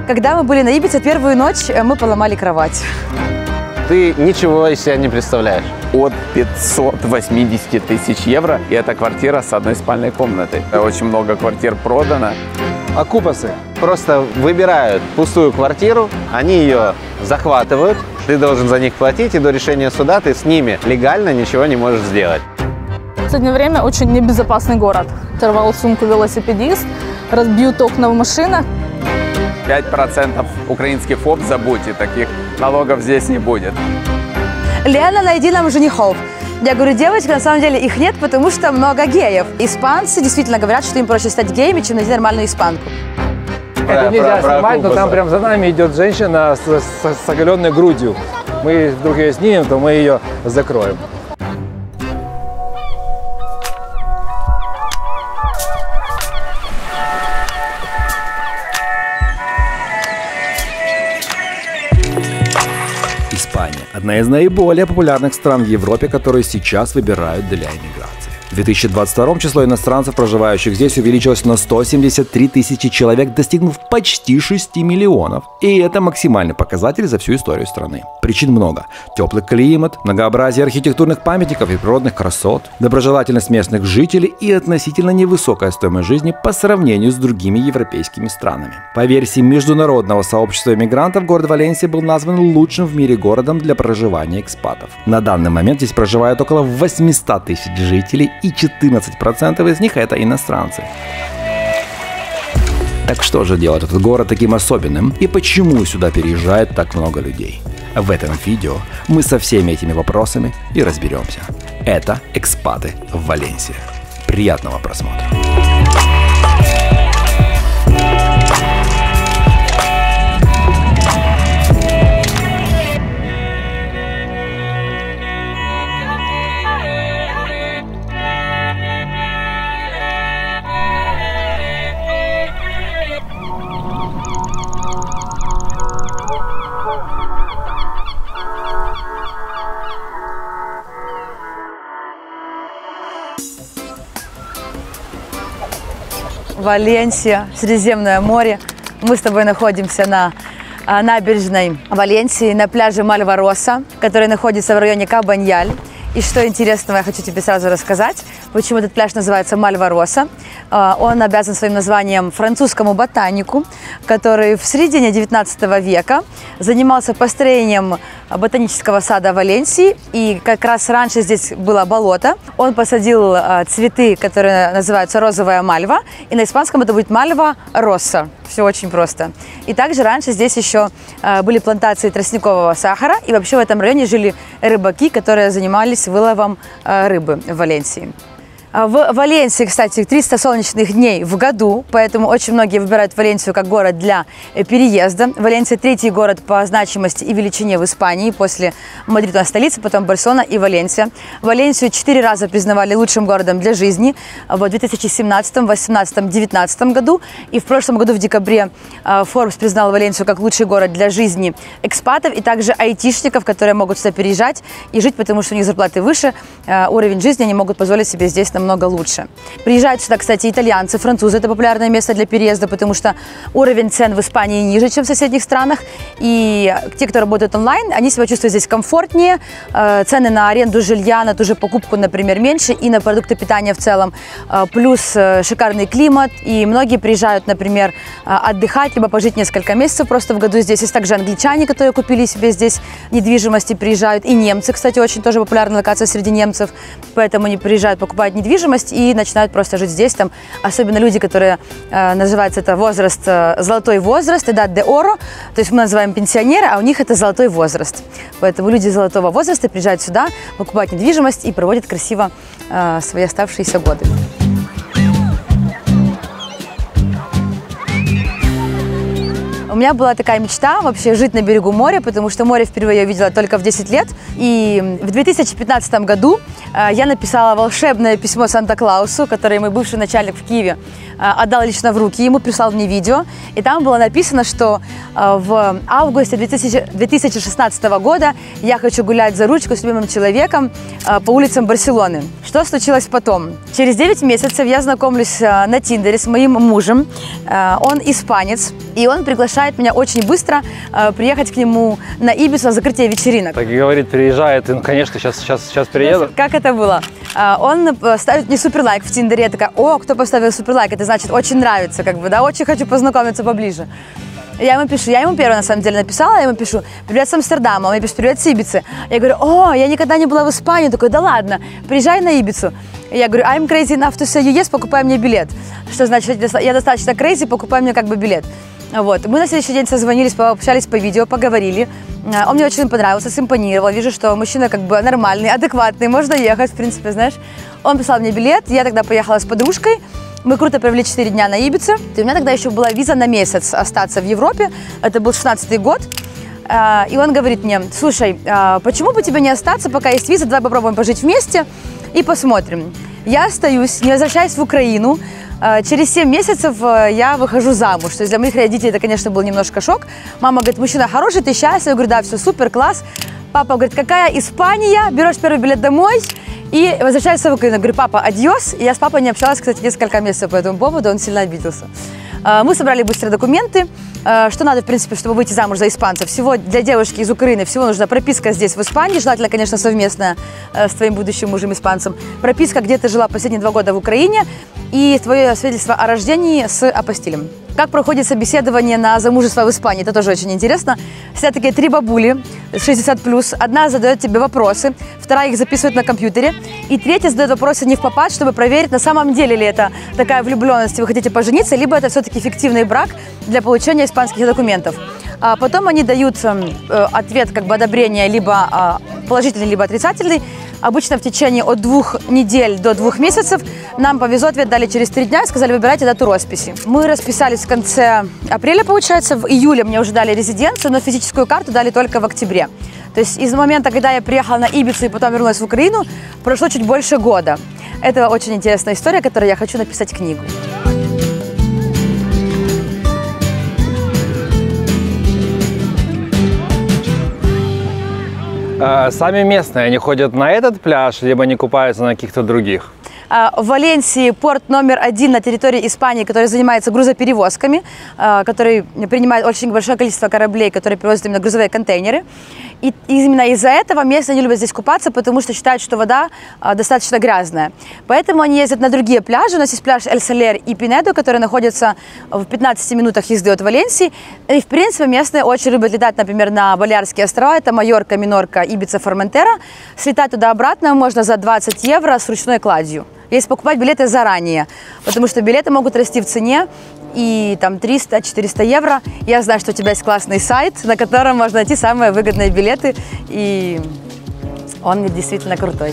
Когда мы были на Ибице первую ночь, мы поломали кровать. Ты ничего из себя не представляешь. От 580 тысяч евро, и это квартира с одной спальной комнатой. Очень много квартир продано. Окупасы просто выбирают пустую квартиру, они ее захватывают, ты должен за них платить, и до решения суда ты с ними легально ничего не можешь сделать. В последнее время очень небезопасный город. Сорвал сумку велосипедист, разбьют окна в машинах. 5% украинский ФОП, забудьте, таких налогов здесь не будет. Лена, найди нам женихов. Я говорю, девочки, на самом деле их нет, потому что много геев. Испанцы действительно говорят, что им проще стать геями, чем найти нормальную испанку. Это нельзя снимать, но там прям за нами идет женщина с оголенной грудью. Мы вдруг ее снимем, то мы ее закроем. Испания – одна из наиболее популярных стран в Европе, которые сейчас выбирают для иммиграции. В 2022 число иностранцев, проживающих здесь, увеличилось на 173 тысячи человек, достигнув почти 6 миллионов. И это максимальный показатель за всю историю страны. Причин много. Теплый климат, многообразие архитектурных памятников и природных красот, доброжелательность местных жителей и относительно невысокая стоимость жизни по сравнению с другими европейскими странами. По версии международного сообщества иммигрантов, город Валенсия был назван лучшим в мире городом для проживания экспатов. На данный момент здесь проживает около 800 тысяч жителей, и 14% из них это иностранцы. Так что же делает этот город таким особенным и почему сюда переезжает так много людей? В этом видео мы со всеми этими вопросами и разберемся. Это экспаты в Валенсии. Приятного просмотра! Валенсия, Средиземное море. Мы с тобой находимся на набережной Валенсии, на пляже Мальвароса, который находится в районе Кабаньяль. И что интересного я хочу тебе сразу рассказать, почему этот пляж называется Мальвароса. Он обязан своим названием французскому ботанику, который в середине 19 века занимался построением ботанического сада Валенсии. И как раз раньше здесь было болото. Он посадил цветы, которые называются розовая мальва. И на испанском это будет мальва росса. Все очень просто. И также раньше здесь еще были плантации тростникового сахара. И вообще в этом районе жили рыбаки, которые занимались выловом рыбы в Валенсии. В Валенсии, кстати, 300 солнечных дней в году, поэтому очень многие выбирают Валенсию как город для переезда. Валенсия – третий город по значимости и величине в Испании, после Мадрида столицы, потом Барселона и Валенсия. Валенсию 4 раза признавали лучшим городом для жизни в 2017, 2018, 2019 году. И в прошлом году, в декабре, Forbes признал Валенсию как лучший город для жизни экспатов и также айтишников, которые могут сюда переезжать и жить, потому что у них зарплаты выше, уровень жизни они могут позволить себе здесь намного лучше. Приезжают сюда, кстати, итальянцы, французы. Это популярное место для переезда, потому что уровень цен в Испании ниже, чем в соседних странах. И те, кто работает онлайн, они себя чувствуют здесь комфортнее. Цены на аренду жилья, на ту же покупку, например, меньше. И на продукты питания в целом. Плюс шикарный климат. И многие приезжают, например, отдыхать, либо пожить несколько месяцев просто в году здесь. Есть также англичане, которые купили себе здесь недвижимость и приезжают. И немцы, кстати, очень тоже популярная локация среди немцев. Поэтому они приезжают покупать недвижимость и начинают просто жить здесь. Там особенно люди, которые, называется это возраст, золотой возраст, edad de oro, то есть мы называем пенсионеры, а у них это золотой возраст. Поэтому люди золотого возраста приезжают сюда, покупают недвижимость и проводят красиво свои оставшиеся годы. У меня была такая мечта вообще жить на берегу моря, потому что море впервые я увидела только в 10 лет. И в 2015 году я написала волшебное письмо Санта-Клаусу, которое мой бывший начальник в Киеве отдал лично в руки. Ему прислал мне видео. И там было написано, что в августе 2016 года я хочу гулять за ручку с любимым человеком по улицам Барселоны. Что случилось потом? Через 9 месяцев я знакомлюсь на Тиндере с моим мужем. Он испанец. И он приглашает приглашает меня очень быстро приехать к нему на Ибицу на закрытие вечеринок. Так и говорит, приезжает, и, ну, конечно, сейчас приеду. Как это было? Он ставит мне суперлайк в Тиндере. Я такая: о, кто поставил суперлайк? Это значит, очень нравится, как бы, да, очень хочу познакомиться поближе. Я ему пишу, я ему первая на самом деле написала, я ему пишу: привет с Амстердама, он мне пишет: привет с Ибицы. Я говорю: о, я никогда не была в Испании. Он такой: да ладно, приезжай на Ибицу. Я говорю: I'm crazy enough to say yes, покупай мне билет. Что значит, я достаточно crazy, покупай мне как бы билет. Вот. Мы на следующий день созвонились, пообщались по видео, поговорили. Он мне очень понравился, симпонировал. Вижу, что мужчина как бы нормальный, адекватный, можно ехать, в принципе, знаешь. Он прислал мне билет, я тогда поехала с подружкой. Мы круто провели 4 дня на Ибице. И у меня тогда еще была виза на месяц остаться в Европе. Это был 16-й год. И он говорит мне: слушай, почему бы тебе не остаться, пока есть виза, давай попробуем пожить вместе и посмотрим. Я остаюсь, не возвращаюсь в Украину. Через 7 месяцев я выхожу замуж. То есть для моих родителей это, конечно, был немножко шок. Мама говорит: мужчина хороший, ты счастлив? Я говорю: да, все супер, класс. Папа говорит: какая Испания? Берешь первый билет домой и возвращаешься в Украину. Я говорю: папа, адьос. И я с папой не общалась, кстати, несколько месяцев по этому поводу, он сильно обиделся. Мы собрали быстро документы. Что надо, в принципе, чтобы выйти замуж за испанцев? Всего для девушки из Украины всего нужна прописка здесь, в Испании, желательно, конечно, совместная с твоим будущим мужем испанцем. Прописка, где ты жила последние 2 года в Украине, и твое свидетельство о рождении с апостилем. Как проходит собеседование на замужество в Испании? Это тоже очень интересно. Сидят такие 3 бабули, 60+. Одна задает тебе вопросы, вторая их записывает на компьютере, и третья задает вопросы не в попад, чтобы проверить, на самом деле ли это такая влюбленность, вы хотите пожениться, либо это все-таки фиктивный брак для получения испанских документов. А потом они дают ответ, как бы одобрения, либо положительный, либо отрицательный. Обычно в течение от 2 недель до 2 месяцев. Нам повезло, ответ дали через 3 дня и сказали: выбирайте дату росписи. Мы расписались в конце апреля, получается. В июле мне уже дали резиденцию, но физическую карту дали только в октябре. То есть из момента, когда я приехала на Ибицу и потом вернулась в Украину, прошло чуть больше года. Это очень интересная история, которую я хочу написать книгу. Сами местные, они ходят на этот пляж, либо они купаются на каких-то других? В Валенсии порт номер 1 на территории Испании, который занимается грузоперевозками, который принимает очень большое количество кораблей, которые перевозят именно грузовые контейнеры. И именно из-за этого местные не любят здесь купаться, потому что считают, что вода достаточно грязная. Поэтому они ездят на другие пляжи. У нас есть пляж Эль-Салер и Пинедо, которые находятся в 15 минутах езды от Валенсии. И, в принципе, местные очень любят летать, например, на Балиарские острова. Это Майорка, Минорка, Ибица, Форментера. Слетать туда-обратно можно за 20 евро с ручной кладью. Если покупать билеты заранее, потому что билеты могут расти в цене, и там 300-400 евро. Я знаю, что у тебя есть классный сайт, на котором можно найти самые выгодные билеты, и он действительно крутой.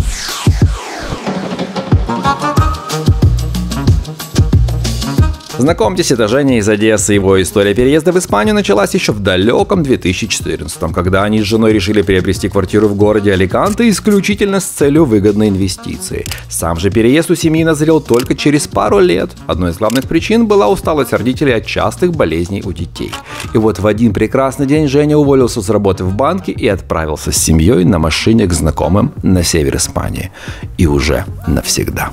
Знакомьтесь, это Женя из Одессы. Его история переезда в Испанию началась еще в далеком 2014-м, когда они с женой решили приобрести квартиру в городе Аликанте исключительно с целью выгодной инвестиции. Сам же переезд у семьи назрел только через пару лет. Одной из главных причин была усталость родителей от частых болезней у детей. И вот в один прекрасный день Женя уволился с работы в банке и отправился с семьей на машине к знакомым на север Испании. И уже навсегда.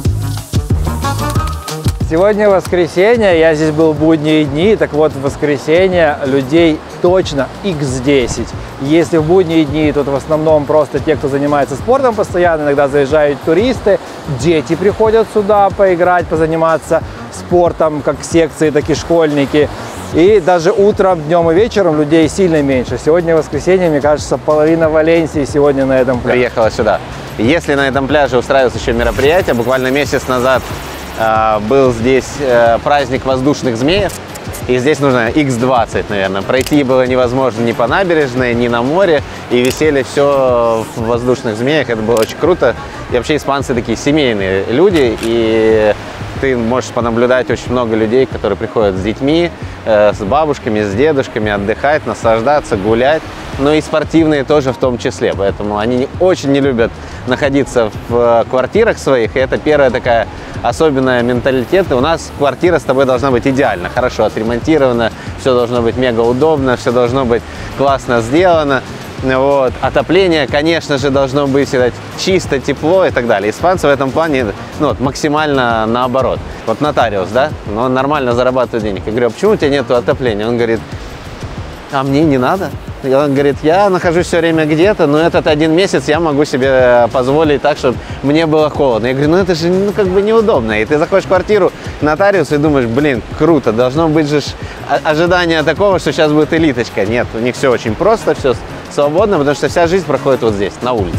Сегодня воскресенье, я здесь был в будние дни, так вот в воскресенье людей точно x10. Если в будние дни, тут в основном просто те, кто занимается спортом постоянно, иногда заезжают туристы, дети приходят сюда поиграть, позаниматься спортом, как секции, так и школьники. И даже утром, днем и вечером людей сильно меньше. Сегодня воскресенье, мне кажется, половина Валенсии сегодня на этом пляже. Приехала сюда. Если на этом пляже устраиваются еще мероприятия, буквально месяц назад был здесь праздник воздушных змеев, и здесь нужно x20, наверное. Пройти было невозможно ни по набережной, ни на море, и висели все в воздушных змеях, это было очень круто. И вообще испанцы такие семейные люди, и ты можешь понаблюдать очень много людей, которые приходят с детьми, с бабушками, с дедушками отдыхать, наслаждаться, гулять, но и спортивные тоже в том числе, поэтому они очень не любят находиться в квартирах своих, и это первая такая особенная менталитет. У нас квартира с тобой должна быть идеально, хорошо отремонтирована, все должно быть мега удобно, все должно быть классно сделано. Вот. Отопление, конечно же, должно быть чисто, тепло и так далее. Испанцы в этом плане максимально наоборот. Вот нотариус, да, но он нормально зарабатывает денег. Я говорю, а почему у тебя нет отопления? Он говорит, а мне не надо. И он говорит, я нахожусь все время где-то, но этот 1 месяц я могу себе позволить так, чтобы мне было холодно. Я говорю, это же неудобно. И ты заходишь в квартиру к нотариусу и думаешь, блин, круто, должно быть же ожидание такого, что сейчас будет элиточка. Нет, у них все очень просто, все свободно, потому что вся жизнь проходит вот здесь, на улице.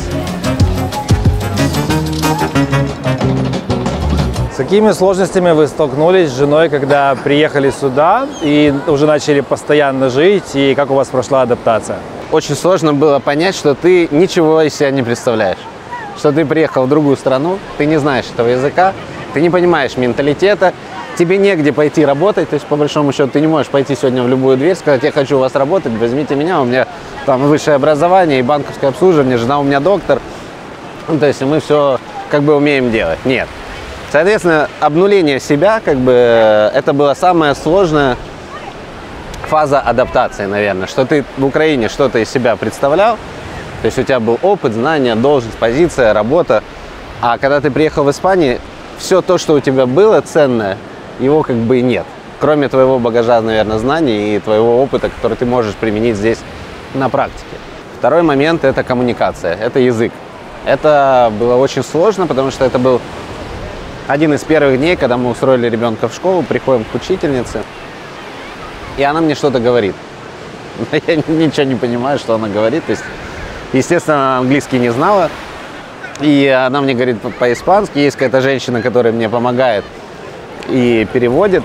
С какими сложностями вы столкнулись с женой, когда приехали сюда и уже начали постоянно жить, и как у вас прошла адаптация? Очень сложно было понять, что ты ничего из себя не представляешь. Что ты приехал в другую страну, ты не знаешь этого языка, ты не понимаешь менталитета, тебе негде пойти работать, то есть по большому счету ты не можешь пойти сегодня в любую дверь, сказать, я хочу у вас работать, возьмите меня, у меня там высшее образование и банковское обслуживание, жена у меня доктор, то есть мы все умеем делать. Нет. Соответственно, обнуление себя, это была самая сложная фаза адаптации, наверное, что ты в Украине что-то из себя представлял, то есть у тебя был опыт, знания, должность, позиция, работа, а когда ты приехал в Испанию, все то, что у тебя было ценное, его и нет, кроме твоего багажа, наверное, знаний и твоего опыта, который ты можешь применить здесь на практике. Второй момент – это коммуникация, это язык. Это было очень сложно, потому что это был один из первых дней, когда мы устроили ребенка в школу, приходим к учительнице, и она мне что-то говорит. Я ничего не понимаю, что она говорит. То есть, естественно, английский не знала. И она мне говорит по-испански. Есть какая-то женщина, которая мне помогает и переводит.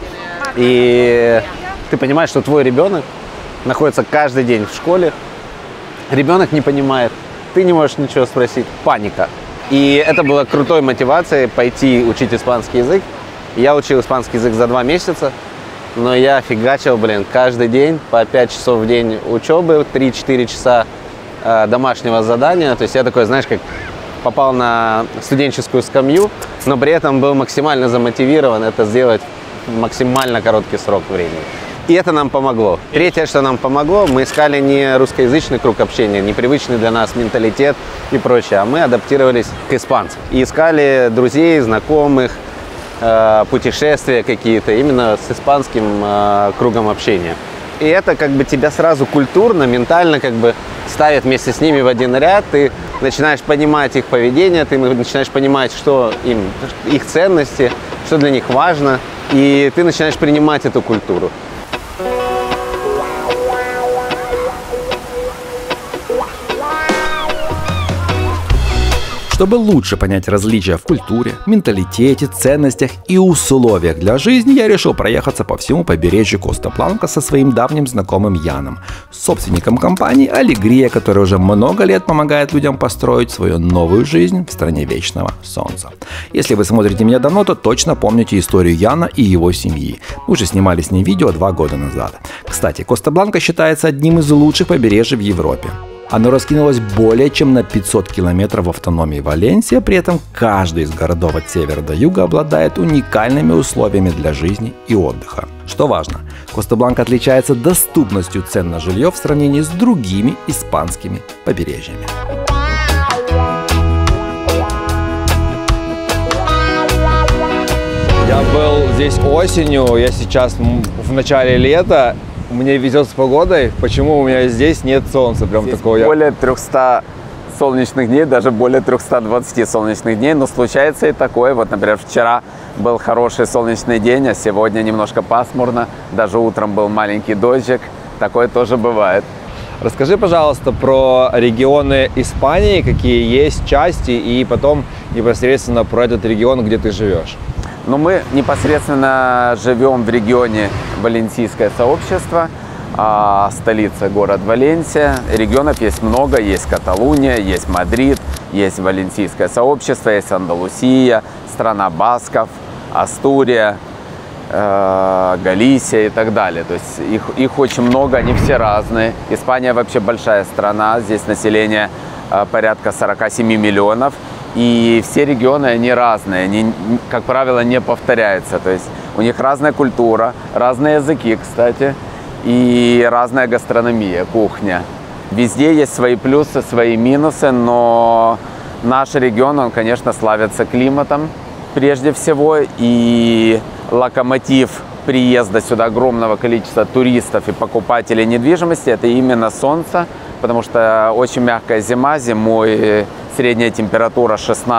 И ты понимаешь, что твой ребенок находится каждый день в школе. Ребенок не понимает. Ты не можешь ничего спросить. Паника. И это было крутой мотивацией пойти учить испанский язык. Я учил испанский язык за 2 месяца, но я фигачил, каждый день по 5 часов в день учебы, 3-4 часа домашнего задания. То есть я такой, знаешь, как попал на студенческую скамью, но при этом был максимально замотивирован это сделать в максимально короткий срок времени. И это нам помогло. Третье, что нам помогло, мы искали не русскоязычный круг общения, непривычный для нас менталитет и прочее, а мы адаптировались к испанцам. И искали друзей, знакомых, путешествия какие-то именно с испанским кругом общения. И это тебя сразу культурно, ментально ставит вместе с ними в один ряд. Ты начинаешь понимать их поведение, ты начинаешь понимать, что их ценности, что для них важно, и ты начинаешь принимать эту культуру. Чтобы лучше понять различия в культуре, менталитете, ценностях и условиях для жизни, я решил проехаться по всему побережью Коста-Бланка со своим давним знакомым Яном, собственником компании «Алегрия», которая уже много лет помогает людям построить свою новую жизнь в стране вечного солнца. Если вы смотрите меня давно, то точно помните историю Яна и его семьи. Мы уже снимали с ней видео 2 года назад. Кстати, Коста-Бланка считается одним из лучших побережий в Европе. Оно раскинулось более чем на 500 километров в автономии Валенсия, при этом каждый из городов от севера до юга обладает уникальными условиями для жизни и отдыха. Что важно, Коста-Бланка отличается доступностью цен на жилье в сравнении с другими испанскими побережьями. Я был здесь осенью, я сейчас в начале лета. Мне везет с погодой, почему у меня здесь нет солнца, прям здесь такого. Более 300 солнечных дней, даже более 320 солнечных дней, но случается и такое. Вот, например, вчера был хороший солнечный день, а сегодня немножко пасмурно, даже утром был маленький дождик, такое тоже бывает. Расскажи, пожалуйста, про регионы Испании, какие есть части, и потом непосредственно про этот регион, где ты живешь. Но мы непосредственно живем в регионе Валенсийское сообщество, столица город Валенсия. Регионов есть много, есть Каталуния, есть Мадрид, есть Валенсийское сообщество, есть Андалусия, страна басков, Астурия, Галисия и так далее. То есть их очень много, они все разные. Испания вообще большая страна, здесь население порядка 47 миллионов. И все регионы, они разные, они, как правило, не повторяются. То есть у них разная культура, разные языки, кстати, и разная гастрономия, кухня. Везде есть свои плюсы, свои минусы, но наш регион, он, конечно, славится климатом прежде всего, и локомотив приезда сюда огромного количества туристов и покупателей недвижимости – это именно солнце, потому что очень мягкая зима, зимой средняя температура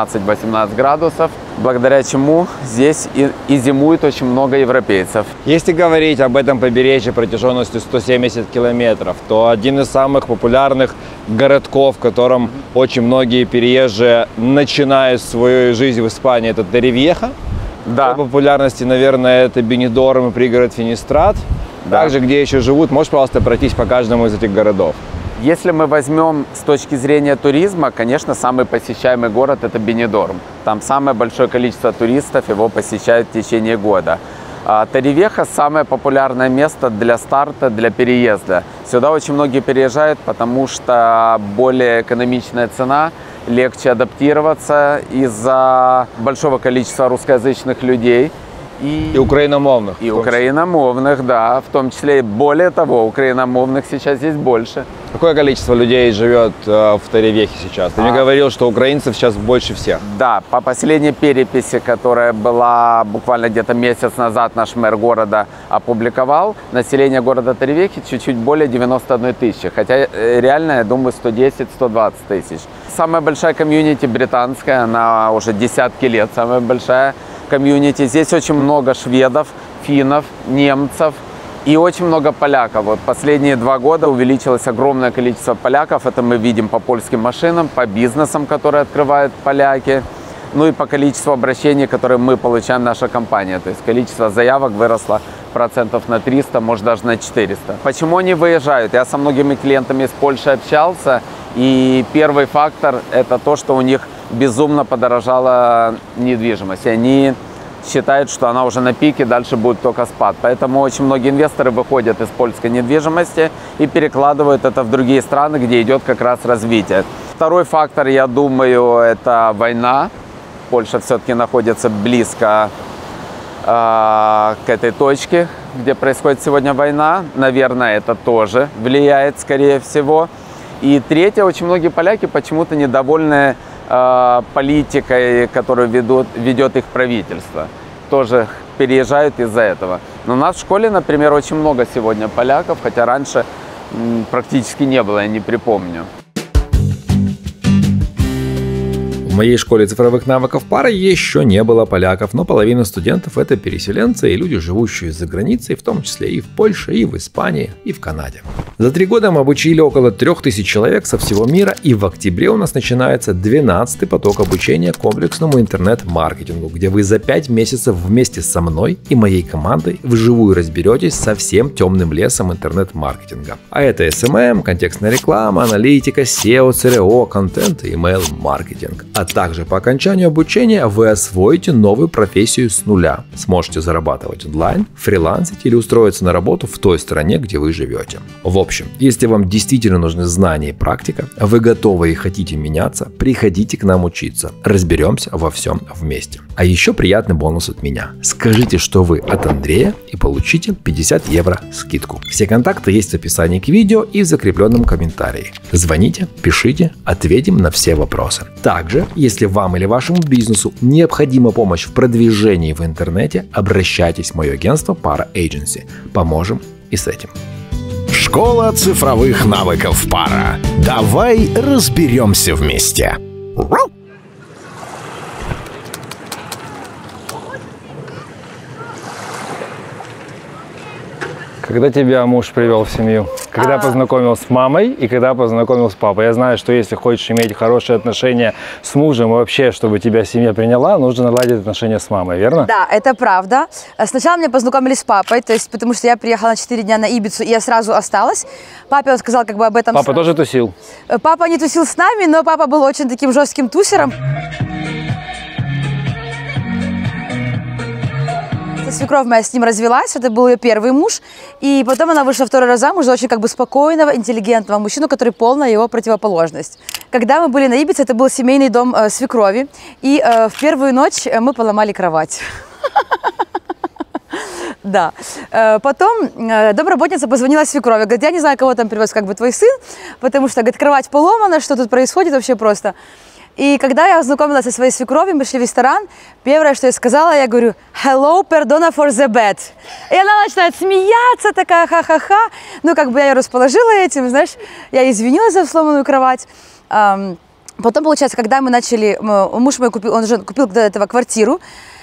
16-18 градусов, благодаря чему здесь и зимует очень много европейцев. Если говорить об этом побережье протяженностью 170 километров, то один из самых популярных городков, в котором очень многие переезжие начинают свою жизнь в Испании, это Торревьеха. Да. По популярности, наверное, это Бенидорм и пригород Финистрат. Да. Также, где еще живут, можешь, пожалуйста, пройтись по каждому из этих городов? Если мы возьмем с точки зрения туризма, конечно, самый посещаемый город – это Бенидорм. Там самое большое количество туристов его посещают в течение года. Торревьеха – самое популярное место для старта, для переезда. Сюда очень многие переезжают, потому что более экономичная цена, легче адаптироваться из-за большого количества русскоязычных людей. И украиномовных. И украиномовных, да, в том числе. Более того, украиномовных сейчас здесь больше. Какое количество людей живет в Торревьехе сейчас? Ты мне говорил, что украинцев сейчас больше всех. Да, по последней переписи, которая была буквально где-то месяц назад, наш мэр города опубликовал, население города Торревьехи чуть-чуть более 91 тысячи, хотя реально, я думаю, 110-120 тысяч. Самая большая комьюнити британская, она уже десятки лет самая большая комьюнити. Здесь очень много шведов, финнов, немцев и очень много поляков. Вот последние 2 года увеличилось огромное количество поляков. Это мы видим по польским машинам, по бизнесам, которые открывают поляки, ну и по количеству обращений, которые мы получаем, наша компания. То есть количество заявок выросло процентов на 300, может даже на 400. Почему они выезжают? Я со многими клиентами из Польши общался, и первый фактор – это то, что у них безумно подорожала недвижимость. Они считают, что она уже на пике, дальше будет только спад. Поэтому очень многие инвесторы выходят из польской недвижимости и перекладывают это в другие страны, где идет как раз развитие. Второй фактор, я думаю, это война. Польша все-таки находится близко к этой точке, где происходит сегодня война. Наверное, это тоже влияет, скорее всего. И третье, очень многие поляки почему-то недовольны политикой, которую ведет их правительство. Тоже переезжают из-за этого. Но у нас в школе, например, очень много сегодня поляков, хотя раньше практически не было, я не припомню. В моей школе цифровых навыков пара еще не было поляков, но половина студентов – это переселенцы и люди, живущие за границей, в том числе и в Польше, и в Испании, и в Канаде. За 3 года мы обучили около 3000 человек со всего мира, и в октябре у нас начинается 12-й поток обучения комплексному интернет-маркетингу, где вы за 5 месяцев вместе со мной и моей командой вживую разберетесь со всем темным лесом интернет-маркетинга. А это SMM, контекстная реклама, аналитика, SEO, CRO, контент и email-маркетинг. А также по окончанию обучения вы освоите новую профессию с нуля. Сможете зарабатывать онлайн, фрилансить или устроиться на работу в той стране, где вы живете. В общем, если вам действительно нужны знания и практика, вы готовы и хотите меняться, приходите к нам учиться. Разберемся во всем вместе. А еще приятный бонус от меня. Скажите, что вы от Андрея, и получите 50 евро скидку. Все контакты есть в описании к видео и в закрепленном комментарии. Звоните, пишите, ответим на все вопросы. Также, если вам или вашему бизнесу необходима помощь в продвижении в интернете, обращайтесь в мое агентство Para Agency. Поможем и с этим. Школа цифровых навыков Para. Давай разберемся вместе. Когда тебя муж привел в семью? Когда познакомил с мамой и когда познакомил с папой? Я знаю, что если хочешь иметь хорошие отношения с мужем и вообще, чтобы тебя семья приняла, нужно наладить отношения с мамой, верно? Да, это правда. Сначала меня познакомили с папой, то есть потому что я приехала на 4 дня на Ибицу, и я сразу осталась. Папе он сказал как бы об этом. Папа тоже тусил? Папа не тусил с нами, но папа был очень таким жестким тусером. Свекровь моя с ним развелась, это был ее первый муж, и потом она вышла 2-й раз замуж за очень как бы спокойного, интеллигентного мужчину, который полная его противоположность. Когда мы были на Ибице, это был семейный дом свекрови, и в первую ночь мы поломали кровать. Да. Потом домработница позвонила свекрови, говорит, я не знаю, кого там привез как бы твой сын, потому что, говорит, кровать поломана, что тут происходит вообще просто. И когда я ознакомилась со своей свекровью, мы шли в ресторан, первое, что я сказала, я говорю, hello, perdona for the bed. И она начинает смеяться, такая ха-ха-ха. Ну, как бы я ее расположила этим, знаешь, я извинилась за сломанную кровать. Потом, получается, когда мы начали, муж мой купил, он же купил до этого квартиру,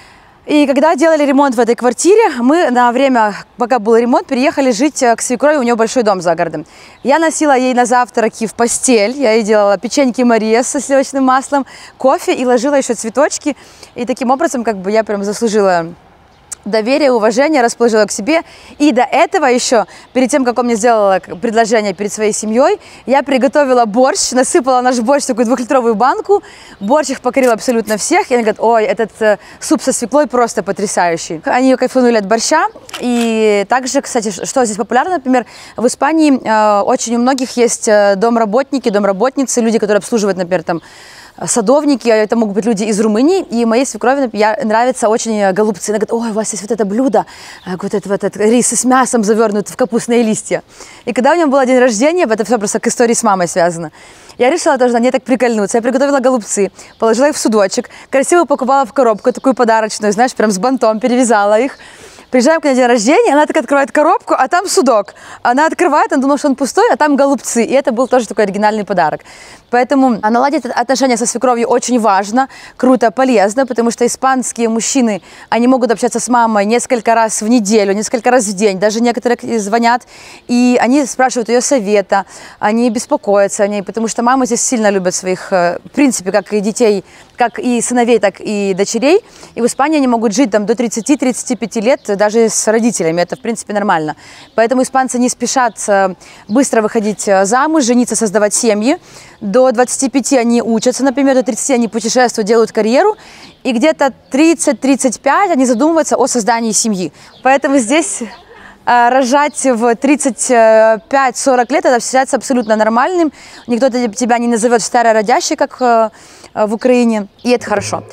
и когда делали ремонт в этой квартире, мы на время, пока был ремонт, переехали жить к свекрови, у нее большой дом за городом. Я носила ей на завтраки в постель, я ей делала печеньки Мария со сливочным маслом, кофе и ложила еще цветочки. И таким образом, как бы я прям заслужила доверие, уважение, расположила к себе. И до этого еще, перед тем, как он мне сделал предложение перед своей семьей, я приготовила борщ, насыпала наш борщ в такую 2-литровую банку. Борщ их покорил абсолютно всех. И они говорят, ой, этот суп со свеклой просто потрясающий. Они кайфанули от борща. И также, кстати, что здесь популярно, например, в Испании очень у многих есть домработники, домработницы, люди, которые обслуживают, например, там, садовники, это могут быть люди из Румынии, и моей свекрови нравятся очень голубцы. Она говорит, ой, у вас есть вот это блюдо, вот этот рис с мясом завернут в капустные листья. И когда у нее был день рождения, это все просто к истории с мамой связано, я решила тоже на ней так прикольнуться. Я приготовила голубцы, положила их в судочек, красиво упаковала в коробку, такую подарочную, знаешь, прям с бантом, перевязала их. Приезжаем к ней на день рождения, она так открывает коробку, а там судок. Она открывает, она думала, что он пустой, а там голубцы. И это был тоже такой оригинальный подарок. Поэтому наладить отношения со свекровью очень важно, круто, полезно, потому что испанские мужчины, они могут общаться с мамой несколько раз в неделю, несколько раз в день. Даже некоторые звонят, и они спрашивают ее совета, они беспокоятся о ней, потому что мамы здесь сильно любят своих, в принципе, как и детей, как и сыновей, так и дочерей. И в Испании они могут жить там до 30-35 лет, даже с родителями. Это, в принципе, нормально. Поэтому испанцы не спешат быстро выходить замуж, жениться, создавать семьи. До 25 они учатся, например, до 30 они путешествуют, делают карьеру. И где-то 30-35 они задумываются о создании семьи. Поэтому здесь рожать в 35-40 лет, это считается абсолютно нормальным. Никто тебя не назовет старородящей, как в Украине, и это хорошо.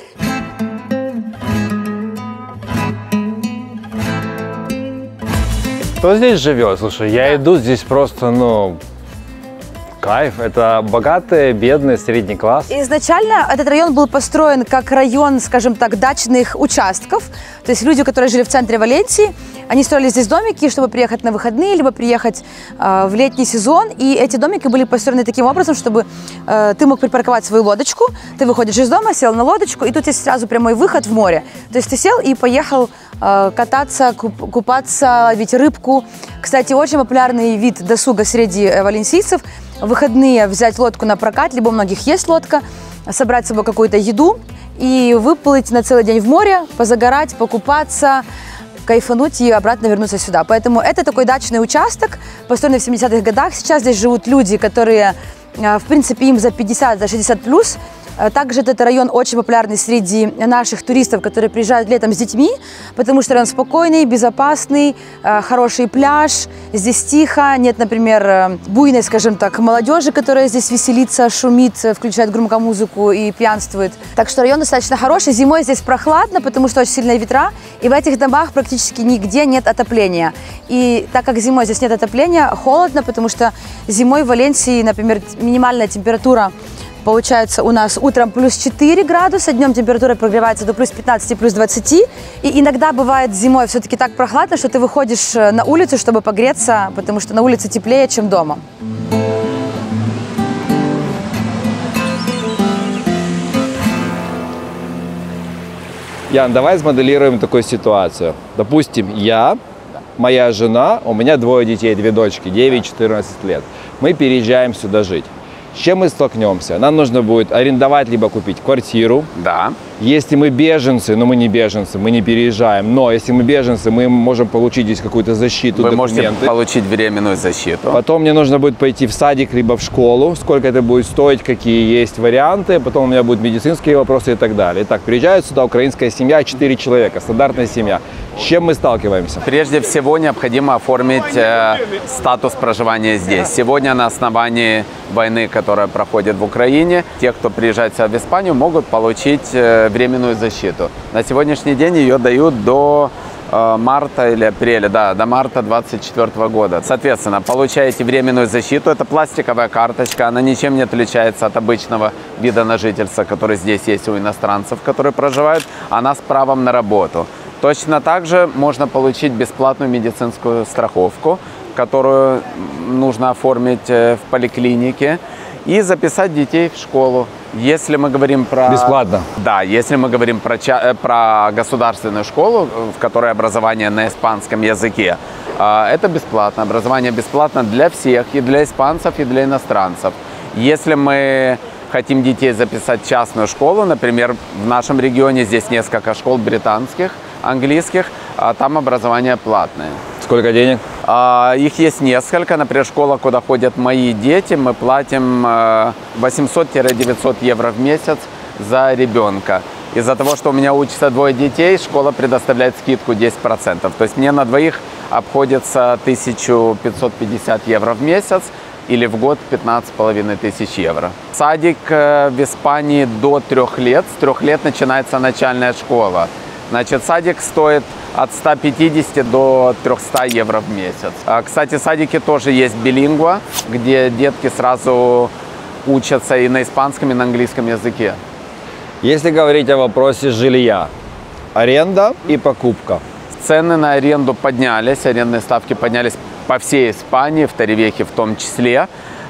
Кто здесь живет? Слушай, я иду, здесь просто, ну, кайф. Это богатые, бедные, средний класс. Изначально этот район был построен как район, скажем так, дачных участков. То есть люди, которые жили в центре Валенсии, они строили здесь домики, чтобы приехать на выходные, либо приехать в летний сезон. И эти домики были построены таким образом, чтобы ты мог припарковать свою лодочку, ты выходишь из дома, сел на лодочку, и тут есть сразу прямой выход в море. То есть ты сел и поехал кататься, купаться, ловить рыбку. Кстати, очень популярный вид досуга среди валенсийцев. В выходные взять лодку на прокат, либо у многих есть лодка, собрать с собой какую-то еду и выплыть на целый день в море, позагорать, покупаться, кайфануть и обратно вернуться сюда. Поэтому это такой дачный участок, построенный в 70-х годах. Сейчас здесь живут люди, которые, в принципе, им за 50, за 60 плюс. Также этот район очень популярный среди наших туристов, которые приезжают летом с детьми, потому что район спокойный, безопасный, хороший пляж, здесь тихо, нет, например, буйной, скажем так, молодежи, которая здесь веселится, шумит, включает громко музыку и пьянствует. Так что район достаточно хороший, зимой здесь прохладно, потому что очень сильные ветра, и в этих домах практически нигде нет отопления. И так как зимой здесь нет отопления, холодно, потому что зимой в Валенсии, например, минимальная температура получается у нас утром плюс 4 градуса, днем температура прогревается до плюс 15, плюс 20. И иногда бывает зимой все-таки так прохладно, что ты выходишь на улицу, чтобы погреться, потому что на улице теплее, чем дома. Ян, давай смоделируем такую ситуацию. Допустим, я, моя жена, у меня 2 детей, 2 дочки, 9 и 14 лет. Мы переезжаем сюда жить. С чем мы столкнемся? Нам нужно будет арендовать либо купить квартиру. Да. Если мы беженцы, но мы не беженцы, мы не переезжаем. Но если мы беженцы, мы можем получить здесь какую-то защиту, Вы документы. можете получить временную защиту. Потом мне нужно будет пойти в садик либо в школу. Сколько это будет стоить, какие есть варианты. Потом у меня будут медицинские вопросы и так далее. Итак, приезжает сюда украинская семья, 4 человека, стандартная семья. С чем мы сталкиваемся? Прежде всего необходимо оформить статус проживания здесь. Сегодня на основании войны, которая проходит в Украине, те, кто приезжает в Испанию, могут получить временную защиту. На сегодняшний день ее дают до марта или апреля, да, до марта 2024 года. Соответственно, получаете временную защиту. Это пластиковая карточка, она ничем не отличается от обычного вида на жительство, который здесь есть у иностранцев, которые проживают. Она с правом на работу. Точно так же можно получить бесплатную медицинскую страховку, которую нужно оформить в поликлинике, и записать детей в школу. Если мы говорим про... Бесплатно? Да, если мы говорим про государственную школу, в которой образование на испанском языке, это бесплатно. Образование бесплатно для всех, и для испанцев, и для иностранцев. Если мы хотим детей записать в частную школу, например, в нашем регионе здесь несколько школ британских, английских, там образование платное. Сколько денег? Их есть несколько. Например, школа, куда ходят мои дети, мы платим 800-900 евро в месяц за ребенка. Из-за того, что у меня учатся 2 детей, школа предоставляет скидку 10%. То есть мне на двоих обходится 1550 евро в месяц или в год 15 500 евро. Садик в Испании до 3 лет. С 3 лет начинается начальная школа. Значит, садик стоит от 150 до 300 евро в месяц. Кстати, в садике тоже есть билингва, где детки сразу учатся и на испанском, и на английском языке. Если говорить о вопросе жилья, аренда и покупка. Цены на аренду поднялись, арендные ставки поднялись по всей Испании, в Торревехе в том числе.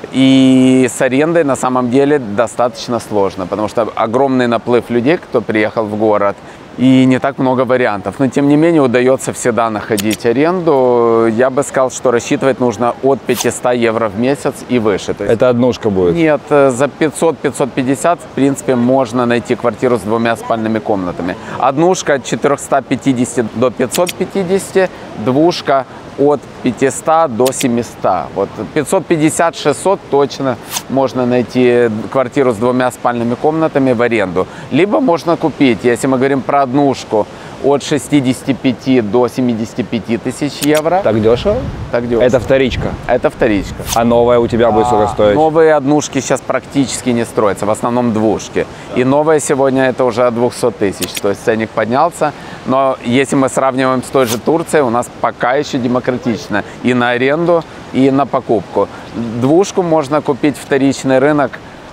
И с арендой на самом деле достаточно сложно, потому что огромный наплыв людей, кто приехал в город, и не так много вариантов. Но, тем не менее, удается всегда находить аренду. Я бы сказал, что рассчитывать нужно от 500 евро в месяц и выше. То есть, это однушка будет? Нет, за 500-550, в принципе, можно найти квартиру с 2 спальными комнатами. Однушка от 450 до 550, двушка от 500 до 700. Вот 550-600 точно можно найти квартиру с 2 спальными комнатами в аренду. Либо можно купить, если мы говорим про однушку, от 65 до 75 тысяч евро. Так дешево? Так дешево. Это вторичка? Это вторичка. А новая у тебя будет сколько стоить? Новые однушки сейчас практически не строятся, в основном двушки. И новая сегодня это уже от 200 тысяч, то есть ценник поднялся. Но если мы сравниваем с той же Турцией, у нас пока еще демократично и на аренду, и на покупку. Двушку можно купить вторичный рынок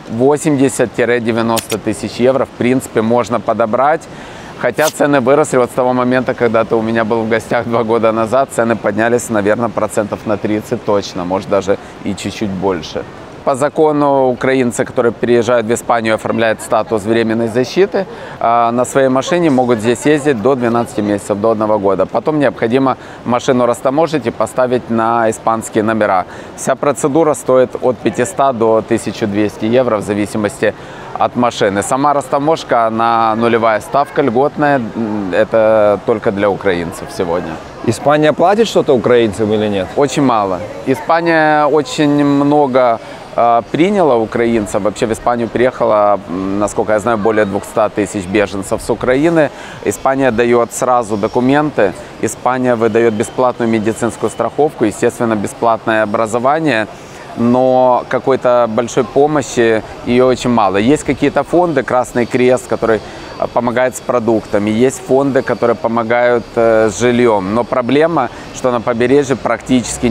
80-90 тысяч евро, в принципе, можно подобрать. Хотя цены выросли вот с того момента, когда ты у меня был в гостях 2 года назад, цены поднялись, наверное, процентов на 30 точно, может даже и чуть-чуть больше. По закону украинцы, которые переезжают в Испанию, оформляют статус временной защиты, на своей машине могут здесь ездить до 12 месяцев, до 1 года. Потом необходимо машину растаможить и поставить на испанские номера. Вся процедура стоит от 500 до 1200 евро в зависимости от машины. Сама растаможка, она нулевая ставка, льготная, это только для украинцев сегодня. Испания платит что-то украинцам или нет? Очень мало. Испания очень много приняла украинцев. Вообще в Испанию приехало, насколько я знаю, более 200 тысяч беженцев с Украины. Испания дает сразу документы. Испания выдает бесплатную медицинскую страховку, естественно, бесплатное образование. Но какой-то большой помощи ее очень мало. Есть какие-то фонды, Красный Крест, который помогает с продуктами, есть фонды, которые помогают с жильем. Но проблема, что на побережье практически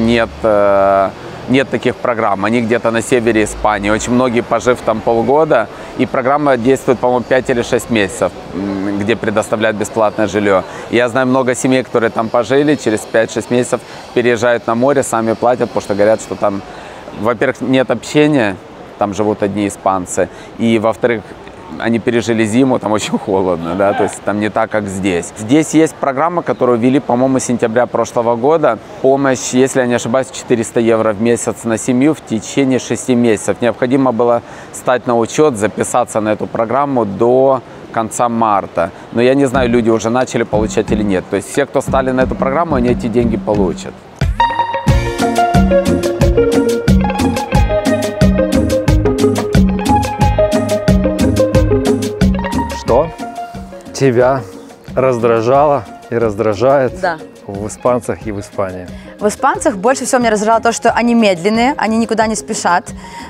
нет таких программ. Они где-то на севере Испании. Очень многие, пожив там полгода, и программа действует, по-моему, 5 или 6 месяцев, где предоставляют бесплатное жилье. Я знаю много семей, которые там пожили, через 5-6 месяцев переезжают на море, сами платят, потому что говорят, что там, во-первых, нет общения, там живут одни испанцы, и, во-вторых, они пережили зиму, там очень холодно, да, то есть там не так, как здесь. Здесь есть программа, которую ввели, по-моему, с сентября прошлого года. Помощь, если я не ошибаюсь, 400 евро в месяц на семью в течение 6 месяцев. Необходимо было стать на учет, записаться на эту программу до конца марта. Но я не знаю, люди уже начали получать или нет. То есть все, кто стали на эту программу, они эти деньги получат. Что тебя раздражало и раздражает Да. в испанцах и в Испании? В испанцах больше всего меня раздражало то, что они медленные, они никуда не спешат.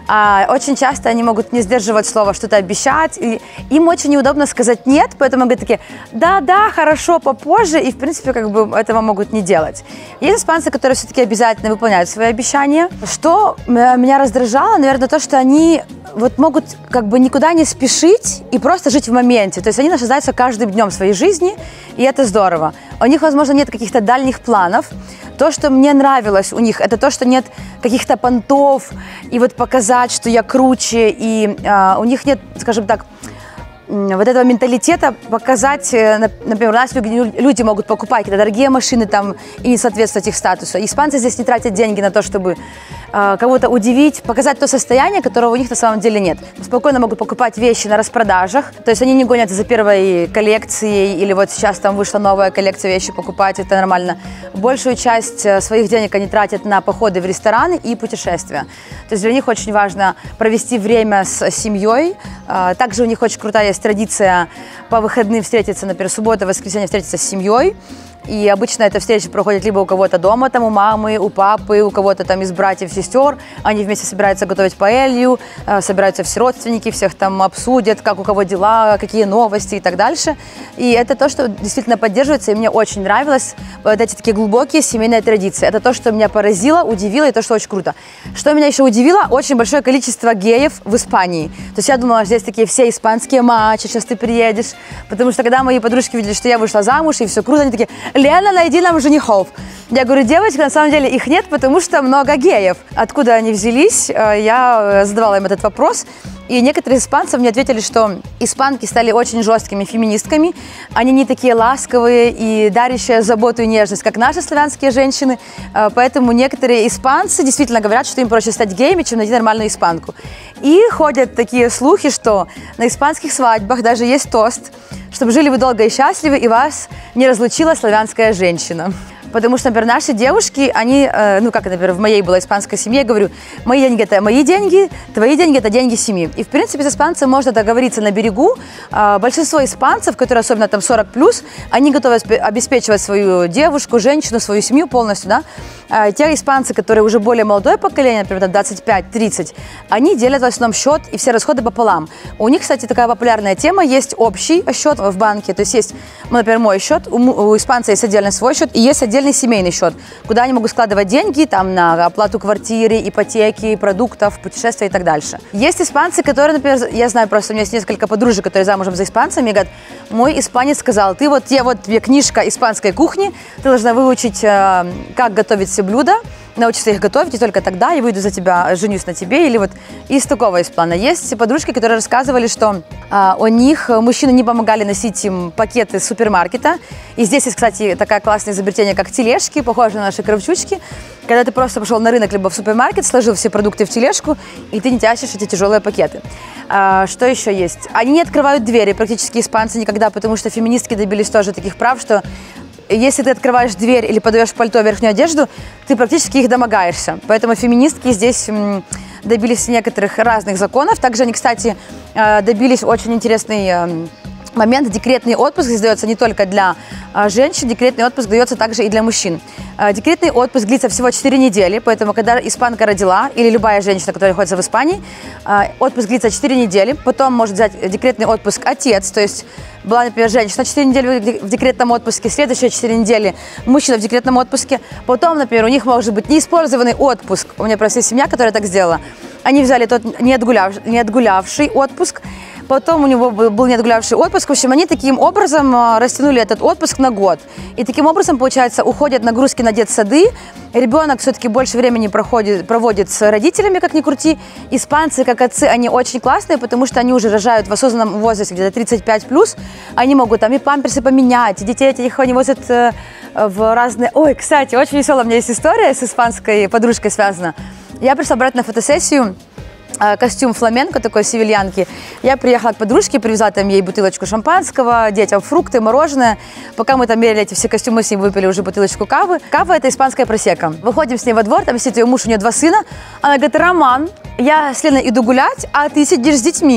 Очень часто они могут не сдерживать слово, что-то обещать. И им очень неудобно сказать «нет», поэтому говорят такие «да, хорошо, попозже», и, в принципе, как бы этого могут не делать. Есть испанцы, которые все-таки обязательно выполняют свои обещания. Что меня раздражало, наверное, то, что они вот могут как бы никуда не спешить и просто жить в моменте. То есть они наслаждаются каждым днем своей жизни, и это здорово. У них, возможно, нет каких-то дальних планов. То, что мне нравилось у них, это то, что нет каких-то понтов, и вот показать, что я круче, и у них нет, скажем так, вот этого менталитета показать, например, у нас люди могут покупать какие-то дорогие машины там и не соответствовать их статусу. Испанцы здесь не тратят деньги на то, чтобы кого-то удивить, показать то состояние, которого у них на самом деле нет. Спокойно могут покупать вещи на распродажах, то есть они не гонятся за первой коллекцией или вот сейчас там вышла новая коллекция вещи покупать, это нормально. Большую часть своих денег они тратят на походы в рестораны и путешествия. То есть для них очень важно провести время с семьей. Также у них очень крутая есть традиция по выходным встретиться, например, суббота, воскресенье встретиться с семьей. И обычно эта встреча проходит либо у кого-то дома, там у мамы, у папы, у кого-то там из братьев, сестер. Они вместе собираются готовить паэлью, собираются все родственники, всех там обсудят, как у кого дела, какие новости и так дальше. И это то, что действительно поддерживается, и мне очень нравилось. Вот эти такие глубокие семейные традиции. Это то, что меня поразило, удивило, и то, что очень круто. Что меня еще удивило, очень большое количество геев в Испании. То есть я думала, здесь такие все испанские мачо, сейчас ты приедешь. Потому что когда мои подружки видели, что я вышла замуж, и все круто, они такие: «Лена, найди нам женихов». Я говорю: девочки, на самом деле их нет, потому что много геев. Откуда они взялись? Я задавала им этот вопрос. И некоторые испанцы мне ответили, что испанки стали очень жесткими феминистками. Они не такие ласковые и дарящие заботу и нежность, как наши славянские женщины. Поэтому некоторые испанцы действительно говорят, что им проще стать геями, чем найти нормальную испанку. И ходят такие слухи, что на испанских свадьбах даже есть тост, чтобы жили вы долго и счастливы, и вас не разлучила славянская женщина. Потому что, например, наши девушки, они, ну, как, например, в моей была испанской семье, я говорю: мои деньги – это мои деньги, твои деньги – это деньги семьи. И, в принципе, с испанцем можно договориться на берегу. Большинство испанцев, которые особенно там 40+, они готовы обеспечивать свою девушку, женщину, свою семью полностью, да. Те испанцы, которые уже более молодое поколение, например, 25-30, они делят в основном счет и все расходы пополам. У них, кстати, такая популярная тема, есть общий счет в банке, то есть есть, например, мой счет, у испанца есть отдельный свой счет и есть отдельный семейный счет, куда они могут складывать деньги там на оплату квартиры, ипотеки, продуктов, путешествия и так дальше. Есть испанцы, которые, например, я знаю просто, у меня есть несколько подружек, которые замужем за испанцами, и говорят: мой испанец сказал: ты вот, тебе книжка испанской кухни, ты должна выучить, как готовить все блюда, научиться их готовить, и только тогда я выйду за тебя, женюсь на тебе. Или вот из такого из плана. Есть подружки, которые рассказывали, что у них мужчины не помогали носить им пакеты с супермаркета. И здесь есть, кстати, такое классное изобретение, как тележки, похожие на наши кравчучки. Когда ты просто пошел на рынок либо в супермаркет, сложил все продукты в тележку, и ты не тащишь эти тяжелые пакеты. Что еще есть? Они не открывают двери, практически испанцы никогда, потому что феминистки добились тоже таких прав, что если ты открываешь дверь или подаешь пальто, верхнюю одежду, ты практически их домогаешься. Поэтому феминистки здесь добились некоторых разных законов. Также они, кстати, добились очень интересный момент. Декретный отпуск издается не только для женщин, декретный отпуск дается также и для мужчин. Декретный отпуск длится всего 4 недели, поэтому когда испанка родила, или любая женщина, которая находится в Испании, отпуск длится 4 недели, потом может взять декретный отпуск отец, то есть была, например, женщина 4 недели в декретном отпуске, следующие 4 недели мужчина в декретном отпуске, потом, например, у них может быть неиспользованный отпуск. У меня просто есть семья, которая так сделала. Они взяли тот неотгулявший отпуск, потом у него был неотгулявший отпуск. В общем, они таким образом растянули этот отпуск на год. И таким образом, получается, уходят нагрузки на детсады. Ребенок все-таки больше времени проводит с родителями, как ни крути. Испанцы, как отцы, они очень классные, потому что они уже рожают в осознанном возрасте, где-то 35+. Они могут там и памперсы поменять, и детей этих они возят в разные... Ой, кстати, очень веселая у меня есть история с испанской подружкой связана. Я пришла брать на фотосессию костюм фламенко, такой севильянки. Я приехала к подружке, привезла там ей бутылочку шампанского, детям фрукты, мороженое. Пока мы там мерили эти все костюмы, с ней выпили уже бутылочку кавы. Кава – это испанская просека. Выходим с ней во двор, там сидит ее муж, у нее 2 сына. Она говорит: Роман, я с Леной иду гулять, а ты сидишь с детьми.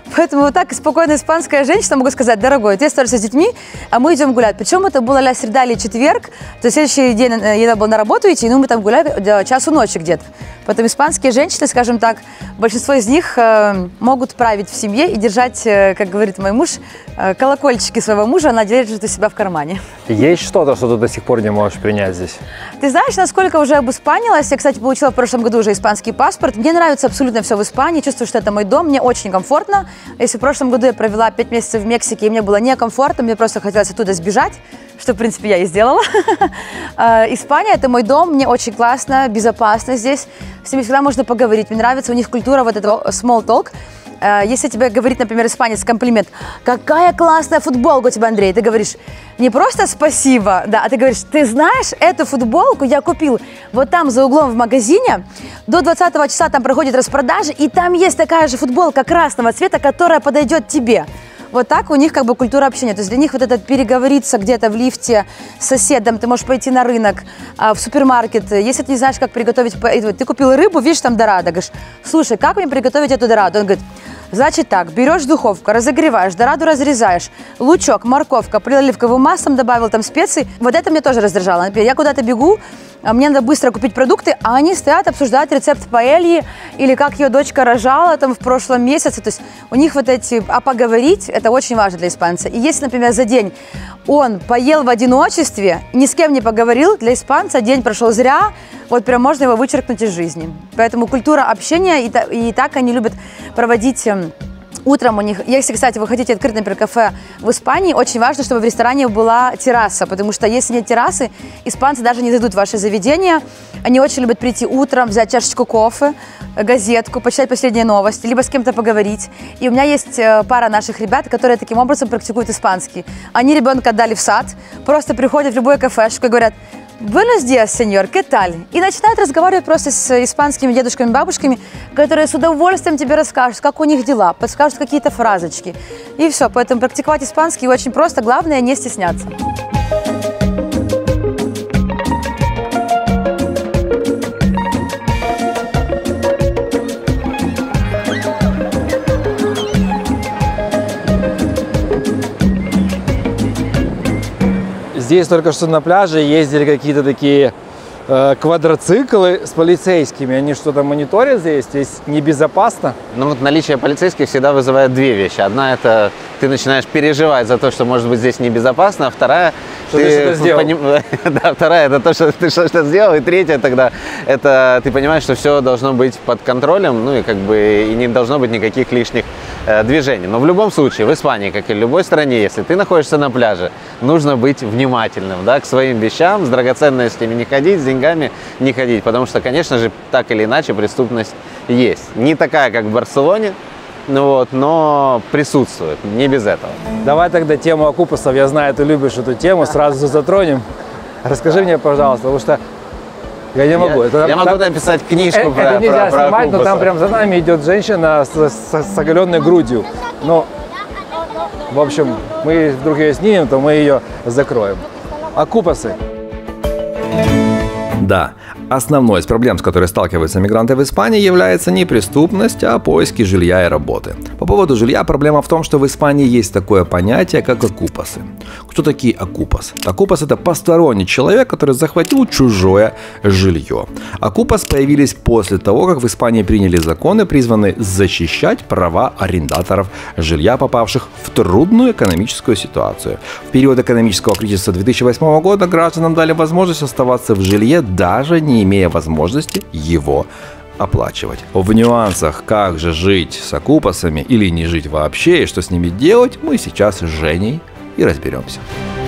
Поэтому вот так спокойно испанская женщина могу сказать: дорогой, ты остаешься с детьми, а мы идем гулять. Причем это была ля среда или четверг, то есть следующий день ей надо было на работу идти, ну мы там гуляли до часу ночи где-то. Поэтому испанские женщины, скажем так, большинство из них могут править в семье и держать, как говорит мой муж, колокольчики своего мужа, она держит у себя в кармане. Есть что-то, что ты до сих пор не можешь принять здесь? Ты знаешь, насколько уже обуспанилась? Я, кстати, получила в прошлом году уже испанский паспорт. Мне нравится абсолютно все в Испании. Чувствую, что это мой дом. Мне очень комфортно. Если в прошлом году я провела 5 месяцев в Мексике, и мне было некомфортно, мне просто хотелось оттуда сбежать, что, в принципе, я и сделала. Испания – это мой дом. Мне очень классно, безопасно здесь. С ними всегда можно поговорить. Мне нравится у них культура вот этого small talk. Если тебе говорит, например, испанец комплимент: какая классная футболка у тебя, Андрей, ты говоришь не просто спасибо, да, а ты говоришь: ты знаешь, эту футболку я купил вот там за углом в магазине, до 20 числа там проходит распродажа, и там есть такая же футболка красного цвета, которая подойдет тебе. Вот так у них как бы культура общения. То есть для них вот это переговориться где-то в лифте с соседом, ты можешь пойти на рынок, в супермаркет. Если ты не знаешь, как приготовить, ты купил рыбу, видишь, там дорадо, говоришь: слушай, как мне приготовить эту дорадо? Он говорит: значит так, берешь духовку, разогреваешь, дораду разрезаешь, лучок, морковка, полил оливковым маслом, добавил там специи. Вот это мне тоже раздражало. Например, я куда-то бегу, мне надо быстро купить продукты, а они стоят, обсуждают рецепт паэльи или как ее дочка рожала там в прошлом месяце. То есть у них вот эти, а поговорить, это очень важно для испанца. И если, например, за день он поел в одиночестве, ни с кем не поговорил, для испанца день прошел зря, вот прям можно его вычеркнуть из жизни. Поэтому культура общения, и так они любят проводить утром у них. Если, кстати, вы хотите открыть, например, кафе в Испании, очень важно, чтобы в ресторане была терраса, потому что если нет террасы, испанцы даже не зайдут в ваше заведение. Они очень любят прийти утром, взять чашечку кофе, газетку, почитать последние новости, либо с кем-то поговорить. И у меня есть пара наших ребят, которые таким образом практикуют испанский. Они ребенка отдали в сад, просто приходят в любое кафешку и говорят: «Buenos días, señor, ¿qué tal?» И начинают разговаривать просто с испанскими дедушками, бабушками, которые с удовольствием тебе расскажут, как у них дела, подскажут какие-то фразочки. И все, поэтому практиковать испанский очень просто, главное не стесняться. Здесь только что на пляже ездили какие-то такие квадроциклы с полицейскими. Они что-то мониторят здесь? Здесь небезопасно? Ну вот наличие полицейских всегда вызывает две вещи. Одна – это ты начинаешь переживать за то, что может быть здесь небезопасно, а вторая – да, вторая – это то, что ты что-то сделал, и третья тогда – это ты понимаешь, что все должно быть под контролем, ну и как бы и не должно быть никаких лишних движений. Но в любом случае, в Испании, как и в любой стране, если ты находишься на пляже, нужно быть внимательным, да, к своим вещам, с драгоценностями не ходить, с деньгами не ходить, потому что, конечно же, так или иначе преступность есть. Не такая, как в Барселоне, ну вот, но присутствует, не без этого. Давай тогда тему окупасов, я знаю, ты любишь эту тему, сразу затронем. Расскажи мне, пожалуйста, потому что я не могу. Я могу написать книжку про это нельзя снимать, окупаса. но там прям за нами идет женщина с оголенной грудью. Ну, в общем, мы вдруг ее снимем, то мы ее закроем. Окупасы. Да, основной из проблем, с которой сталкиваются мигранты в Испании, является не преступность, а поиски жилья и работы. По поводу жилья проблема в том, что в Испании есть такое понятие, как окупасы. Кто такие окупас? Окупас – это посторонний человек, который захватил чужое жилье. Окупас появились после того, как в Испании приняли законы, призванные защищать права арендаторов жилья, попавших в трудную экономическую ситуацию. В период экономического кризиса 2008 года гражданам дали возможность оставаться в жилье, даже не имея возможности его оплачивать. В нюансах, как же жить с окупасами или не жить вообще, и что с ними делать, мы сейчас с Женей и разберемся.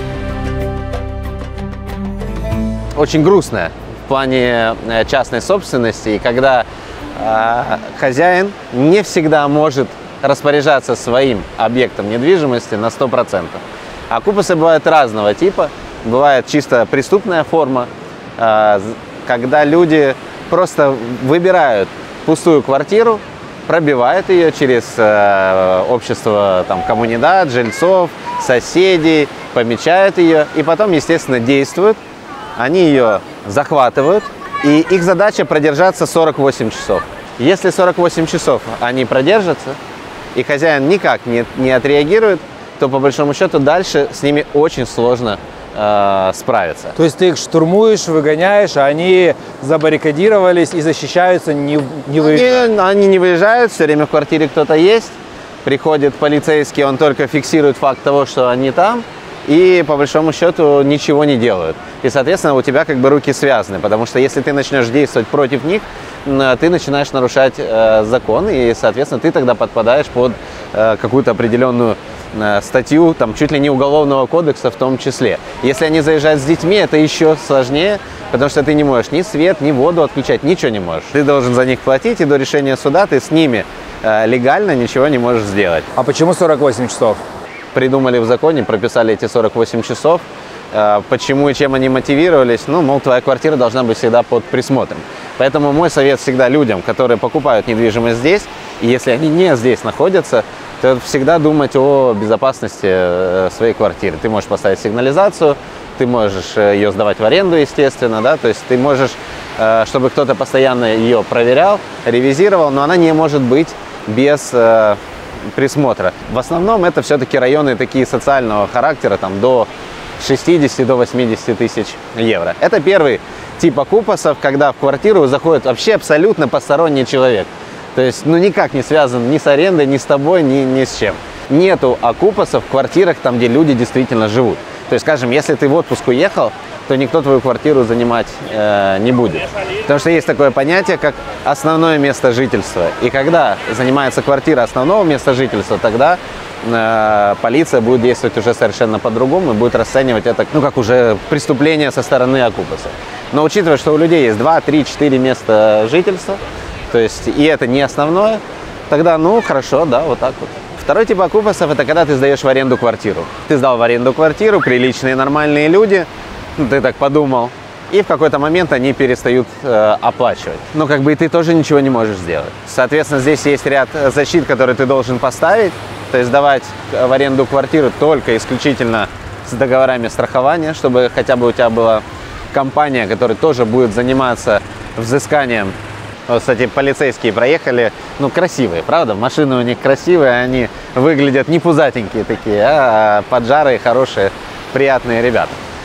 Очень грустная в плане частной собственности, и когда хозяин не всегда может распоряжаться своим объектом недвижимости на 100%. Окупасы бывают разного типа. Бывает чисто преступная форма, когда люди просто выбирают пустую квартиру, пробивают ее через общество там, коммунидад, жильцов, соседей, помечают ее и потом, естественно, действуют. Они ее захватывают, и их задача продержаться 48 часов. Если 48 часов они продержатся, и хозяин никак не отреагирует, то по большому счету дальше с ними очень сложно справиться. То есть ты их штурмуешь, выгоняешь, а они забаррикадировались и защищаются, не выезжают? Они не выезжают, все время в квартире кто-то есть. Приходит полицейский, он только фиксирует факт того, что они там, и по большому счету ничего не делают. И, соответственно, у тебя как бы руки связаны, потому что если ты начнешь действовать против них, ты начинаешь нарушать закон, и, соответственно, ты тогда подпадаешь под какую-то определенную статью, там, чуть ли не уголовного кодекса в том числе. Если они заезжают с детьми, это еще сложнее, потому что ты не можешь ни свет, ни воду отключать, ничего не можешь. Ты должен за них платить, и до решения суда ты с ними легально ничего не можешь сделать. А почему 48 часов? Придумали в законе, прописали эти 48 часов. Почему и чем они мотивировались? Ну, мол, твоя квартира должна быть всегда под присмотром. Поэтому мой совет всегда людям, которые покупают недвижимость здесь, и если они не здесь находятся, то всегда думать о безопасности своей квартиры. Ты можешь поставить сигнализацию, ты можешь ее сдавать в аренду, естественно, да, то есть ты можешь, чтобы кто-то постоянно ее проверял, ревизировал, но она не может быть без присмотра. В основном это все-таки районы такие социального характера, там до 60 до 80 тысяч евро. Это первый тип окупасов, когда в квартиру заходит вообще абсолютно посторонний человек. То есть, ну, никак не связан ни с арендой, ни с тобой, ни с чем. Нету окупасов в квартирах, там, где люди действительно живут. То есть, скажем, если ты в отпуск уехал, то никто твою квартиру занимать не будет. Потому что есть такое понятие, как основное место жительства. И когда занимается квартира основного места жительства, тогда полиция будет действовать уже совершенно по-другому и будет расценивать это, ну, как уже преступление со стороны окупаса. Но учитывая, что у людей есть 2, 3, 4 места жительства, то есть и это не основное, тогда, ну, хорошо, да, вот так вот. Второй тип окупасов – это когда ты сдаешь в аренду квартиру. Ты сдал в аренду квартиру, приличные нормальные люди, ты так подумал, и в какой-то момент они перестают оплачивать. Ну, как бы и ты тоже ничего не можешь сделать. Соответственно, здесь есть ряд защит, которые ты должен поставить, то есть сдавать в аренду квартиру только исключительно с договорами страхования, чтобы хотя бы у тебя была компания, которая тоже будет заниматься взысканием. Вот, кстати, полицейские проехали, ну, красивые, правда? Машины у них красивые, они выглядят не пузатенькие такие, а поджарые, хорошие, приятные ребята.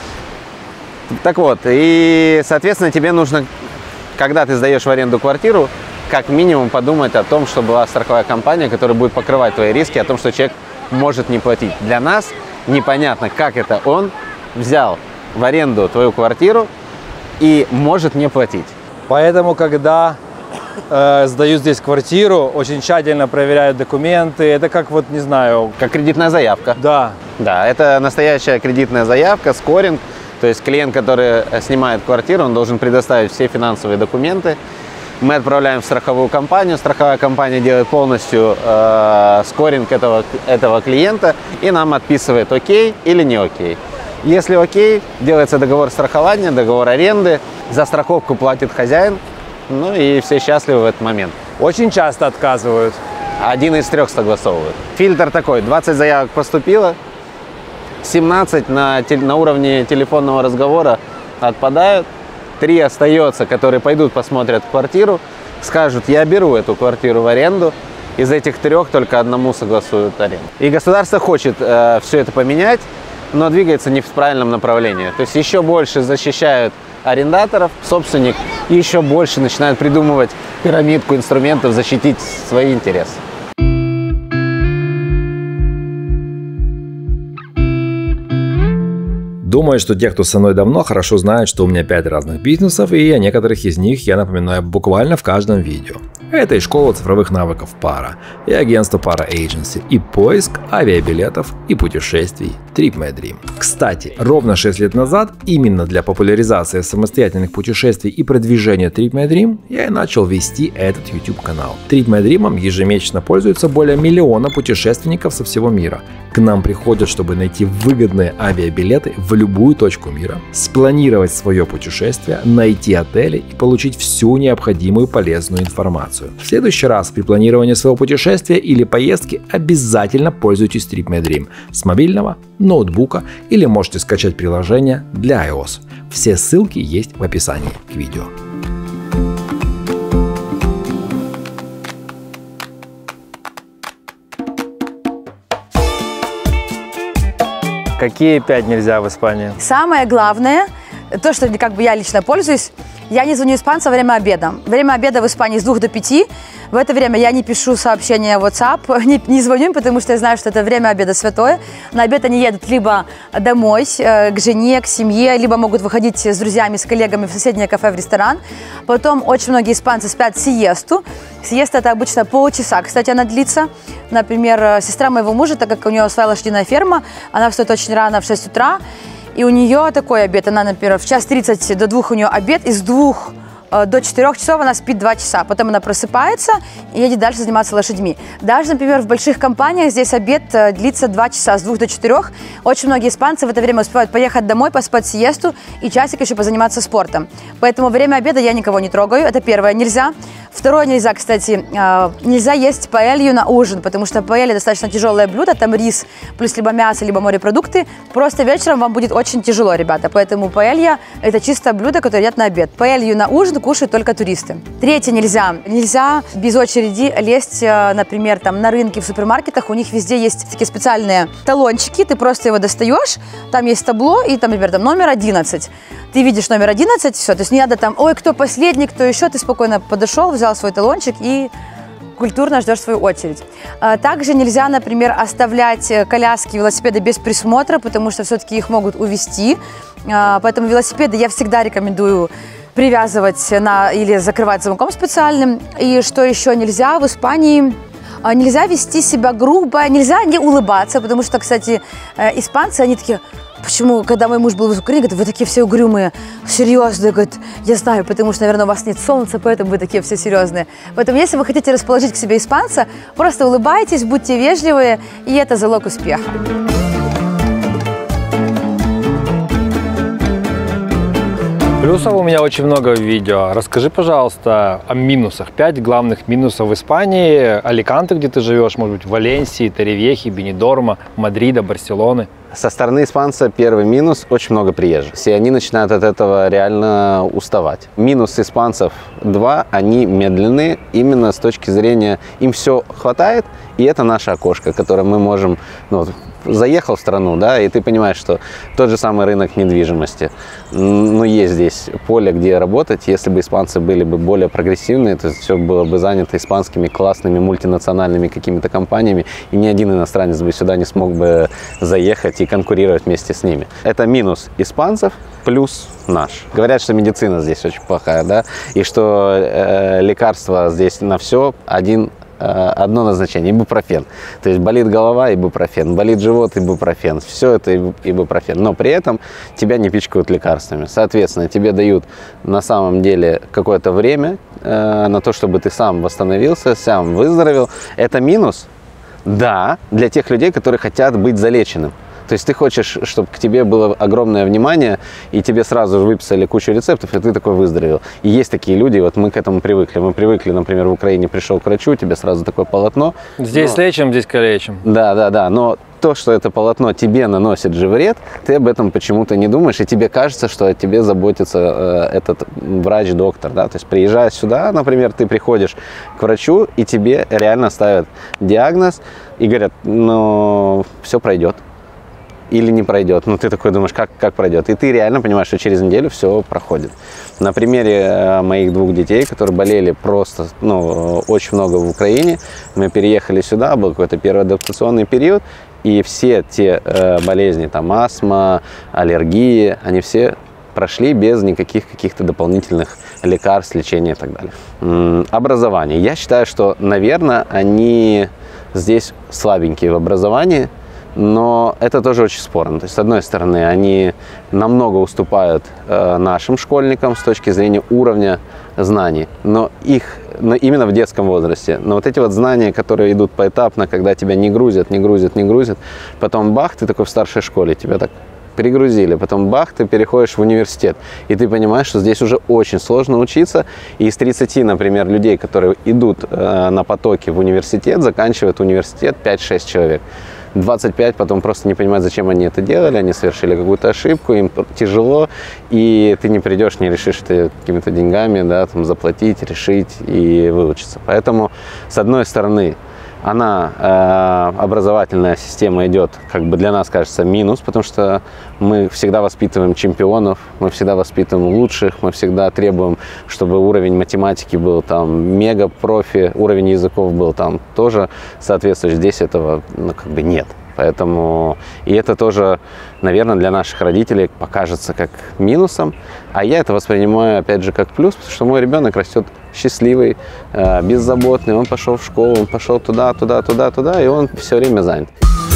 Так вот, и, соответственно, тебе нужно, когда ты сдаешь в аренду квартиру, как минимум подумать о том, что была страховая компания, которая будет покрывать твои риски, о том, что человек может не платить. Для нас непонятно, как это он взял в аренду твою квартиру и может не платить. Поэтому, когда сдают здесь квартиру, очень тщательно проверяют документы. Это как, вот, не знаю... Как кредитная заявка. Да. Да, это настоящая кредитная заявка, скоринг. То есть клиент, который снимает квартиру, он должен предоставить все финансовые документы. Мы отправляем в страховую компанию. Страховая компания делает полностью скоринг этого клиента и нам отписывает окей или не окей. Если окей, делается договор страхования, договор аренды, за страховку платит хозяин, ну и все счастливы в этот момент. Очень часто отказывают. 1 из 3 согласовывают. Фильтр такой: 20 заявок поступило, 17 на уровне телефонного разговора отпадают, 3 остается, которые пойдут посмотрят квартиру, скажут: я беру эту квартиру в аренду. Из этих 3 только 1 согласуют аренду. И государство хочет все это поменять, но двигается не в правильном направлении. То есть еще больше защищают арендаторов, собственник еще больше начинает придумывать пирамидку инструментов защитить свои интересы. Думаю, что те, кто со мной давно, хорошо знают, что у меня 5 разных бизнесов, и о некоторых из них я напоминаю буквально в каждом видео. Это и школа цифровых навыков Пара, и агентство Para Agency, и поиск авиабилетов и путешествий TripMyDream. Кстати, ровно 6 лет назад, именно для популяризации самостоятельных путешествий и продвижения TripMyDream, я и начал вести этот YouTube-канал. TripMyDream ежемесячно пользуется более 1 миллиона путешественников со всего мира. К нам приходят, чтобы найти выгодные авиабилеты в любую точку мира, спланировать свое путешествие, найти отели и получить всю необходимую полезную информацию. В следующий раз при планировании своего путешествия или поездки обязательно пользуйтесь TripMyDream с мобильного, ноутбука или можете скачать приложение для iOS. Все ссылки есть в описании к видео. Какие 5 нельзя в Испании? Самое главное, то, что как бы я лично пользуюсь, я не звоню испанцам во время обеда. Время обеда в Испании с 2 до 5. В это время я не пишу сообщения в WhatsApp, не звоню им, потому что я знаю, что это время обеда святое. На обед они едут либо домой, к жене, к семье, либо могут выходить с друзьями, с коллегами в соседнее кафе, в ресторан. Потом очень многие испанцы спят сиесту. Сиеста – это обычно полчаса, кстати, она длится. Например, сестра моего мужа, так как у нее своя лошадиная ферма, она встает очень рано, в 6 утра. И у нее такой обед, она, например, в 1:30 до 2 у нее обед, из 2 до 4 часов она спит 2 часа, потом она просыпается и едет дальше заниматься лошадьми. Даже, например, в больших компаниях здесь обед длится 2 часа, с 2 до 4. Очень многие испанцы в это время успевают поехать домой, поспать сиесту и часик еще позаниматься спортом. Поэтому время обеда я никого не трогаю, это первое, нельзя. Второе нельзя, кстати, нельзя есть паэлью на ужин, потому что паэлья достаточно тяжелое блюдо, там рис, плюс либо мясо, либо морепродукты. Просто вечером вам будет очень тяжело, ребята, поэтому паэлья – это чисто блюдо, которое едят на обед. Паэлью на ужин кушают только туристы. Третье нельзя. Нельзя без очереди лезть, например, там на рынке, в супермаркетах, у них везде есть такие специальные талончики, ты просто его достаешь, там есть табло, и там, например, там номер 11. Ты видишь номер 11, все, то есть не надо там, ой, кто последний, кто еще, ты спокойно подошел, взял свой талончик и культурно ждешь свою очередь. Также нельзя, например, оставлять коляски, велосипеды без присмотра, потому что все-таки их могут увезти. Поэтому велосипеды я всегда рекомендую привязывать или закрывать замком специальным. И что еще нельзя в Испании? Нельзя вести себя грубо, нельзя не улыбаться, потому что, кстати, испанцы, они такие... Почему, когда мой муж был в Украине, говорит, вы такие все угрюмые, серьезные, говорит, я знаю, потому что, наверное, у вас нет солнца, поэтому вы такие все серьезные. Поэтому, если вы хотите расположить к себе испанца, просто улыбайтесь, будьте вежливые, и это залог успеха. Плюсов у меня очень много в видео. Расскажи, пожалуйста, о минусах. 5 главных минусов в Испании. Аликанте, где ты живешь, может быть, Валенсии, Торревьехи, Бенидорма, Мадрида, Барселоны. Со стороны испанца первый минус – очень много приезжих. Все они начинают от этого реально уставать. Минус испанцев 2 – они медленные, именно с точки зрения, им все хватает, и это наше окошко, которое мы можем, заехал в страну, да, и ты понимаешь, что тот же самый рынок недвижимости, есть здесь поле, где работать. Если бы испанцы были бы более прогрессивные, то все было бы занято испанскими классными мультинациональными какими-то компаниями, и ни один иностранец бы сюда не смог бы заехать и конкурировать вместе с ними. Это минус испанцев плюс наш. Говорят, что медицина здесь очень плохая, да, и что лекарства здесь на все одно назначение – ибупрофен. То есть болит голова – ибупрофен, болит живот – ибупрофен. Все это ибупрофен. Но при этом тебя не пичкают лекарствами. Соответственно, тебе дают на самом деле какое-то время на то, чтобы ты сам восстановился, сам выздоровел. Это минус, да, для тех людей, которые хотят быть залеченным. То есть ты хочешь, чтобы к тебе было огромное внимание, и тебе сразу же выписали кучу рецептов, и ты такой выздоровел. И есть такие люди, вот мы к этому привыкли. Мы привыкли, например, в Украине пришел к врачу, тебе сразу такое полотно. Здесь лечим, здесь калечим. Да. Но то, что это полотно тебе наносит же вред, ты об этом почему-то не думаешь, и тебе кажется, что о тебе заботится этот врач-доктор. Да? То есть приезжая сюда, например, ты приходишь к врачу, и тебе реально ставят диагноз, и говорят, все пройдет. Или не пройдет. Ты такой думаешь, как пройдет. И ты реально понимаешь, что через неделю все проходит. На примере моих 2 детей, которые болели просто очень много в Украине, мы переехали сюда, был какой-то первый адаптационный период, и все те болезни, там астма, аллергии, они все прошли без никаких каких-то дополнительных лекарств, лечения и так далее. Образование. Я считаю, что, наверное, они здесь слабенькие в образовании, но это тоже очень спорно. То есть, с одной стороны, они намного уступают нашим школьникам с точки зрения уровня знаний, но именно в детском возрасте. Но вот эти вот знания, которые идут поэтапно, когда тебя не грузят, потом бах, ты такой в старшей школе, тебя так перегрузили, потом бах, ты переходишь в университет, и ты понимаешь, что здесь уже очень сложно учиться, и из 30, например, людей, которые идут на потоке в университет, заканчивают университет 5-6 человек. 25 потом просто не понимают, зачем они это делали, они совершили какую-то ошибку, им тяжело, и ты не придешь, не решишь это какими-то деньгами, да, там, заплатить, решить и выучиться. Поэтому, с одной стороны, Она, образовательная система, идет, как бы для нас кажется, минус, потому что мы всегда воспитываем чемпионов, мы всегда воспитываем лучших, мы всегда требуем, чтобы уровень математики был там мега-профи, уровень языков был там тоже соответствующий. Здесь этого как бы нет. Поэтому и это тоже, наверное, для наших родителей покажется как минусом, а я это воспринимаю, опять же, как плюс, потому что мой ребенок растет счастливый, беззаботный, он пошел в школу, он пошел туда, и он все время занят.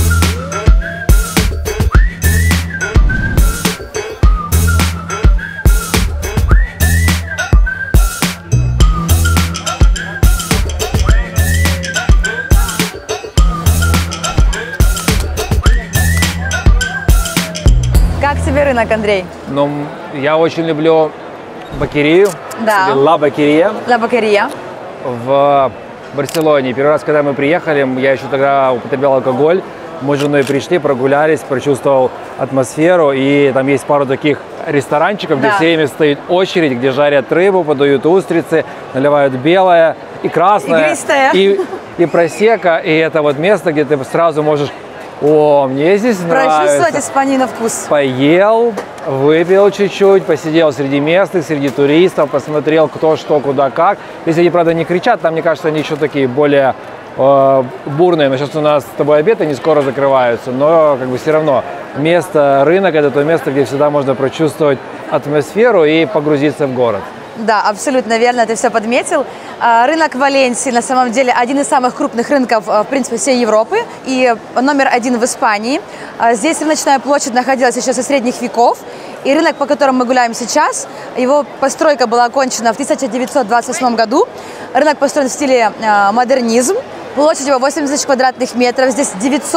Как тебе рынок, Андрей? Ну, я очень люблю Бакерию, Да. или Ла Бакерия Ла Бакерия. в Барселоне. Первый раз, когда мы приехали, я еще тогда употреблял алкоголь. Мы с женой пришли, прогулялись, прочувствовал атмосферу. И там есть пару таких ресторанчиков, где Да. все время стоит очередь, где жарят рыбу, подают устрицы, наливают белое и красное. Игристое. И просека. И это вот место, где ты сразу можешь... О, мне здесь Прочувствовать нравится. испанина вкус. Поел, выпил чуть-чуть, посидел среди местных, среди туристов, посмотрел, кто что, куда, как. Здесь они, правда, не кричат, там, мне кажется, они еще такие более бурные. Но сейчас у нас с тобой обед, они скоро закрываются. Но как бы все равно место, рынок – это то место, где всегда можно прочувствовать атмосферу и погрузиться в город. Да, абсолютно верно, ты все подметил. Рынок Валенсии на самом деле один из самых крупных рынков, в принципе, всей Европы и номер один в Испании. Здесь рыночная площадь находилась еще со средних веков. И рынок, по которому мы гуляем сейчас, его постройка была окончена в 1928 году. Рынок построен в стиле модернизм. Площадь его 80 квадратных метров. Здесь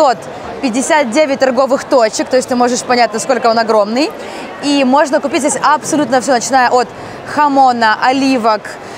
959 торговых точек, то есть ты можешь понять, насколько он огромный. И можно купить здесь абсолютно все, начиная от хамона, оливок,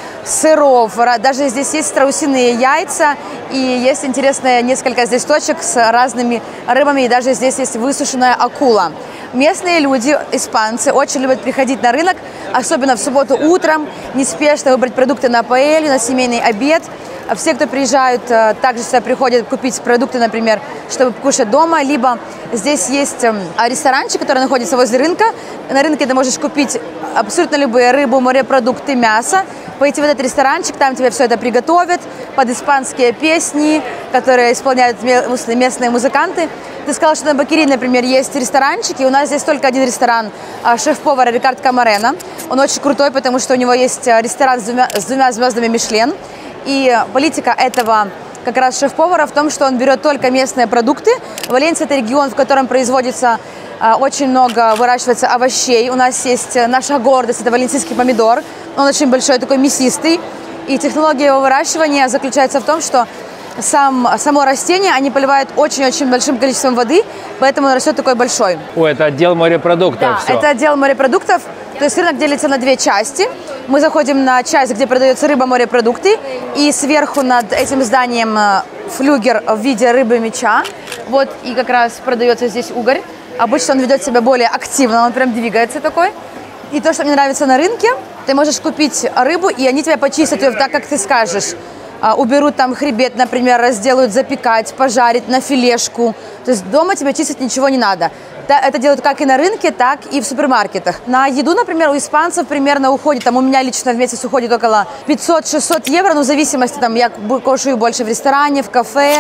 сыров. Даже здесь есть страусиные яйца. И есть интересные несколько здесь точек с разными рыбами. И даже здесь есть высушенная акула. Местные люди, испанцы, очень любят приходить на рынок, особенно в субботу утром, неспешно выбрать продукты на паэлью, на семейный обед. Все, кто приезжают, также сюда приходят купить продукты, например, чтобы кушать дома. Либо здесь есть ресторанчик, который находится возле рынка. На рынке ты можешь купить абсолютно любые рыбу, морепродукты, мясо. Пойти в этот ресторанчик, там тебе все это приготовят под испанские песни, которые исполняют местные музыканты. Ты сказал, что на Бакерии, например, есть ресторанчики. У нас здесь только один ресторан шеф-повара Рикард Камарена. Он очень крутой, потому что у него есть ресторан с двумя звездами Мишлен. И политика этого как раз шеф-повара в том, что он берет только местные продукты. Валенсия – это регион, в котором производится очень много, выращивается овощей. У нас есть наша гордость – это валенсийский помидор. Он очень большой, такой мясистый. И технология его выращивания заключается в том, что само растение они поливают очень-очень большим количеством воды, поэтому он растет такой большой. О, это отдел морепродуктов. Да, всё. это отдел морепродуктов. То есть рынок делится на две части. Мы заходим на часть, где продается рыба, морепродукты. И сверху над этим зданием флюгер в виде рыбы меча. Вот и как раз продается здесь угорь. Обычно он ведет себя более активно, он прям двигается такой. И то, что мне нравится на рынке, ты можешь купить рыбу, и они тебя почистят ее так, как ты скажешь. Уберут там хребет, например, разделают, запекать, пожарить на филешку. То есть дома тебе чистить ничего не надо. Это делают как и на рынке, так и в супермаркетах. На еду, например, у испанцев примерно уходит, там у меня лично в месяц уходит около 500-600 евро, ну в зависимости, там я кушаю больше в ресторане, в кафе.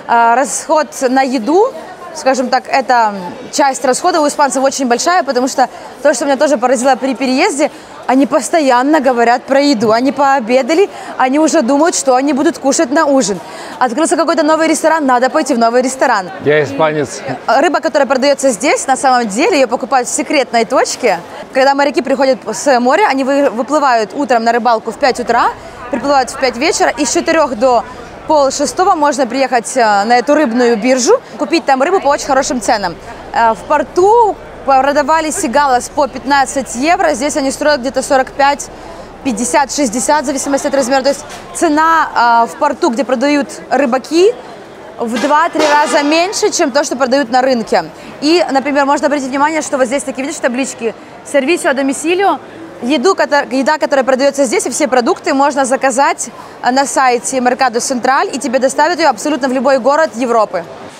Расход на еду, скажем так, это часть расхода у испанцев очень большая, потому что то, что меня тоже поразило при переезде, они постоянно говорят про еду. Они пообедали, они уже думают, что они будут кушать на ужин. Открылся какой-то новый ресторан, надо пойти в новый ресторан. Я испанец. Рыба, которая продается здесь, на самом деле, ее покупают в секретной точке. Когда моряки приходят с моря, они выплывают утром на рыбалку в 5 утра, приплывают в 5 вечера, и с 4 до 5:30 можно приехать на эту рыбную биржу, купить там рыбу по очень хорошим ценам. В порту продавали сигалос по 15 евро, здесь они строят где-то 45, 50, 60, в зависимости от размера. То есть цена в порту, где продают рыбаки, в 2-3 раза меньше, чем то, что продают на рынке. И, например, можно обратить внимание, что вот здесь такие, видишь, таблички «Сервисио а домисилио», Еда, которая продается здесь, и все продукты можно заказать на сайте Mercado Central, и тебе доставят ее абсолютно в любой город Европы.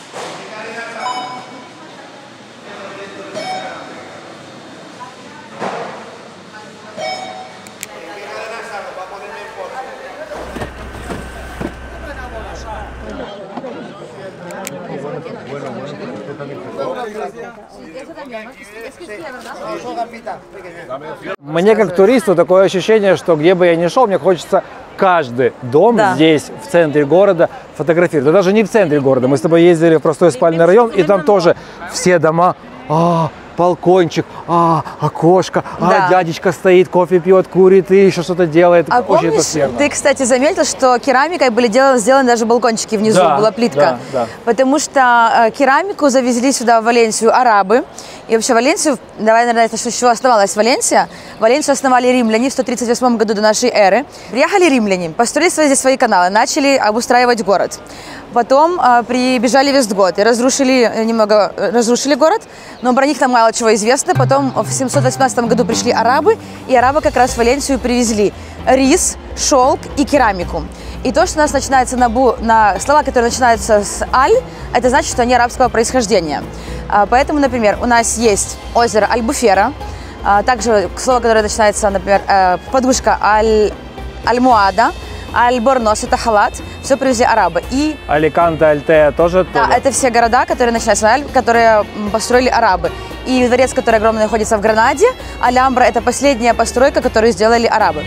Мне как туристу такое ощущение, что где бы я ни шел, мне хочется каждый дом здесь, в центре города, фотографировать. Да даже не в центре города. Мы с тобой ездили в простой спальный район, и там тоже все дома, балкончик, окошко, дядечка стоит, кофе пьет, курит и еще что-то делает. А очень помнишь, ты, кстати, заметил, что керамикой были сделаны даже балкончики внизу, была плитка? Да. Потому что керамику завезли сюда, в Валенсию, арабы. И вообще Валенсию, давай, наверное, это с чего основалась Валенсия. Валенсию основали римляне в 138 году до нашей эры. Приехали римляне, построили здесь свои каналы, начали обустраивать город. Потом прибежали вестготы, разрушили город, но про них там мало чего известно. Потом в 718 году пришли арабы, и арабы как раз в Валенсию привезли рис, шелк и керамику. И то, что у нас начинается на слова, которые начинаются с «аль», это значит, что они арабского происхождения. Поэтому, например, у нас есть озеро Альбуфера, также слово, которое начинается, например, подушка Аль-Муада, Аль-Борнос, это халат, все привезли арабы. И Аликанте, Альтея тоже оттуда? Да, это все города, которые начинаются на Аль, которые построили арабы. И дворец, который огромный, находится в Гранаде. Альямбра – это последняя постройка, которую сделали арабы.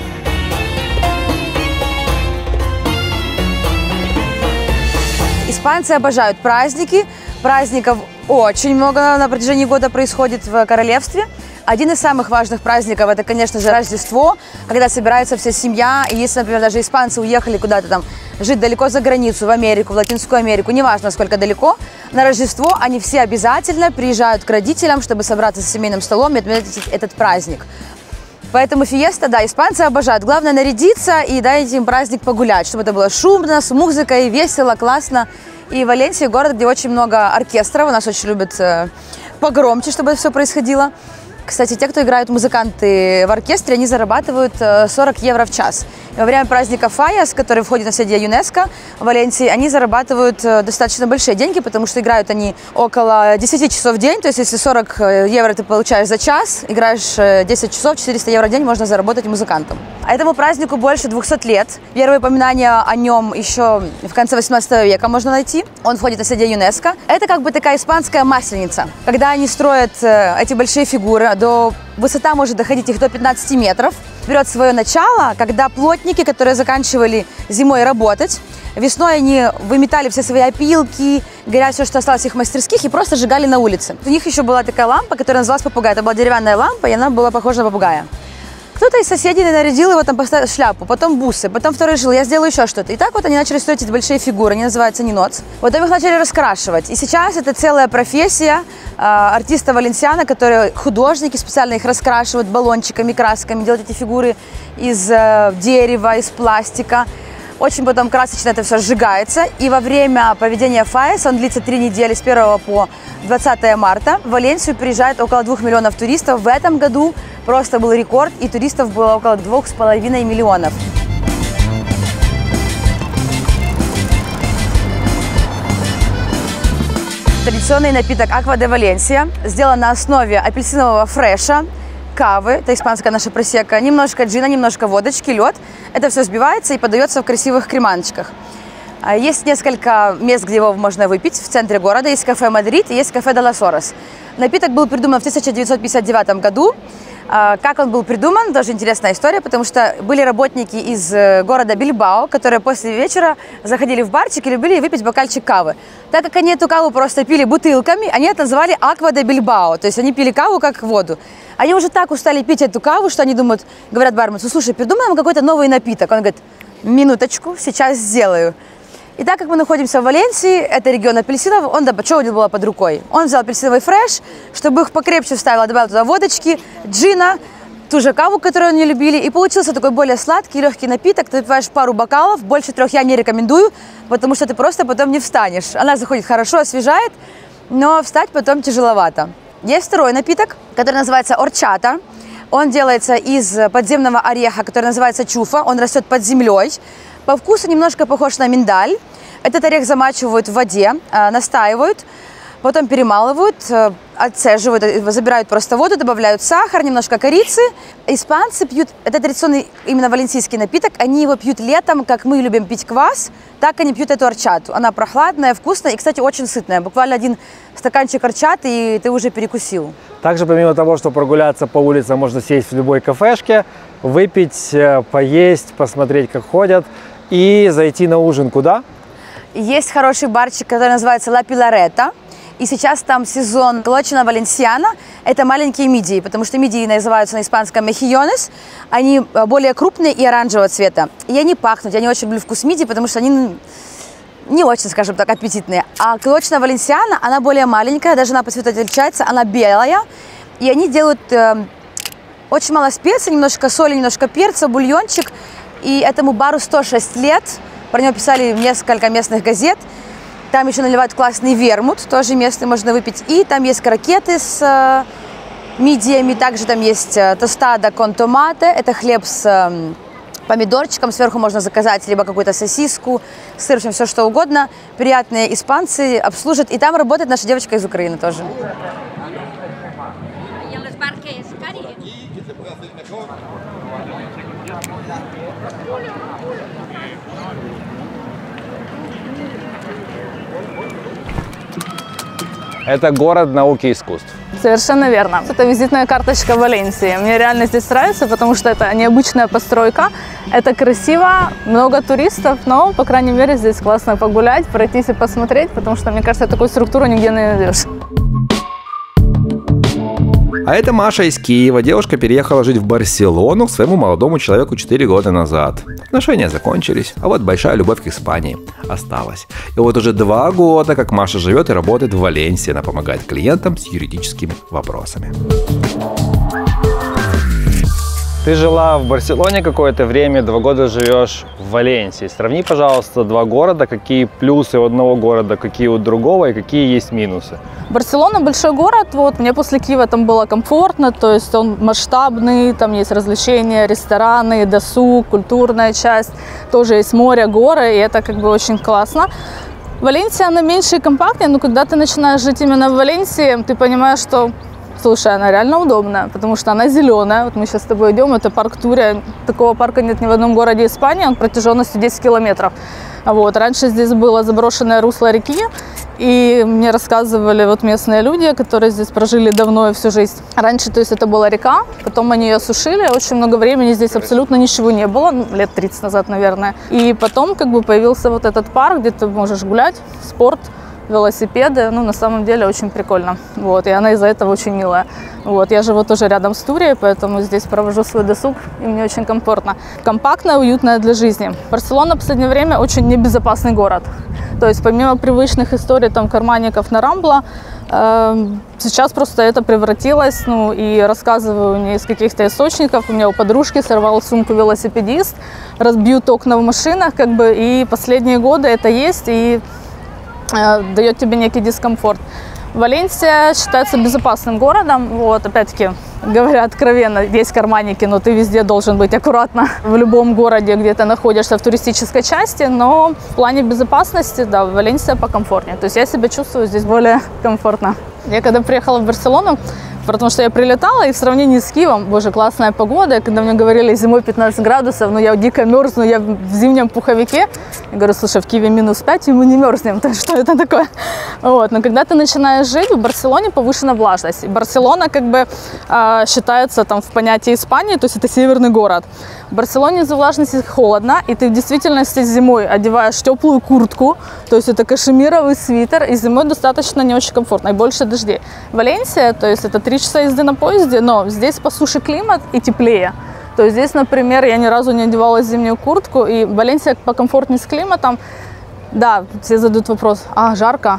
Испанцы обожают праздники. Праздников очень много на протяжении года происходит в королевстве. Один из самых важных праздников – это, конечно же, Рождество, когда собирается вся семья. И если, например, даже испанцы уехали куда-то там жить далеко за границу, в Америку, в Латинскую Америку, неважно, сколько далеко, на Рождество они все обязательно приезжают к родителям, чтобы собраться за семейным столом и отметить этот праздник. Поэтому фиеста, да, испанцы обожают. Главное нарядиться и дать им праздник погулять, чтобы это было шумно, с музыкой, весело, классно. И Валенсия – город, где очень много оркестров. У нас очень любят погромче, чтобы это все происходило. Кстати, те, кто играют музыканты в оркестре, они зарабатывают 40 евро в час. И во время праздника Фаяс, который входит в наследие ЮНЕСКО в Валенсии, они зарабатывают достаточно большие деньги, потому что играют они около 10 часов в день. То есть, если 40 евро ты получаешь за час, играешь 10 часов, 400 евро в день можно заработать музыкантом. А этому празднику больше 200 лет. Первые упоминания о нем еще в конце 18 века можно найти. Он входит в наследие ЮНЕСКО. Это как бы такая испанская масленица. Когда они строят эти большие фигуры, высота может доходить их до 15 метров. Берет свое начало, когда плотники, которые заканчивали зимой работать, весной они выметали все свои опилки, горя все, что осталось в их мастерских, и просто сжигали на улице. У них еще была такая лампа, которая называлась попугай. Это была деревянная лампа, и она была похожа на попугая. Кто-то из соседей нарядил его, там поставил шляпу, потом бусы, потом второй жил, я сделаю еще что-то. И так вот они начали строить эти большие фигуры, они называются ниноц. Потом их начали раскрашивать. И сейчас это целая профессия артиста Валенсиано, которые художники специально их раскрашивают баллончиками, красками, делают эти фигуры из дерева, из пластика. Очень потом красочно это все сжигается. И во время проведения Фаяс, он длится 3 недели, с 1 по 20 марта, в Валенсию приезжает около 2 миллионов туристов. В этом году просто был рекорд, и туристов было около 2,5 миллионов. Традиционный напиток Аква де Валенсия сделан на основе апельсинового фреша, кавы, это испанская наша просека, немножко джина, немножко водочки, лед. Это все взбивается и подается в красивых креманчиках. Есть несколько мест, где его можно выпить в центре города. Есть кафе «Мадрид» и есть кафе «Де лас Орос». Напиток был придуман в 1959 году. Как он был придуман, тоже интересная история, потому что были работники из города Бильбао, которые после вечера заходили в барчик и любили выпить бокальчик кавы. Так как они эту каву просто пили бутылками, они это называли «Аква де Бильбао», то есть они пили каву как воду. Они уже так устали пить эту каву, что они думают, говорят бармену: слушай, придумаем какой-то новый напиток. Он говорит: минуточку, сейчас сделаю. И так как мы находимся в Валенсии, это регион апельсинов, он что у него было под рукой? Он взял апельсиновый фреш, чтобы их покрепче вставил, добавил туда водочки, джина, ту же каву, которую они любили, и получился такой более сладкий, легкий напиток. Ты выпиваешь пару бокалов, больше 3 я не рекомендую, потому что ты просто потом не встанешь. Она заходит хорошо, освежает, но встать потом тяжеловато. Есть второй напиток, который называется орчата. Он делается из подземного ореха, который называется чуфа. Он растет под землей. По вкусу немножко похож на миндаль. Этот орех замачивают в воде, настаивают, потом перемалывают, отцеживают, забирают просто воду, добавляют сахар, немножко корицы. Испанцы пьют, это традиционный именно валенсийский напиток, они его пьют летом, как мы любим пить квас, так они пьют эту орчату. Она прохладная, вкусная и, кстати, очень сытная. Буквально один стаканчик орчаты, и ты уже перекусил. Также, помимо того, что прогуляться по улицам, можно сесть в любой кафешке, выпить, поесть, посмотреть, как ходят, и зайти на ужин куда? Есть хороший барчик, который называется Ла Пиларета. И сейчас там сезон Клочина Валенсиана. Это маленькие мидии, потому что мидии называются на испанском мехильонес. Они более крупные и оранжевого цвета. И они пахнут. Я не очень люблю вкус мидии, потому что они не очень, скажем так, аппетитные. А Клочина Валенсиана, она более маленькая, даже она по цвету отличается, она белая. И они делают очень мало специй, немножко соли, немножко перца, бульончик. И этому бару 106 лет. Про него писали несколько местных газет. Там еще наливают классный вермут, тоже местный, можно выпить. И там есть крокеты с мидиями. Также там есть тостада кон томате. Это хлеб с помидорчиком. Сверху можно заказать либо какую-то сосиску, сыр, в общем, все что угодно. Приятные испанцы обслужат. И там работает наша девочка из Украины тоже. Это город науки и искусств. Совершенно верно. Это визитная карточка Валенсии. Мне реально здесь нравится, потому что это необычная постройка. Это красиво, много туристов, но, по крайней мере, здесь классно погулять, пройтись и посмотреть, потому что, мне кажется, такую структуру нигде не найдешь. А это Маша из Киева. Девушка переехала жить в Барселону к своему молодому человеку 4 года назад. Отношения закончились, а вот большая любовь к Испании осталась. И вот уже 2 года, как Маша живет и работает в Валенсии. Она помогает клиентам с юридическими вопросами. Ты жила в Барселоне какое-то время, 2 года живешь в Валенсии. Сравни, пожалуйста, 2 города, какие плюсы у одного города, какие у другого и какие есть минусы. Барселона большой город, вот, мне после Киева там было комфортно, то есть он масштабный, там есть развлечения, рестораны, досуг, культурная часть, тоже есть море, горы, и это как бы очень классно. Валенсия, она меньше и компактнее, но когда ты начинаешь жить именно в Валенсии, ты понимаешь, что, слушай, она реально удобная, потому что она зеленая. Вот мы сейчас с тобой идем, это парк Турия. Такого парка нет ни в одном городе Испании, он протяженностью 10 километров. Вот. Раньше здесь было заброшенное русло реки, и мне рассказывали вот местные люди, которые здесь прожили давно и всю жизнь. Раньше, то есть, это была река, потом они ее осушили, очень много времени здесь абсолютно ничего не было, лет 30 назад, наверное. И потом как бы появился вот этот парк, где ты можешь гулять, спорт, велосипеды, ну, на самом деле, очень прикольно. Вот, и она из-за этого очень милая. Вот, я живу тоже рядом с Турией, поэтому здесь провожу свой досуг, и мне очень комфортно. Компактная, уютная для жизни. Барселона в последнее время очень небезопасный город. То есть, помимо привычных историй, там, карманников на Рамбла, сейчас просто это превратилось, ну, и рассказываю не из каких-то источников. У меня у подружки сорвал сумку велосипедист, разбьют окна в машинах, как бы, и последние годы это есть, и дает тебе некий дискомфорт. Валенсия считается безопасным городом. Вот, опять-таки, говоря откровенно, есть карманники, но ты везде должен быть аккуратно в любом городе, где ты находишься в туристической части. Но в плане безопасности, да, Валенсия покомфортнее. То есть я себя чувствую здесь более комфортно. Я когда приехала в Барселону, потому что я прилетала, и в сравнении с Киевом, боже, классная погода. И когда мне говорили, зимой 15 градусов, но я дико мерзну, я в зимнем пуховике. Я говорю, слушай, в Киеве -5, и мы не мерзнем. Что это такое? Вот. Но когда ты начинаешь жить, в Барселоне повышена влажность. И Барселона как бы считается там в понятии Испании, то есть это северный город. В Барселоне из-за влажности холодно, и ты в действительности зимой одеваешь теплую куртку, то есть это кашемировый свитер, и зимой достаточно не очень комфортно, и больше дождей. Валенсия, то есть это 3 часа езды на поезде, но здесь по суше климат и теплее. То есть здесь, например, я ни разу не одевала зимнюю куртку, и Валенсия покомфортнее с климатом. Да, все задают вопрос, жарко?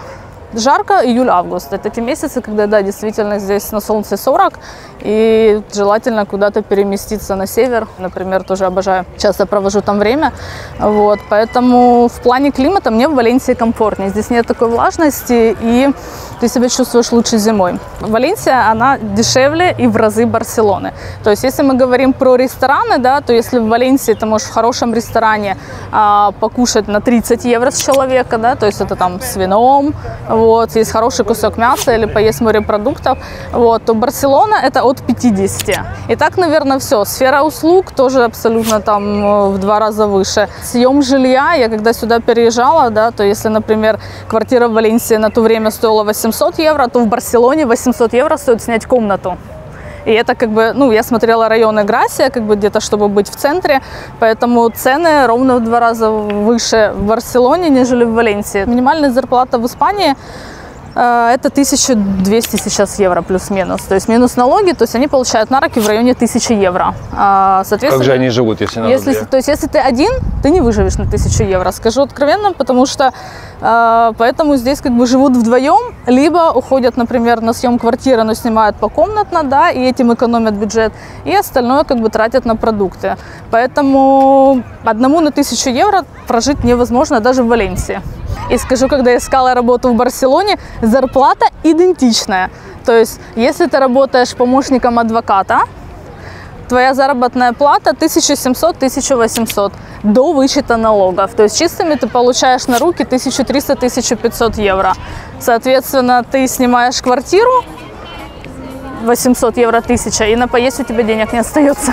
Жарко июль-август. Это те месяцы, когда, да, действительно здесь на солнце 40, и желательно куда-то переместиться на север. Например, тоже обожаю, часто провожу там время. Вот, поэтому в плане климата мне в Валенсии комфортнее. Здесь нет такой влажности, и ты себя чувствуешь лучше зимой. Валенсия, она дешевле и в разы Барселоны. То есть, если мы говорим про рестораны, да, то если в Валенсии ты можешь в хорошем ресторане покушать на 30 евро с человека, да, то есть это там с вином, вот, есть хороший кусок мяса или поесть морепродуктов, вот, то Барселона это от 50. И так, наверное, все. Сфера услуг тоже абсолютно там в 2 раза выше. Съем жилья, я когда сюда переезжала, да, то если, например, квартира в Валенсии на то время стоила 800 евро, то в Барселоне 800 евро стоит снять комнату. И это как бы, ну, я смотрела районы Грасия, как бы где-то, чтобы быть в центре, поэтому цены ровно в 2 раза выше в Барселоне, нежели в Валенсии. Минимальная зарплата в Испании это 1200 сейчас евро плюс-минус, то есть минус налоги, то есть они получают на руки в районе 1000 евро. Соответственно, как же они живут, если на рубле? То есть если ты один, ты не выживешь на 1000 евро, скажу откровенно, потому что поэтому здесь как бы живут вдвоем, либо уходят, например, на съем квартиры, но снимают покомнатно, да, и этим экономят бюджет, и остальное как бы тратят на продукты. Поэтому одному на 1000 евро прожить невозможно даже в Валенсии. И скажу, когда я искала работу в Барселоне, зарплата идентичная. То есть, если ты работаешь помощником адвоката, твоя заработная плата 1700-1800 до вычета налогов. То есть чистыми ты получаешь на руки 1300-1500 евро. Соответственно, ты снимаешь квартиру 800 евро 1000, и на поесть у тебя денег не остается.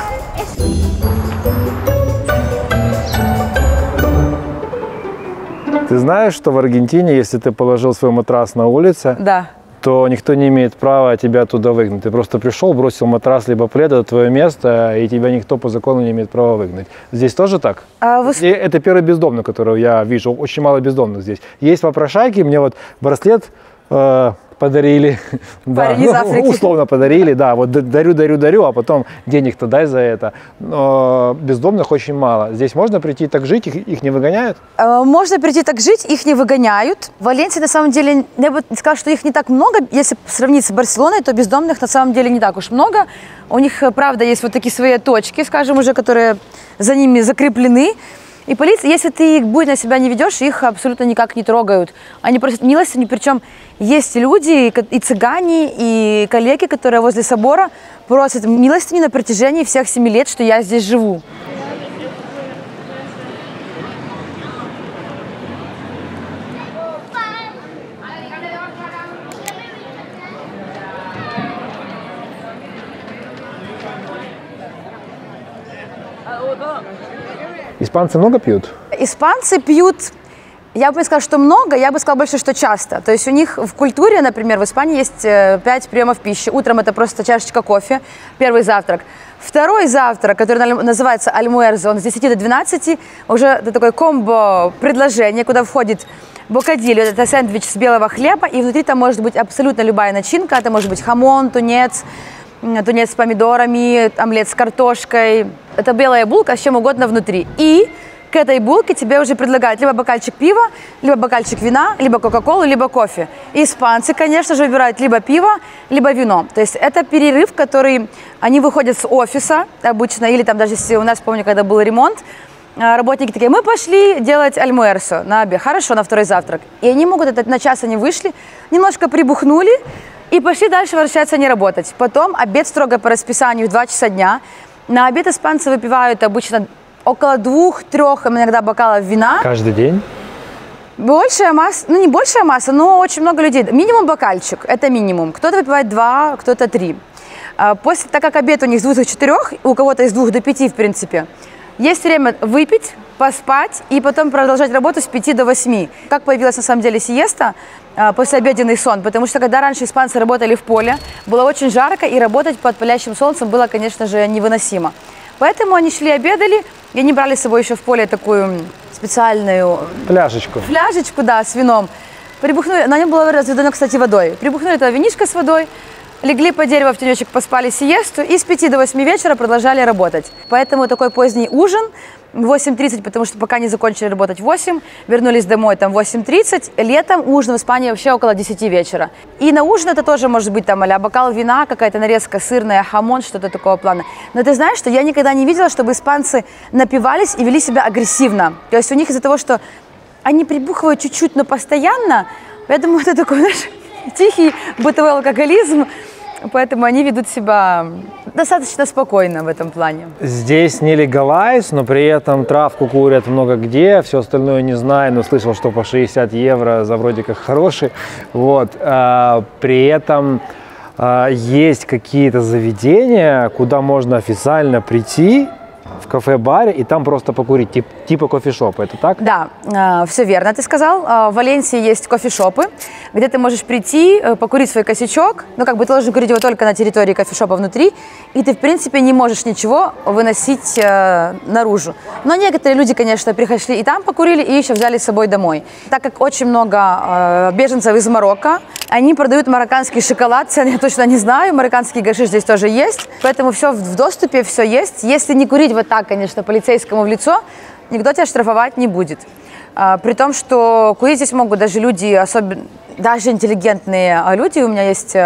Ты знаешь, что в Аргентине, если ты положил свой матрас на улице, Да. то никто не имеет права тебя оттуда выгнать. Ты просто пришел, бросил матрас либо плед, это твое место, и тебя никто по закону не имеет права выгнать. Здесь тоже так? И это первый бездомный, которого я вижу. Очень мало бездомных здесь. Есть попрошайки, мне вот браслет подарили, да, ну, условно подарили, да, вот дарю, а потом денег-то дай за это. Но бездомных очень мало. Здесь можно прийти так жить, их не выгоняют? Можно прийти так жить, их не выгоняют. В Валенсии, на самом деле, я бы сказала, что их не так много. Если сравнить с Барселоной, то бездомных на самом деле не так уж много. У них, правда, есть вот такие свои точки, скажем, уже, которые за ними закреплены. И полиция, если ты их буйно себя не ведешь, их абсолютно никак не трогают. Они просят милостыню, причем есть люди, и цыгане, и коллеги, которые возле собора просят милостыню на протяжении всех 7 лет, что я здесь живу. Испанцы много пьют? Испанцы пьют, я бы не сказала, что много, я бы сказала больше, что часто. То есть у них в культуре, например, в Испании есть 5 приемов пищи. Утром это просто чашечка кофе, первый завтрак. Второй завтрак, который называется альмуэрзо, он с 10 до 12, уже такое комбо-предложение, куда входит бокадильо, это сэндвич с белого хлеба, и внутри там может быть абсолютно любая начинка, это может быть хамон, тунец с помидорами, омлет с картошкой. Это белая булка с чем угодно внутри. И к этой булке тебе уже предлагают либо бокальчик пива, либо бокальчик вина, либо кока-колу, либо кофе. И испанцы, конечно же, выбирают либо пиво, либо вино. То есть это перерыв, который они выходят с офиса обычно, или там даже если у нас, помню, когда был ремонт, работники такие, мы пошли делать альмуэрсо на обед. Хорошо, на второй завтрак. И они могут, на час они вышли, немножко прибухнули, и пошли дальше, возвращаться не работать. Потом обед строго по расписанию в 2 часа дня. На обед испанцы выпивают обычно около 2-3 иногда бокалов вина. Каждый день? Большая масса, ну не большая масса, но очень много людей. Минимум бокальчик, это минимум. Кто-то выпивает 2, кто-то 3. После, так как обед у них с 2 до 4, у кого-то из 2 до 5 в принципе, есть время выпить, поспать и потом продолжать работу с 5 до 8. Как появилась на самом деле сиеста, послеобеденный сон, потому что когда раньше испанцы работали в поле, было очень жарко, и работать под палящим солнцем было, конечно же, невыносимо. Поэтому они шли, обедали, и они брали с собой еще в поле такую специальную... Фляжечку. Фляжечку, да, с вином. Прибухнули, на нем было разведено, кстати, водой. Прибухнули это винишко с водой, легли под дерево в тенечек, поспали сиесту и с 5 до 8 вечера продолжали работать. Поэтому такой поздний ужин в 8:30, потому что пока не закончили работать в 8, вернулись домой там в 8:30. Летом ужин в Испании вообще около 10 вечера. И на ужин это тоже может быть там а-ля бокал вина, какая-то нарезка сырная, хамон, что-то такого плана. Но ты знаешь, что я никогда не видела, чтобы испанцы напивались и вели себя агрессивно. То есть у них из-за того, что они прибухивают чуть-чуть, но постоянно, я думаю, это такой, знаешь, тихий бытовой алкоголизм. Поэтому они ведут себя достаточно спокойно в этом плане. Здесь не легалайз, но при этом травку курят много где, все остальное не знаю, но слышал, что по 60 евро за вроде как хороший. Вот. При этом есть какие-то заведения, куда можно официально прийти в кафе-баре и там просто покурить, типа кофешопа, это так? Да, все верно ты сказал. В Валенсии есть кофешопы, где ты можешь прийти, покурить свой косячок, ну как бы ты должен курить его только на территории кофешопа внутри, и ты в принципе не можешь ничего выносить наружу. Но некоторые люди, конечно, пришли и там покурили, и еще взяли с собой домой. Так как очень много беженцев из Марокко, они продают марокканский шоколад, цены я точно не знаю, марокканский гашиш здесь тоже есть, поэтому все в доступе, все есть. Если не курить вот так, конечно, полицейскому в лицо, никто тебя штрафовать не будет. При том, что курить здесь могут даже люди, особенно, даже интеллигентные люди. У меня есть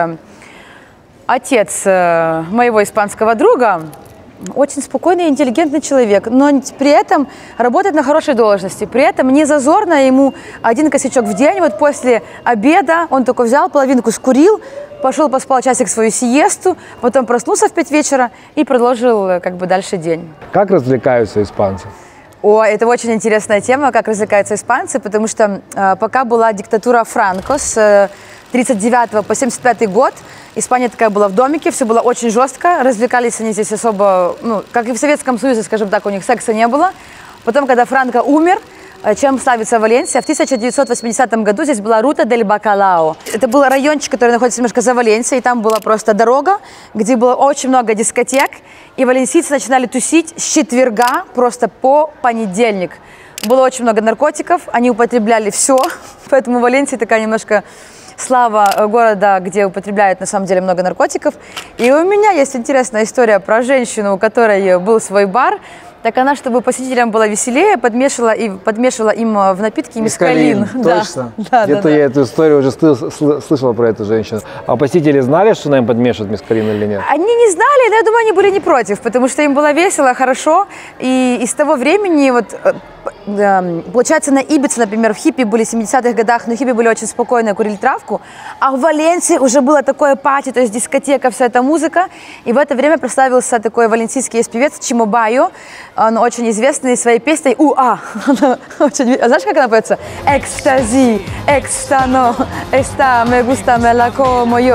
отец моего испанского друга, очень спокойный и интеллигентный человек, но при этом работает на хорошей должности. При этом не зазорно ему один косячок в день. Вот после обеда он только взял, половинку скурил, пошел поспал часик свою сиесту, потом проснулся в 5 вечера и продолжил как бы дальше день. Как развлекаются испанцы? О, это очень интересная тема, как развлекаются испанцы, потому что пока была диктатура Франко с 1939 по 1975 год, Испания такая была в домике, все было очень жестко, развлекались они здесь особо, ну, как и в Советском Союзе, скажем так, у них секса не было. Потом, когда Франко умер, чем славится Валенсия, в 1980 году здесь была Рута дель Бакалао. Это был райончик, который находится немножко за Валенсией, и там была просто дорога, где было очень много дискотек, и валенсийцы начинали тусить с четверга просто по понедельник. Было очень много наркотиков, они употребляли все, поэтому Валенсия такая немножко слава города, где употребляют на самом деле много наркотиков. И у меня есть интересная история про женщину, у которой был свой бар. Так она, чтобы посетителям было веселее, подмешивала им в напитки мескалин. Точно. Да, где-то я эту историю уже слышала про эту женщину. А посетители знали, что она им подмешивает мескалин или нет? Они не знали, но я думаю, они были не против, потому что им было весело, хорошо. И из того времени, вот, получается, на Ибице, например, в хиппи были в 70-х годах, но хиппи были очень спокойные, курили травку. А в Валенсии уже было такое пати, то есть дискотека, вся эта музыка. И в это время прославился такой валенсийский есть певец Чимо Байо. Он очень известный своей песней «Уа». Знаешь, как она поется? «Экстази, экстано, эста, me gusta, me la como yo».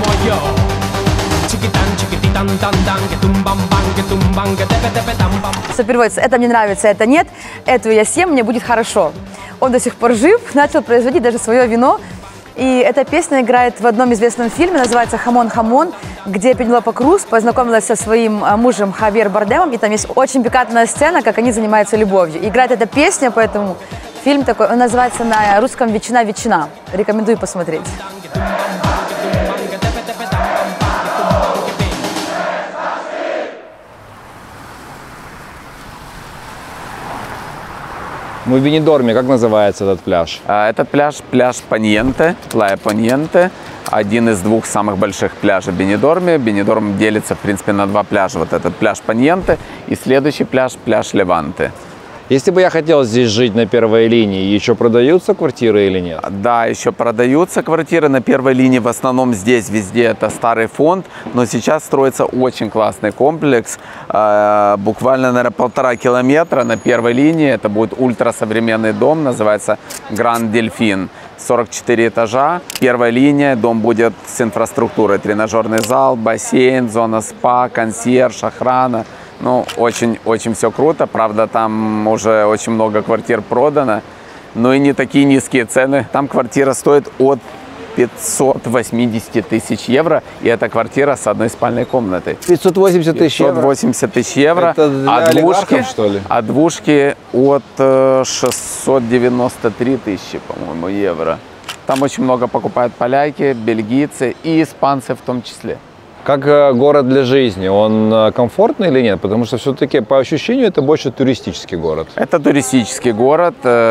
Что переводится «это мне нравится, это нет, эту я съем, мне будет хорошо». Он до сих пор жив, начал производить даже свое вино. И эта песня играет в одном известном фильме, называется «Хамон, хамон», где Пенелопа Круз познакомилась со своим мужем Хавьер Бардемом, и там есть очень пикантная сцена, как они занимаются любовью. Играет эта песня, поэтому фильм такой, он называется на русском «Ветчина, ветчина». Рекомендую посмотреть. Мы в Бенидорме, как называется этот пляж? Этот пляж Паньенте, Плая Паньенте, один из двух самых больших пляжей в Бенидорме. Бенидорм делится, в принципе, на два пляжа. Вот этот пляж Паньенте и следующий пляж Леванте. Если бы я хотел здесь жить на первой линии, еще продаются квартиры или нет? Да, еще продаются квартиры на первой линии. В основном здесь, везде это старый фонд. Но сейчас строится очень классный комплекс. Буквально, наверное, 1,5 километра на первой линии. Это будет ультрасовременный дом, называется Гранд Дельфин. 44 этажа. Первая линия, дом будет с инфраструктурой. Тренажерный зал, бассейн, зона спа, консьерж, охрана. Ну, очень все круто. Правда, там уже очень много квартир продано. Но и не такие низкие цены. Там квартира стоит от 580 тысяч евро. И это квартира с одной спальной комнатой. 580 тысяч евро? 580 тысяч евро. Это для олигархов, что ли? А двушки от 693 тысячи, по-моему, евро. Там очень много покупают поляки, бельгийцы и испанцы в том числе. Как город для жизни, он комфортный или нет? Потому что все-таки по ощущению это больше туристический город. Это туристический город,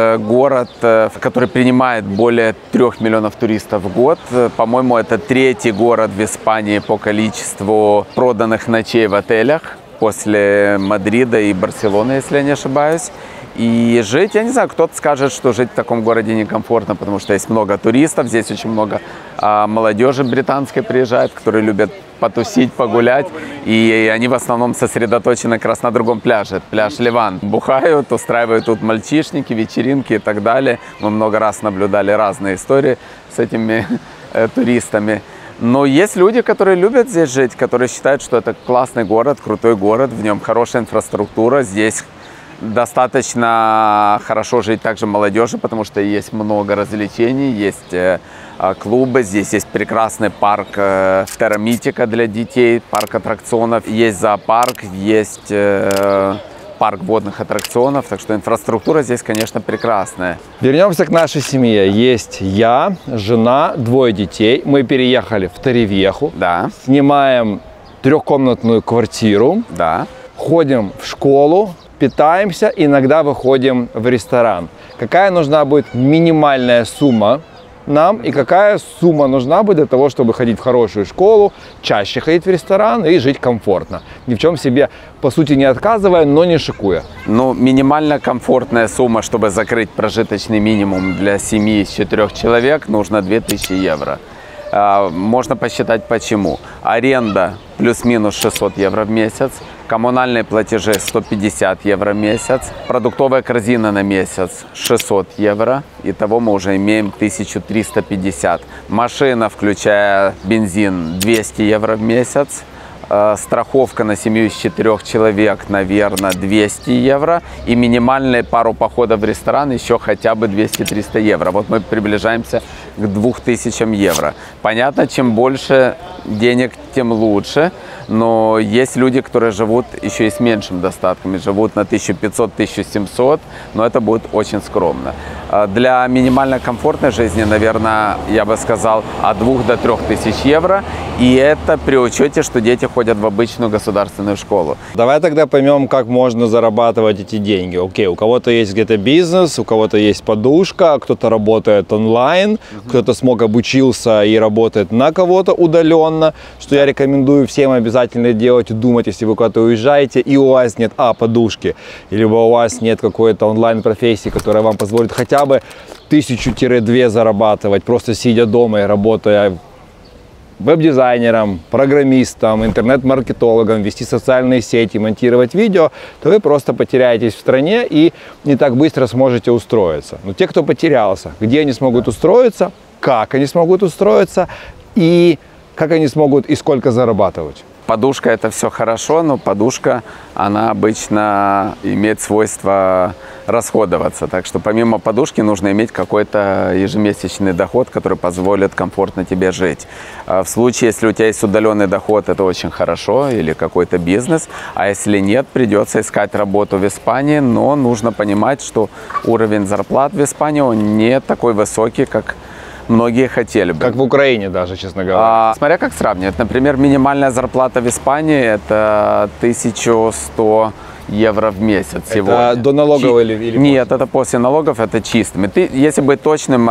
который принимает более 3 миллионов туристов в год. По-моему, это 3-й город в Испании по количеству проданных ночей в отелях после Мадрида и Барселоны, если я не ошибаюсь. И жить, я не знаю, кто-то скажет, что жить в таком городе некомфортно, потому что есть много туристов, здесь очень много молодежи британской приезжает, которые любят потусить, погулять, и они в основном сосредоточены как раз на другом пляже, пляж Левант. Бухают, устраивают тут мальчишники, вечеринки и так далее. Мы много раз наблюдали разные истории с этими туристами. Но есть люди, которые любят здесь жить, которые считают, что это классный город, крутой город, в нем хорошая инфраструктура, здесь достаточно хорошо жить также молодежи, потому что есть много развлечений, есть клубы, здесь есть прекрасный парк Терра Митика для детей, парк аттракционов, есть зоопарк, есть парк водных аттракционов, так что инфраструктура здесь, конечно, прекрасная. Вернемся к нашей семье. Есть я, жена, 2 детей. Мы переехали в Торревьеху, Да. Снимаем 3-комнатную квартиру, Да. Ходим в школу, питаемся, иногда выходим в ресторан. Какая нужна будет минимальная сумма нам и какая сумма нужна будет для того, чтобы ходить в хорошую школу, чаще ходить в ресторан и жить комфортно? Ни в чем себе, по сути, не отказывая, но не шикуя. Ну, минимально комфортная сумма, чтобы закрыть прожиточный минимум для семьи из 4 человек, нужно 2000 евро. Можно посчитать почему. Аренда плюс-минус 600 евро в месяц, коммунальные платежи 150 евро в месяц, продуктовая корзина на месяц 600 евро. Итого мы уже имеем 1350. Машина, включая бензин, 200 евро в месяц. Страховка на семью из 4 человек, наверное, 200 евро. И минимальные пару походов в ресторан еще хотя бы 200-300 евро. Вот мы приближаемся к 2000 евро. Понятно, чем больше денег, тем лучше. Но есть люди, которые живут еще и с меньшим достатком. Живут на 1500-1700, но это будет очень скромно. Для минимально комфортной жизни, наверное, я бы сказал, от 2 до 3000 евро. И это при учете, что дети ходят в обычную государственную школу. Давай тогда поймем, как можно зарабатывать эти деньги. Окей, у кого-то есть где-то бизнес, у кого-то есть подушка, кто-то работает онлайн, кто-то смог обучился и работает на кого-то удаленно, что я рекомендую всем обязательно делать, думать, если вы куда-то уезжаете и у вас нет подушки, либо у вас нет какой-то онлайн-профессии, которая вам позволит хотя бы 1000-2 зарабатывать, просто сидя дома и работая веб-дизайнером, программистом, интернет-маркетологом, вести социальные сети, монтировать видео, то вы просто потеряетесь в стране и не так быстро сможете устроиться. Но те, кто потерялся, где они смогут устроиться, как они смогут устроиться и как они смогут и сколько зарабатывать? Подушка – это все хорошо, но подушка, она обычно имеет свойство расходоваться. Так что помимо подушки нужно иметь какой-то ежемесячный доход, который позволит комфортно тебе жить. В случае, если у тебя есть удаленный доход, это очень хорошо, или какой-то бизнес. А если нет, придется искать работу в Испании, но нужно понимать, что уровень зарплат в Испании он не такой высокий, как многие хотели бы. Как в Украине даже, честно говоря. Смотря как сравнивать. Например, минимальная зарплата в Испании – это 1100 евро в месяц. Это до налогов или Нет, это после налогов, это чистыми. Если быть точным,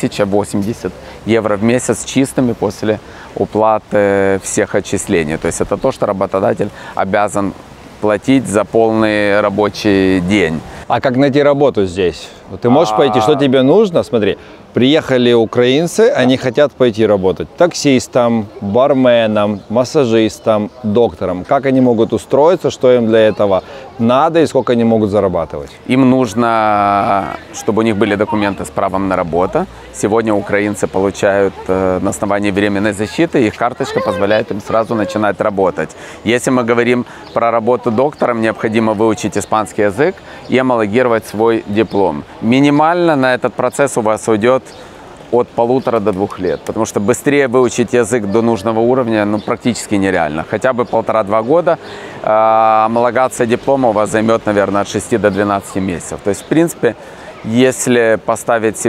1080 евро в месяц чистыми после уплаты всех отчислений. То есть это то, что работодатель обязан платить за полный рабочий день. А как найти работу здесь? Ты можешь пойти, что тебе нужно? Смотри, приехали украинцы, они хотят пойти работать таксистом, барменом, массажистом, доктором. Как они могут устроиться, что им для этого надо и сколько они могут зарабатывать? Им нужно, чтобы у них были документы с правом на работу. Сегодня украинцы получают на основании временной защиты, их карточка позволяет им сразу начинать работать. Если мы говорим про работу доктором, необходимо выучить испанский язык и гомологировать свой диплом. Минимально на этот процесс у вас уйдет от 1,5 до 2 лет, потому что быстрее выучить язык до нужного уровня практически нереально. Хотя бы 1,5-2 года. Гомологация диплома у вас займет, наверное, от 6 до 12 месяцев. То есть, в принципе, если поставить себе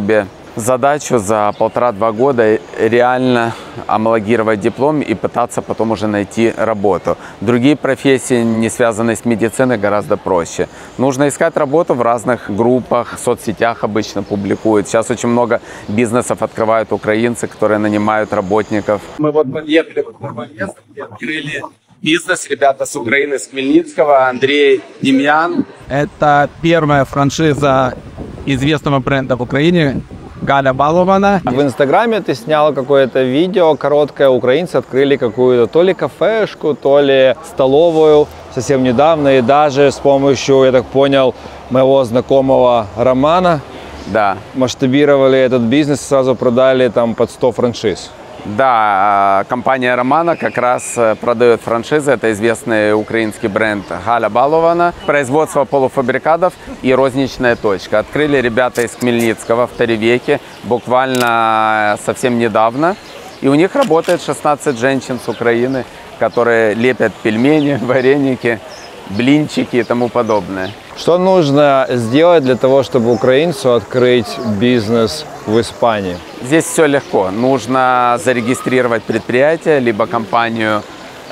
задачу за 1,5-2 года реально гомологировать диплом и пытаться потом уже найти работу. Другие профессии, не связанные с медициной, гораздо проще. Нужно искать работу в разных группах, в соцсетях обычно публикуют. Сейчас очень много бизнесов открывают украинцы, которые нанимают работников. Мы вот подъехали в такое место, где открыли бизнес. Ребята с Украины, с Хмельницкого, Андрей, Демьян. Это первая франшиза известного бренда в Украине. Галя Балована. В Инстаграме ты снял какое-то видео короткое, украинцы открыли какую-то то ли кафешку, то ли столовую совсем недавно, и даже с помощью, я так понял, моего знакомого Романа, Да. масштабировали этот бизнес, сразу продали там под 100 франшиз. Да, компания Романа как раз продает франшизы. Это известный украинский бренд Галя Балована. Производство полуфабрикатов и розничная точка. Открыли ребята из Хмельницкого в Таревеке буквально совсем недавно. И у них работает 16 женщин с Украины, которые лепят пельмени, вареники, блинчики и тому подобное. Что нужно сделать для того, чтобы украинцу открыть бизнес в Испании? Здесь все легко. Нужно зарегистрировать предприятие, либо компанию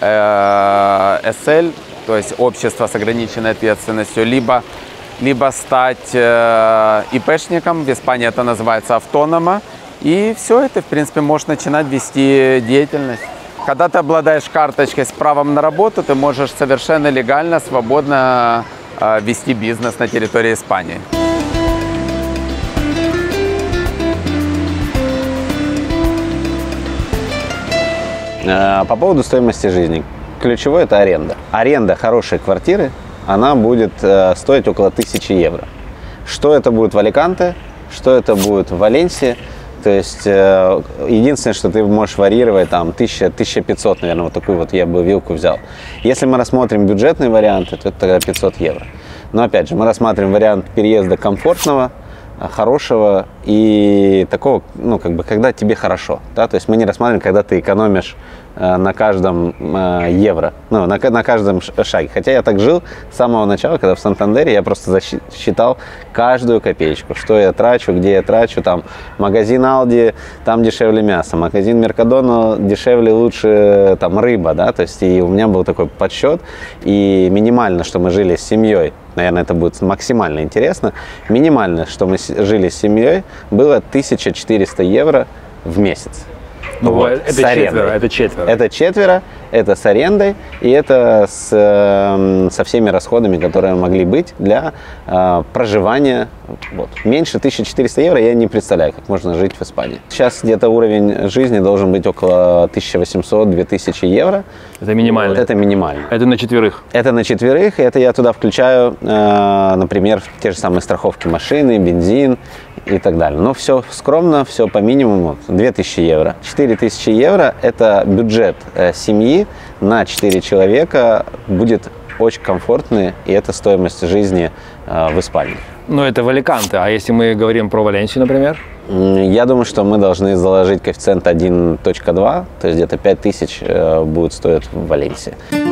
SL, то есть общество с ограниченной ответственностью, либо стать ИПшником. В Испании это называется автонома. И все это, в принципе, можешь начинать вести деятельность. Когда ты обладаешь карточкой с правом на работу, ты можешь совершенно легально, свободно вести бизнес на территории Испании. По поводу стоимости жизни. Ключевое – это аренда. Аренда хорошей квартиры, она будет стоить около 1000 евро. Что это будет в Аликанте, что это будет в Валенсии. То есть единственное, что ты можешь варьировать, там 1000-1500, наверное, вот такую вот я бы вилку взял. Если мы рассмотрим бюджетные варианты, то это тогда 500 евро. Но опять же, мы рассматриваем вариант переезда комфортного, хорошего и такого, ну, как бы, когда тебе хорошо, да, то есть мы не рассматриваем, когда ты экономишь на каждом евро, ну, на каждом шаге. Хотя я так жил с самого начала, когда в Сантандере я просто считал каждую копеечку, что я трачу, где я трачу, там, магазин Алди, там дешевле мясо, магазин Меркадона дешевле, лучше, там, рыба, да, то есть и у меня был такой подсчет, и минимально, что мы жили с семьей, наверное, это будет максимально интересно, минимально, что мы жили с семьей, было 1400 евро в месяц. Ну, вот, это четверо. Это четверо, это с арендой, и это со всеми расходами, которые могли быть для проживания. Вот. Меньше 1400 евро я не представляю, как можно жить в Испании. Сейчас где-то уровень жизни должен быть около 1800-2000 евро. Это минимально? Вот, это минимально. Это на четверых? Это на четверых, и это я туда включаю, например, те же самые страховки машины, бензин и так далее. Но все скромно, все по минимуму, 2000 евро. 4000 евро – это бюджет семьи на 4 человека, будет очень комфортный, и это стоимость жизни в Испании. Ну, это в Аликанте. А если мы говорим про Валенсию, например? Я думаю, что мы должны заложить коэффициент 1.2, то есть где-то 5000 будет стоить в Валенсии.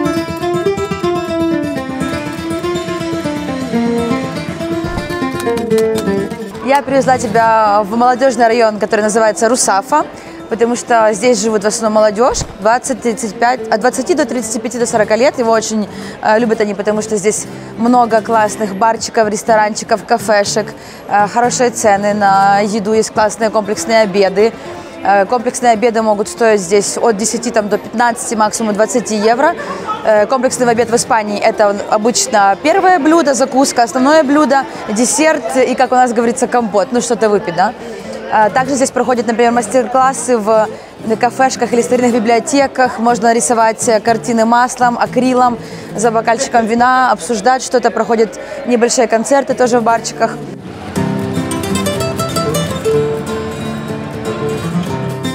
Я привезла тебя в молодежный район, который называется Русафа, потому что здесь живут в основном молодежь, от 20 до 35 до 40 лет. Его очень любят они, потому что здесь много классных барчиков, ресторанчиков, кафешек, хорошие цены на еду, есть классные комплексные обеды. Комплексные обеды могут стоить здесь от 10 до 15, максимум 20 евро. Комплексный обед в Испании – это обычно первое блюдо, закуска, основное блюдо, десерт и, как у нас говорится, компот, ну что-то выпить, да. Также здесь проходят, например, мастер-классы в кафешках или старинных библиотеках. Можно рисовать картины маслом, акрилом, за бокальчиком вина, обсуждать что-то. Проходят небольшие концерты тоже в барчиках.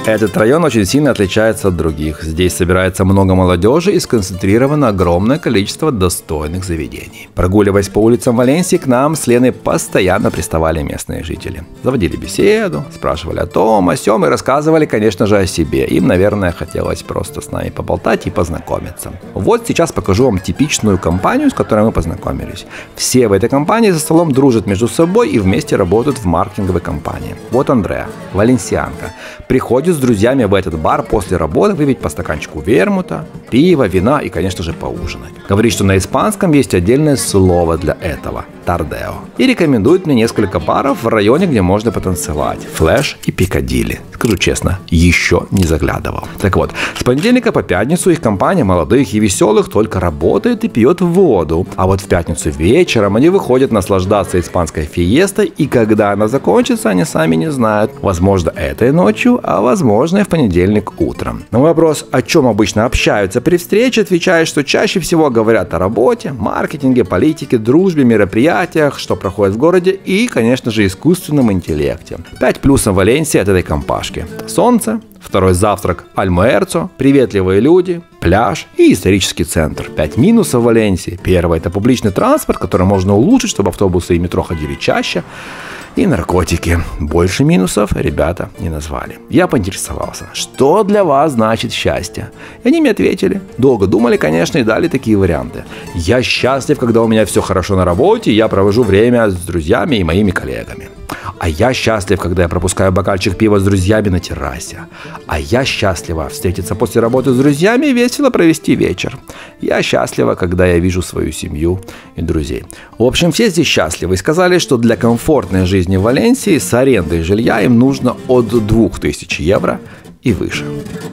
Этот район очень сильно отличается от других. Здесь собирается много молодежи и сконцентрировано огромное количество достойных заведений. Прогуливаясь по улицам Валенсии, к нам с Леной постоянно приставали местные жители. Заводили беседу, спрашивали о том, о сём и рассказывали, конечно же, о себе. Им, наверное, хотелось просто с нами поболтать и познакомиться. Вот сейчас покажу вам типичную компанию, с которой мы познакомились. Все в этой компании за столом дружат между собой и вместе работают в маркетинговой компании. Вот Андреа, валенсианка, приходит с друзьями в этот бар после работы выпить по стаканчику вермута, пива, вина и, конечно же, поужинать. Говорит, что на испанском есть отдельное слово для этого – тардео. И рекомендует мне несколько баров в районе, где можно потанцевать – Флэш и Пикадилли. Скажу честно, еще не заглядывал. Так вот, с понедельника по пятницу их компания молодых и веселых только работает и пьет воду. А вот в пятницу вечером они выходят наслаждаться испанской фиестой, и когда она закончится, они сами не знают. Возможно, этой ночью, а возможно и в понедельник утром. На вопрос, о чем обычно общаются при встрече, отвечает, что чаще всего говорят о работе, маркетинге, политике, дружбе, мероприятиях, что проходит в городе и, конечно же, искусственном интеллекте. 5 плюсов Валенсии от этой компашки. Солнце, второй завтрак Альмуэрцо, приветливые люди, пляж и исторический центр. 5 минусов Валенсии. Первое – это публичный транспорт, который можно улучшить, чтобы автобусы и метро ходили чаще. И наркотики. Больше минусов ребята не назвали. Я поинтересовался, что для вас значит счастье? И они мне ответили. Долго думали, конечно, и дали такие варианты. Я счастлив, когда у меня все хорошо на работе, и я провожу время с друзьями и моими коллегами. А я счастлив, когда я пропускаю бокальчик пива с друзьями на террасе. А я счастлива встретиться после работы с друзьями и весело провести вечер. Я счастлива, когда я вижу свою семью и друзей. В общем, все здесь счастливы и сказали, что для комфортной жизни в Валенсии с арендой жилья им нужно от 2000 евро и выше.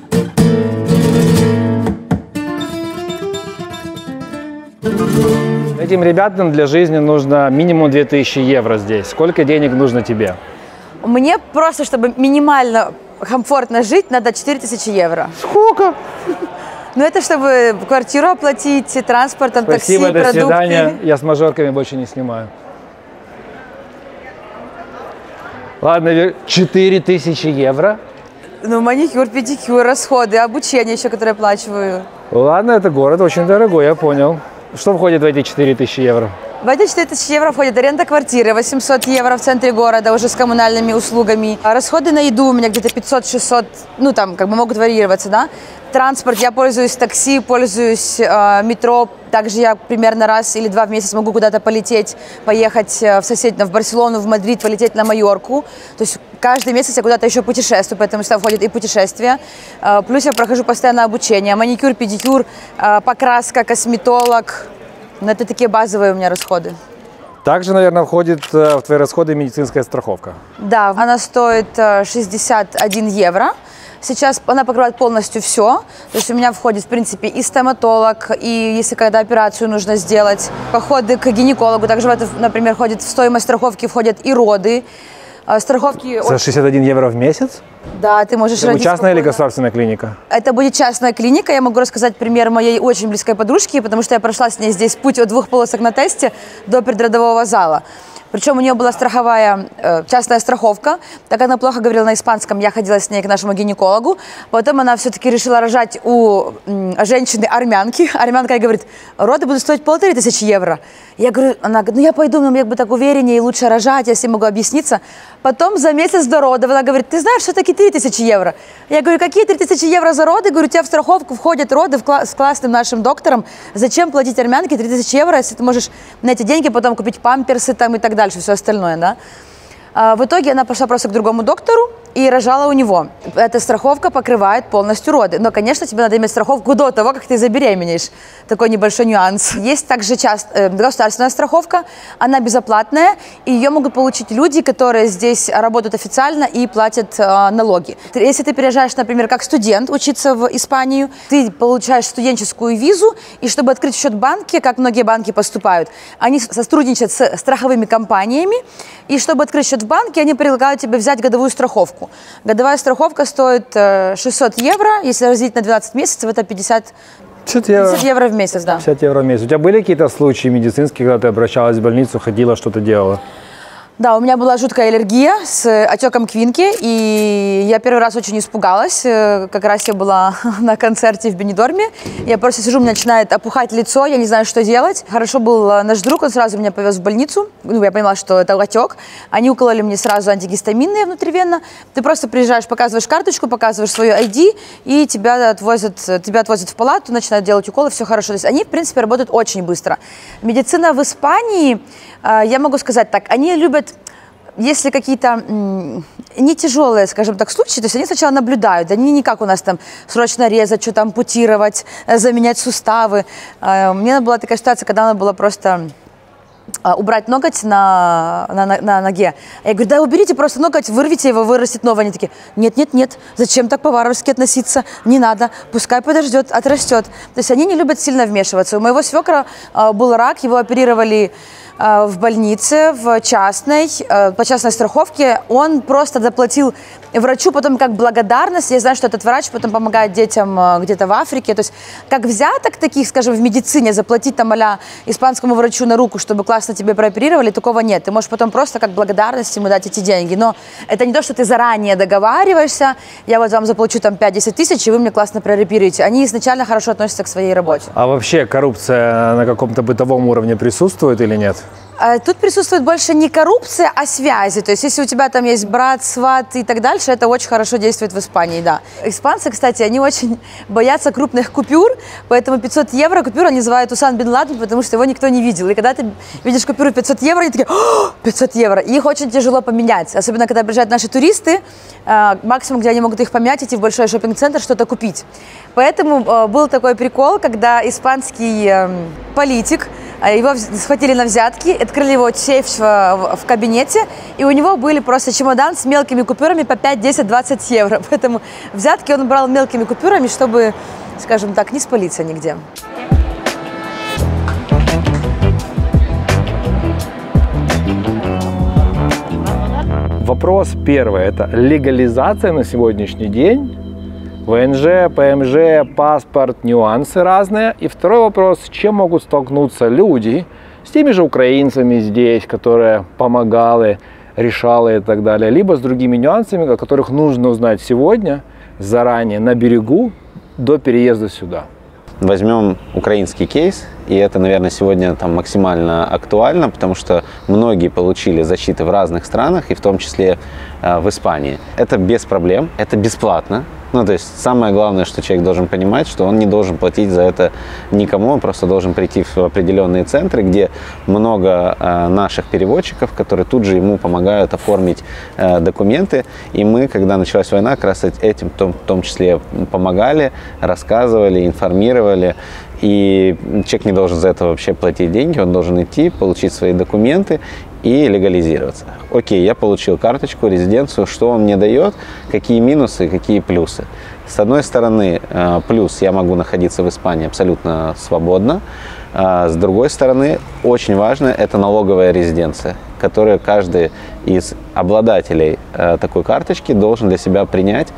Этим ребятам для жизни нужно минимум 2000 евро здесь. Сколько денег нужно тебе? Мне просто, чтобы минимально комфортно жить, надо 4000 евро. Сколько? Ну, это чтобы квартиру оплатить, транспортом, Спасибо, такси, до продукты. свидания. Я с мажорками больше не снимаю. Ладно, 4000 евро. Ну, маникюр, педикюр, расходы, обучение еще, которое я оплачиваю. Ладно, это город очень дорогой, я понял. Что входит в эти 4000 евро? В эти 4000 евро входит аренда квартиры, 800 евро в центре города уже с коммунальными услугами. А расходы на еду у меня где-то 500-600, ну там как бы могут варьироваться, да. Транспорт, я пользуюсь такси, пользуюсь метро. Также я примерно раз или два в месяц могу куда-то полететь, поехать в Барселону, в Мадрид, полететь на Майорку. То есть каждый месяц я куда-то еще путешествую, поэтому сюда входит и путешествия. Плюс я прохожу постоянно обучение, маникюр, педикюр, покраска, косметолог. Но это такие базовые у меня расходы. Также, наверное, входит в твои расходы медицинская страховка. Да, она стоит 61 евро. Сейчас она покрывает полностью все. То есть у меня входит, в принципе, и стоматолог, и если когда операцию нужно сделать, походы к гинекологу. Также, например, в стоимость страховки входят и роды. Страховки... За 61 евро в месяц? Да, ты можешь Это родить частная спокойно. или государственная клиника? Это будет частная клиника. Я могу рассказать пример моей очень близкой подружки, потому что я прошла с ней здесь путь от 2 полосок на тесте до предродового зала. Причем у нее была частная страховка. Так она плохо говорила на испанском, я ходила с ней к нашему гинекологу. Потом она все-таки решила рожать у женщины-армянки. Армянка ей говорит, роды будут стоить 1500 евро. Я говорю, она говорит, ну я пойду, мне как бы так увереннее и лучше рожать, я себе могу объясниться. Потом за месяц до родов она говорит, ты знаешь, все-таки 3000 евро. Я говорю, какие 3000 евро за роды? Говорю, у тебя в страховку входят роды с классным нашим доктором. Зачем платить армянке 3000 евро, если ты можешь на эти деньги потом купить памперсы там и так дальше, все остальное, да? В итоге она пошла просто к другому доктору и рожала у него. Эта страховка покрывает полностью роды. Но, конечно, тебе надо иметь страховку до того, как ты забеременеешь. Такой небольшой нюанс. Есть также государственная страховка. Она безоплатная. И ее могут получить люди, которые здесь работают официально и платят налоги. Если ты переезжаешь, например, как студент учиться в Испанию, ты получаешь студенческую визу. И чтобы открыть счет в банке, как многие банки поступают, они сотрудничают с страховыми компаниями. И чтобы открыть счет в банке, они предлагают тебе взять годовую страховку. Годовая страховка стоит 600 евро, если разделить на 12 месяцев, это 50 евро в месяц, да. 50 евро в месяц. У тебя были какие-то случаи медицинские, когда ты обращалась в больницу, ходила, что-то делала? Да, у меня была жуткая аллергия с отеком квинки, и я первый раз очень испугалась. Как раз я была на концерте в Бенидорме. Я просто сижу, у меня начинает опухать лицо, я не знаю, что делать. Хорошо был наш друг, он сразу меня повез в больницу. Ну, я поняла, что это отек. Они укололи мне сразу антигистаминные внутривенно. Ты просто приезжаешь, показываешь карточку, показываешь свою ID, и тебя отвозят в палату, начинают делать уколы, все хорошо. То есть они, в принципе, работают очень быстро. Медицина в Испании, я могу сказать так, они любят, если какие-то не тяжелые, скажем так, случаи, то есть они сначала наблюдают, они не как у нас там срочно резать, что-то ампутировать, заменять суставы. У меня была такая ситуация, когда надо было просто убрать ноготь на ноге. Я говорю, да уберите просто ноготь, вырвите его, вырастет новый. Они такие, нет, зачем так по-варварски относиться? Не надо, пускай подождет, отрастет. То есть они не любят сильно вмешиваться. У моего свекра был рак, его оперировали в больнице, по частной страховке. Он просто заплатил врачу потом как благодарность. Я знаю, что этот врач потом помогает детям где-то в Африке. То есть как взяток таких, скажем, в медицине заплатить там а-ля испанскому врачу на руку, чтобы классно тебе прооперировали, такого нет. Ты можешь потом просто как благодарность ему дать эти деньги. Но это не то, что ты заранее договариваешься. Я вот вам заплачу там 5-10 тысяч, и вы мне классно прооперируете. Они изначально хорошо относятся к своей работе. А вообще коррупция на каком-то бытовом уровне присутствует или нет? Тут присутствует больше не коррупция, а связи. То есть, если у тебя там есть брат, сват и так дальше, это очень хорошо действует в Испании, да. Испанцы, кстати, они очень боятся крупных купюр, поэтому 500 евро купюр они называют Усан бен Ладен, потому что его никто не видел. И когда ты видишь купюру 500 евро, они такие, 500 евро. И их очень тяжело поменять. Особенно, когда приезжают наши туристы, максимум, где они могут их поменять, идти в большой шоппинг-центр, что-то купить. Поэтому был такой прикол, когда испанский политик, его схватили на взятки, открыли его сейф в кабинете, и у него были просто чемодан с мелкими купюрами по 5, 10, 20 евро. Поэтому взятки он брал мелкими купюрами, чтобы, скажем так, не спалиться нигде. Вопрос первый – это легализация на сегодняшний день. ВНЖ, ПМЖ, паспорт, нюансы разные. И второй вопрос, с чем могут столкнуться люди, с теми же украинцами здесь, которые помогали, решали и так далее, либо с другими нюансами, о которых нужно узнать сегодня, заранее, на берегу, до переезда сюда. Возьмем украинский кейс, и это, наверное, сегодня там максимально актуально, потому что многие получили защиту в разных странах, и в том числе в Испании. Это без проблем, это бесплатно. Ну, то есть самое главное, что человек должен понимать, что он не должен платить за это никому, он просто должен прийти в определенные центры, где много наших переводчиков, которые тут же ему помогают оформить документы. И мы, когда началась война, как раз этим в том числе помогали, рассказывали, информировали. И человек не должен за это вообще платить деньги, он должен идти, получить свои документы и легализироваться. Окей, я получил карточку, резиденцию, что он мне дает, какие минусы, какие плюсы. С одной стороны, плюс, я могу находиться в Испании абсолютно свободно. С другой стороны, очень важно, это налоговая резиденция, которую каждый из обладателей такой карточки должен для себя принять,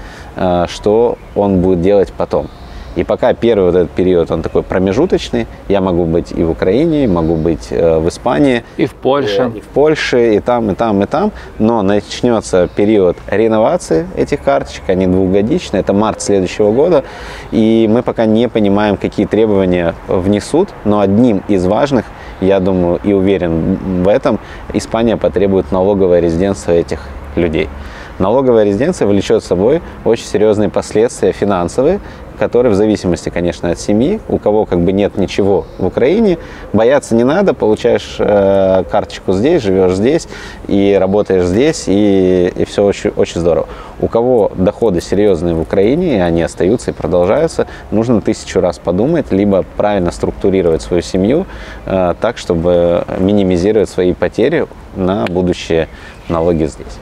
что он будет делать потом. И пока первый вот этот период, он такой промежуточный, я могу быть и в Украине, могу быть в Испании. И в Польше. И в Польше, и там, и там, и там. Но начнется период реновации этих карточек, они двухгодичные, это март следующего года. И мы пока не понимаем, какие требования внесут, но одним из важных, я думаю и уверен в этом, Испания потребует налоговой резиденции этих людей. Налоговая резиденция влечет с собой очень серьезные последствия финансовые, которые в зависимости, конечно, от семьи, у кого как бы нет ничего в Украине, бояться не надо, получаешь карточку здесь, живешь здесь и работаешь здесь, и все очень, очень здорово. У кого доходы серьезные в Украине, и они остаются и продолжаются, нужно 1000 раз подумать, либо правильно структурировать свою семью так, чтобы минимизировать свои потери на будущие налоги здесь.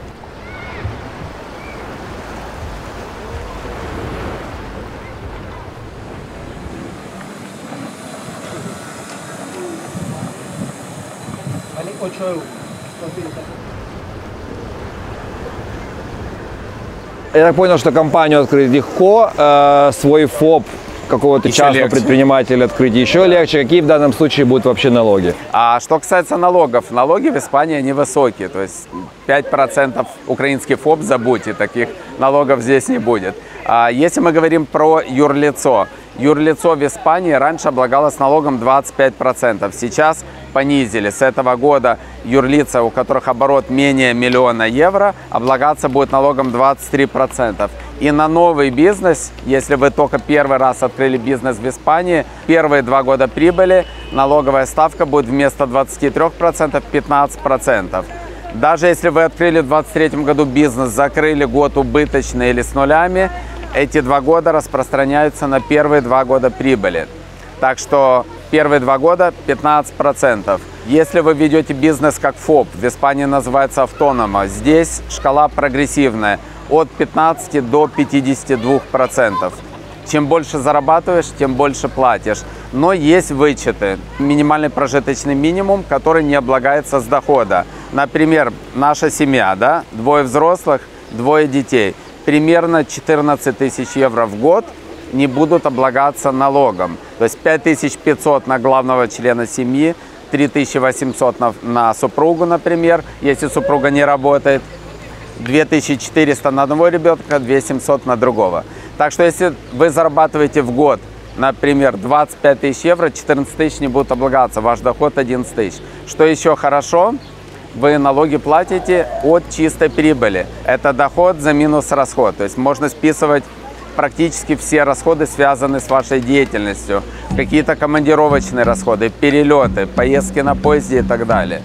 Я так понял, что компанию открыть легко, свой ФОП какого-то Еще частного легче. предпринимателя открыть еще легче. Какие в данном случае будут вообще налоги? А что касается налогов, налоги в Испании невысокие, то есть 5% украинский ФОП забудьте, таких налогов здесь не будет. А если мы говорим про юрлицо, юрлицо в Испании раньше облагалось налогом 25%, сейчас понизили. С этого года юрлица, у которых оборот менее 1 000 000 евро, облагаться будет налогом 23%. И на новый бизнес, если вы только первый раз открыли бизнес в Испании, первые 2 года прибыли, налоговая ставка будет вместо 23% 15%. Даже если вы открыли в 2023 году бизнес, закрыли год убыточный или с нулями, эти 2 года распространяются на первые 2 года прибыли. Так что первые 2 года 15%. Если вы ведете бизнес как ФОП, в Испании называется автонома, здесь шкала прогрессивная от 15 до 52%. Чем больше зарабатываешь, тем больше платишь. Но есть вычеты. Минимальный прожиточный минимум, который не облагается с дохода. Например, наша семья, да, 2 взрослых, 2 детей. Примерно 14 тысяч евро в год не будут облагаться налогом. То есть 5500 на главного члена семьи, 3800 на супругу, например, если супруга не работает, 2400 на одного ребенка, 2700 на другого. Так что если вы зарабатываете в год, например, 25 тысяч евро, 14 тысяч не будут облагаться, ваш доход 11 тысяч. Что еще хорошо? Вы налоги платите от чистой прибыли. Это доход за минус расход. То есть можно списывать практически все расходы, связанные с вашей деятельностью. Какие-то командировочные расходы, перелеты, поездки на поезде и так далее.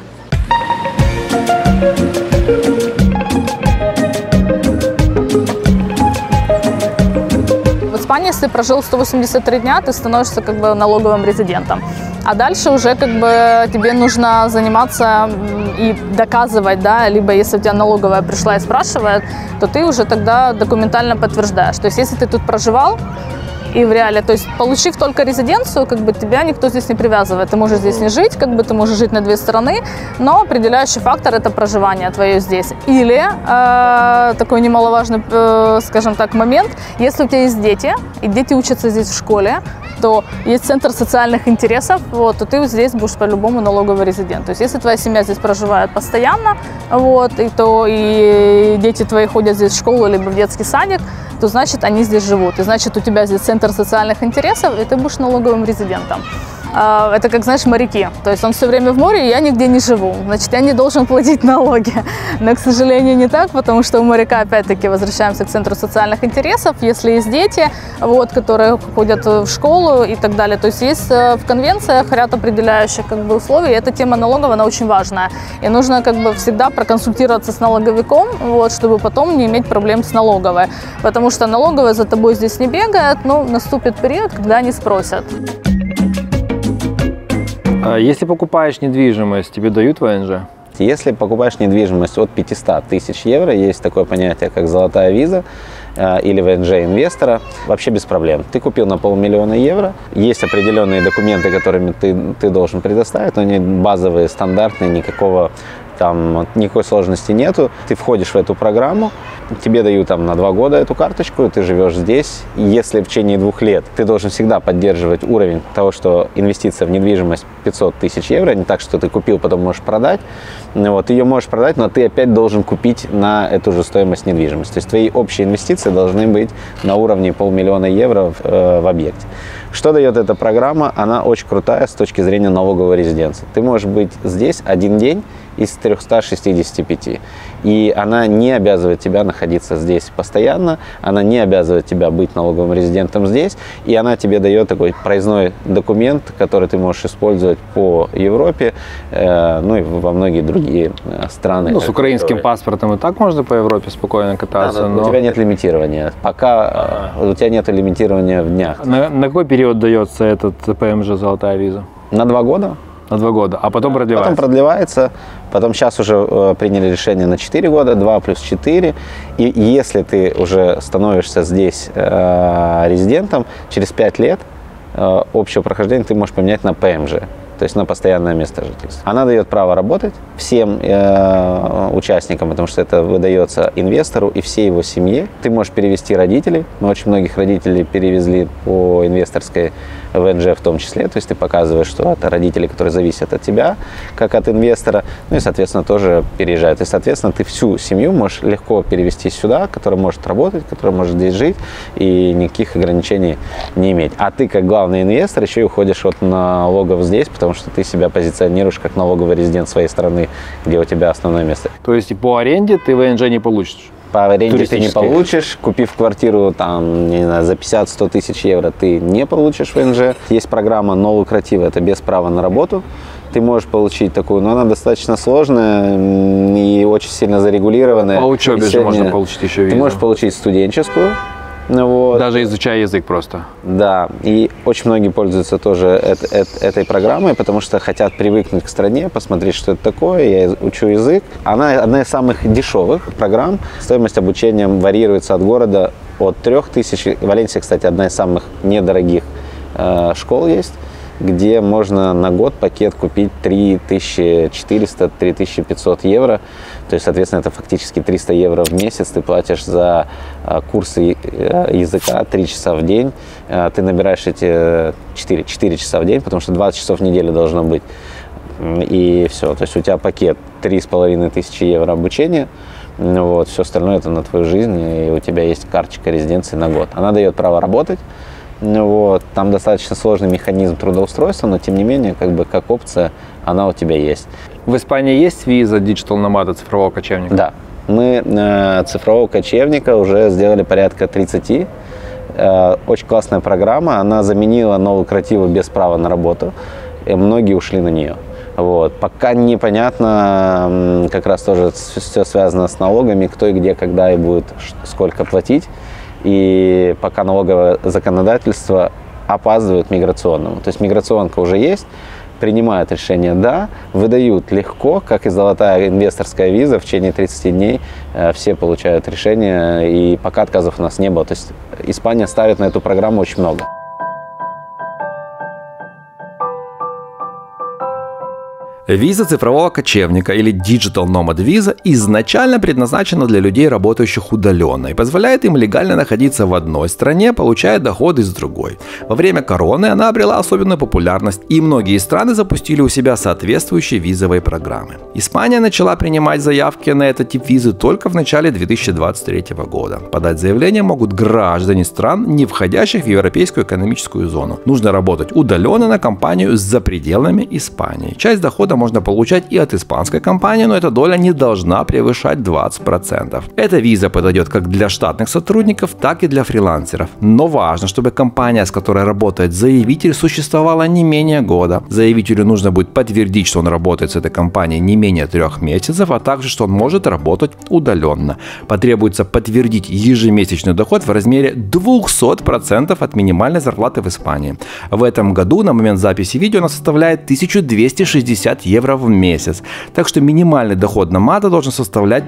В Испании, если прожил 183 дня, ты становишься как бы налоговым резидентом. А дальше уже как бы тебе нужно заниматься и доказывать, да, либо если у тебя налоговая пришла и спрашивает, то ты уже тогда документально подтверждаешь. То есть если ты тут проживал и в реале, то есть получив только резиденцию, как бы тебя никто здесь не привязывает. Ты можешь здесь не жить, как бы ты можешь жить на 2 стороны, но определяющий фактор – это проживание твое здесь. Или такой немаловажный, скажем так, момент, если у тебя есть дети, и дети учатся здесь в школе, то есть центр социальных интересов, вот, то ты здесь будешь по-любому налоговый резидент. То есть если твоя семья здесь проживает постоянно, вот, и дети твои ходят здесь в школу либо в детский садик, то значит они здесь живут. И значит у тебя здесь центр социальных интересов, и ты будешь налоговым резидентом. Это как, знаешь, моряки. То есть он все время в море, и я нигде не живу. Значит, я не должен платить налоги. Но, к сожалению, не так, потому что у моряка, опять-таки, возвращаемся к центру социальных интересов. Если есть дети, вот, которые ходят в школу и так далее. То есть есть в конвенциях ряд определяющих как бы, условий. И эта тема налогов, она очень важная. И нужно как бы всегда проконсультироваться с налоговиком, вот, чтобы потом не иметь проблем с налоговой. Потому что налоговая за тобой здесь не бегает, но наступит период, когда они спросят. Если покупаешь недвижимость, тебе дают ВНЖ? Если покупаешь недвижимость от 500 тысяч евро, есть такое понятие, как золотая виза или ВНЖ инвестора, вообще без проблем. Ты купил на 500 000 евро, есть определенные документы, которыми ты должен предоставить, но они базовые, стандартные, никакой сложности нету. Ты входишь в эту программу, тебе дают там на 2 года эту карточку, ты живешь здесь. И если в течение 2 лет ты должен всегда поддерживать уровень того, что инвестиция в недвижимость 500 тысяч евро, не так, что ты купил, потом можешь продать. Вот, ты ее можешь продать, но ты опять должен купить на эту же стоимость недвижимости. То есть твои общие инвестиции должны быть на уровне 500 000 евро в объекте. Что дает эта программа? Она очень крутая с точки зрения налогового резиденции. Ты можешь быть здесь 1 день из 365. И она не обязывает тебя находиться здесь постоянно, она не обязывает тебя быть налоговым резидентом здесь, и она тебе дает такой проездной документ, который ты можешь использовать по Европе, ну и во многие другие страны. Ну, с украинским паспортом и так можно по Европе спокойно кататься. Да, но у тебя нет лимитирования. Пока у тебя нет лимитирования в днях. На какой период дается этот ПМЖ «Золотая виза»? На 2 года. На 2 года, а потом продлевается? Потом продлевается, потом сейчас уже приняли решение на 4 года, 2 плюс 4. И если ты уже становишься здесь резидентом, через 5 лет общего прохождения ты можешь поменять на ПМЖ. то есть на постоянное место жительства. Она дает право работать всем участникам, потому что это выдается инвестору и всей его семье. Ты можешь перевести родителей. Мы очень многих родителей перевезли по инвесторской ВНЖ в том числе. То есть ты показываешь, что это родители, которые зависят от тебя, как от инвестора. Ну и, соответственно, тоже переезжают. И, соответственно, ты всю семью можешь легко перевести сюда, которая может работать, которая может здесь жить и никаких ограничений не иметь. А ты, как главный инвестор, еще и уходишь от налогов здесь, потому что ты себя позиционируешь как налоговый резидент своей страны, где у тебя основное место. То есть по аренде ты ВНЖ не получишь? По аренде ты не получишь. Купив квартиру там, не знаю, за 50-100 тысяч евро, ты не получишь ВНЖ. Есть программа «No Lucrative», это без права на работу. Ты можешь получить такую, но она достаточно сложная и очень сильно зарегулированная. По учебе же можно получить еще визу. Ты можешь получить студенческую. Вот. Даже изучая язык просто. Да, и очень многие пользуются тоже этой программой, потому что хотят привыкнуть к стране, посмотреть, что это такое. Я учу язык. Она одна из самых дешевых программ. Стоимость обучения варьируется от города от 3000. Валенсия, кстати, одна из самых недорогих школ есть, где можно на год пакет купить 3400-3500 евро. То есть, соответственно, это фактически 300 евро в месяц. Ты платишь за курсы языка 3 часа в день. Ты набираешь эти 4 часа в день, потому что 20 часов в неделю должно быть. И все. То есть у тебя пакет 3500 евро обучения. Вот. Все остальное это на твою жизнь. И у тебя есть карточка резиденции на год. Она дает право работать. Вот. Там достаточно сложный механизм трудоустройства, но тем не менее, как бы как опция, она у тебя есть. В Испании есть виза Digital Nomad, цифрового кочевника? Да. Мы цифрового кочевника уже сделали порядка 30. Очень классная программа. Она заменила No Lucrative без права на работу. И многие ушли на нее. Вот. Пока непонятно, как раз тоже все связано с налогами, кто и где, когда и будет сколько платить. И пока налоговое законодательство опаздывает миграционному. То есть миграционка уже есть, принимают решение «да», выдают легко, как и золотая инвесторская виза, в течение 30 дней все получают решение, и пока отказов у нас не было. То есть Испания ставит на эту программу очень много. Виза цифрового кочевника или Digital Nomad виза изначально предназначена для людей, работающих удаленно, и позволяет им легально находиться в одной стране, получая доходы из другой. Во время короны она обрела особенную популярность, и многие страны запустили у себя соответствующие визовые программы. Испания начала принимать заявки на этот тип визы только в начале 2023 года. Подать заявление могут граждане стран, не входящих в Европейскую экономическую зону. Нужно работать удаленно на компанию за пределами Испании. Часть дохода можно получать и от испанской компании, но эта доля не должна превышать 20%. Эта виза подойдет как для штатных сотрудников, так и для фрилансеров. Но важно, чтобы компания, с которой работает заявитель, существовала не менее года. Заявителю нужно будет подтвердить, что он работает с этой компанией не менее 3 месяцев, а также, что он может работать удаленно. Потребуется подтвердить ежемесячный доход в размере 200% от минимальной зарплаты в Испании. В этом году на момент записи видео она составляет 1260 евро в месяц. Так что минимальный доход номада должен составлять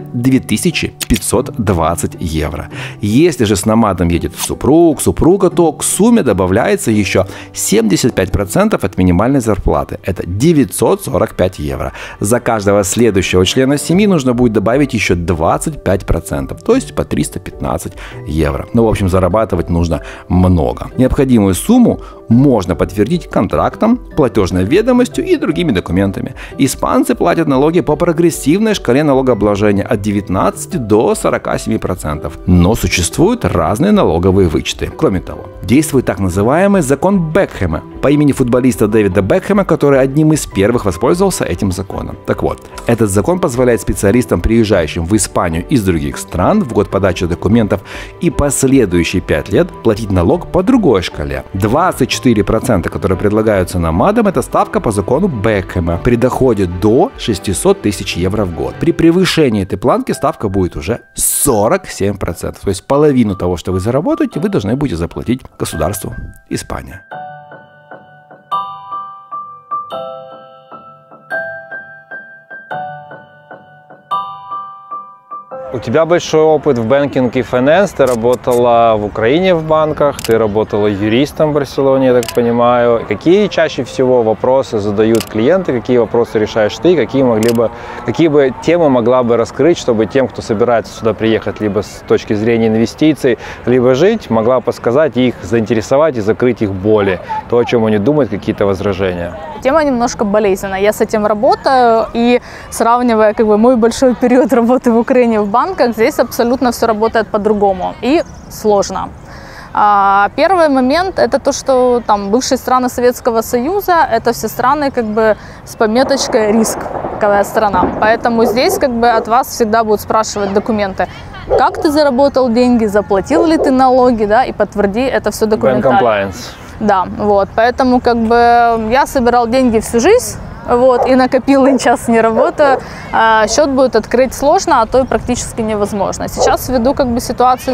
2520 евро. Если же с номадом едет супруг, супруга, то к сумме добавляется еще 75% от минимальной зарплаты. Это 945 евро. За каждого следующего члена семьи нужно будет добавить еще 25%, то есть по 315 евро. Ну, в общем, зарабатывать нужно много. Необходимую сумму можно подтвердить контрактом, платежной ведомостью и другими документами. Испанцы платят налоги по прогрессивной шкале налогообложения от 19 до 47%. Но существуют разные налоговые вычеты. Кроме того, действует так называемый закон Бекхэма по имени футболиста Дэвида Бекхэма, который одним из первых воспользовался этим законом. Так вот, этот закон позволяет специалистам, приезжающим в Испанию из других стран в год подачи документов и последующие 5 лет платить налог по другой шкале. 24%, которые предлагаются номадам, это ставка по закону Бекхэма. При доходе до 600 тысяч евро в год. При превышении этой планки ставка будет уже 47%. То есть половину того, что вы заработаете, вы должны будете заплатить государству Испания. У тебя большой опыт в banking и finance. Ты работала в Украине в банках, ты работала юристом в Барселоне, я так понимаю. Какие чаще всего вопросы задают клиенты, какие вопросы решаешь ты, какие бы темы могла бы раскрыть, чтобы тем, кто собирается сюда приехать либо с точки зрения инвестиций, либо жить, могла подсказать, их заинтересовать и закрыть их боли, то, о чем они думают, какие-то возражения? Тема немножко болезненная. Я с этим работаю, и сравнивая мой большой период работы в Украине в банках, здесь абсолютно все работает по-другому и сложно. Первый момент – это то, что там бывшие страны Советского Союза – это все страны с пометочкой «рисковая страна». Поэтому здесь от вас всегда будут спрашивать документы. Как ты заработал деньги, заплатил ли ты налоги, да, и подтверди это все документально. Bank compliance. Да, поэтому я собирал деньги всю жизнь, и накопил, и сейчас не работаю. Счет будет открыть сложно, а то и практически невозможно. Сейчас ввиду ситуации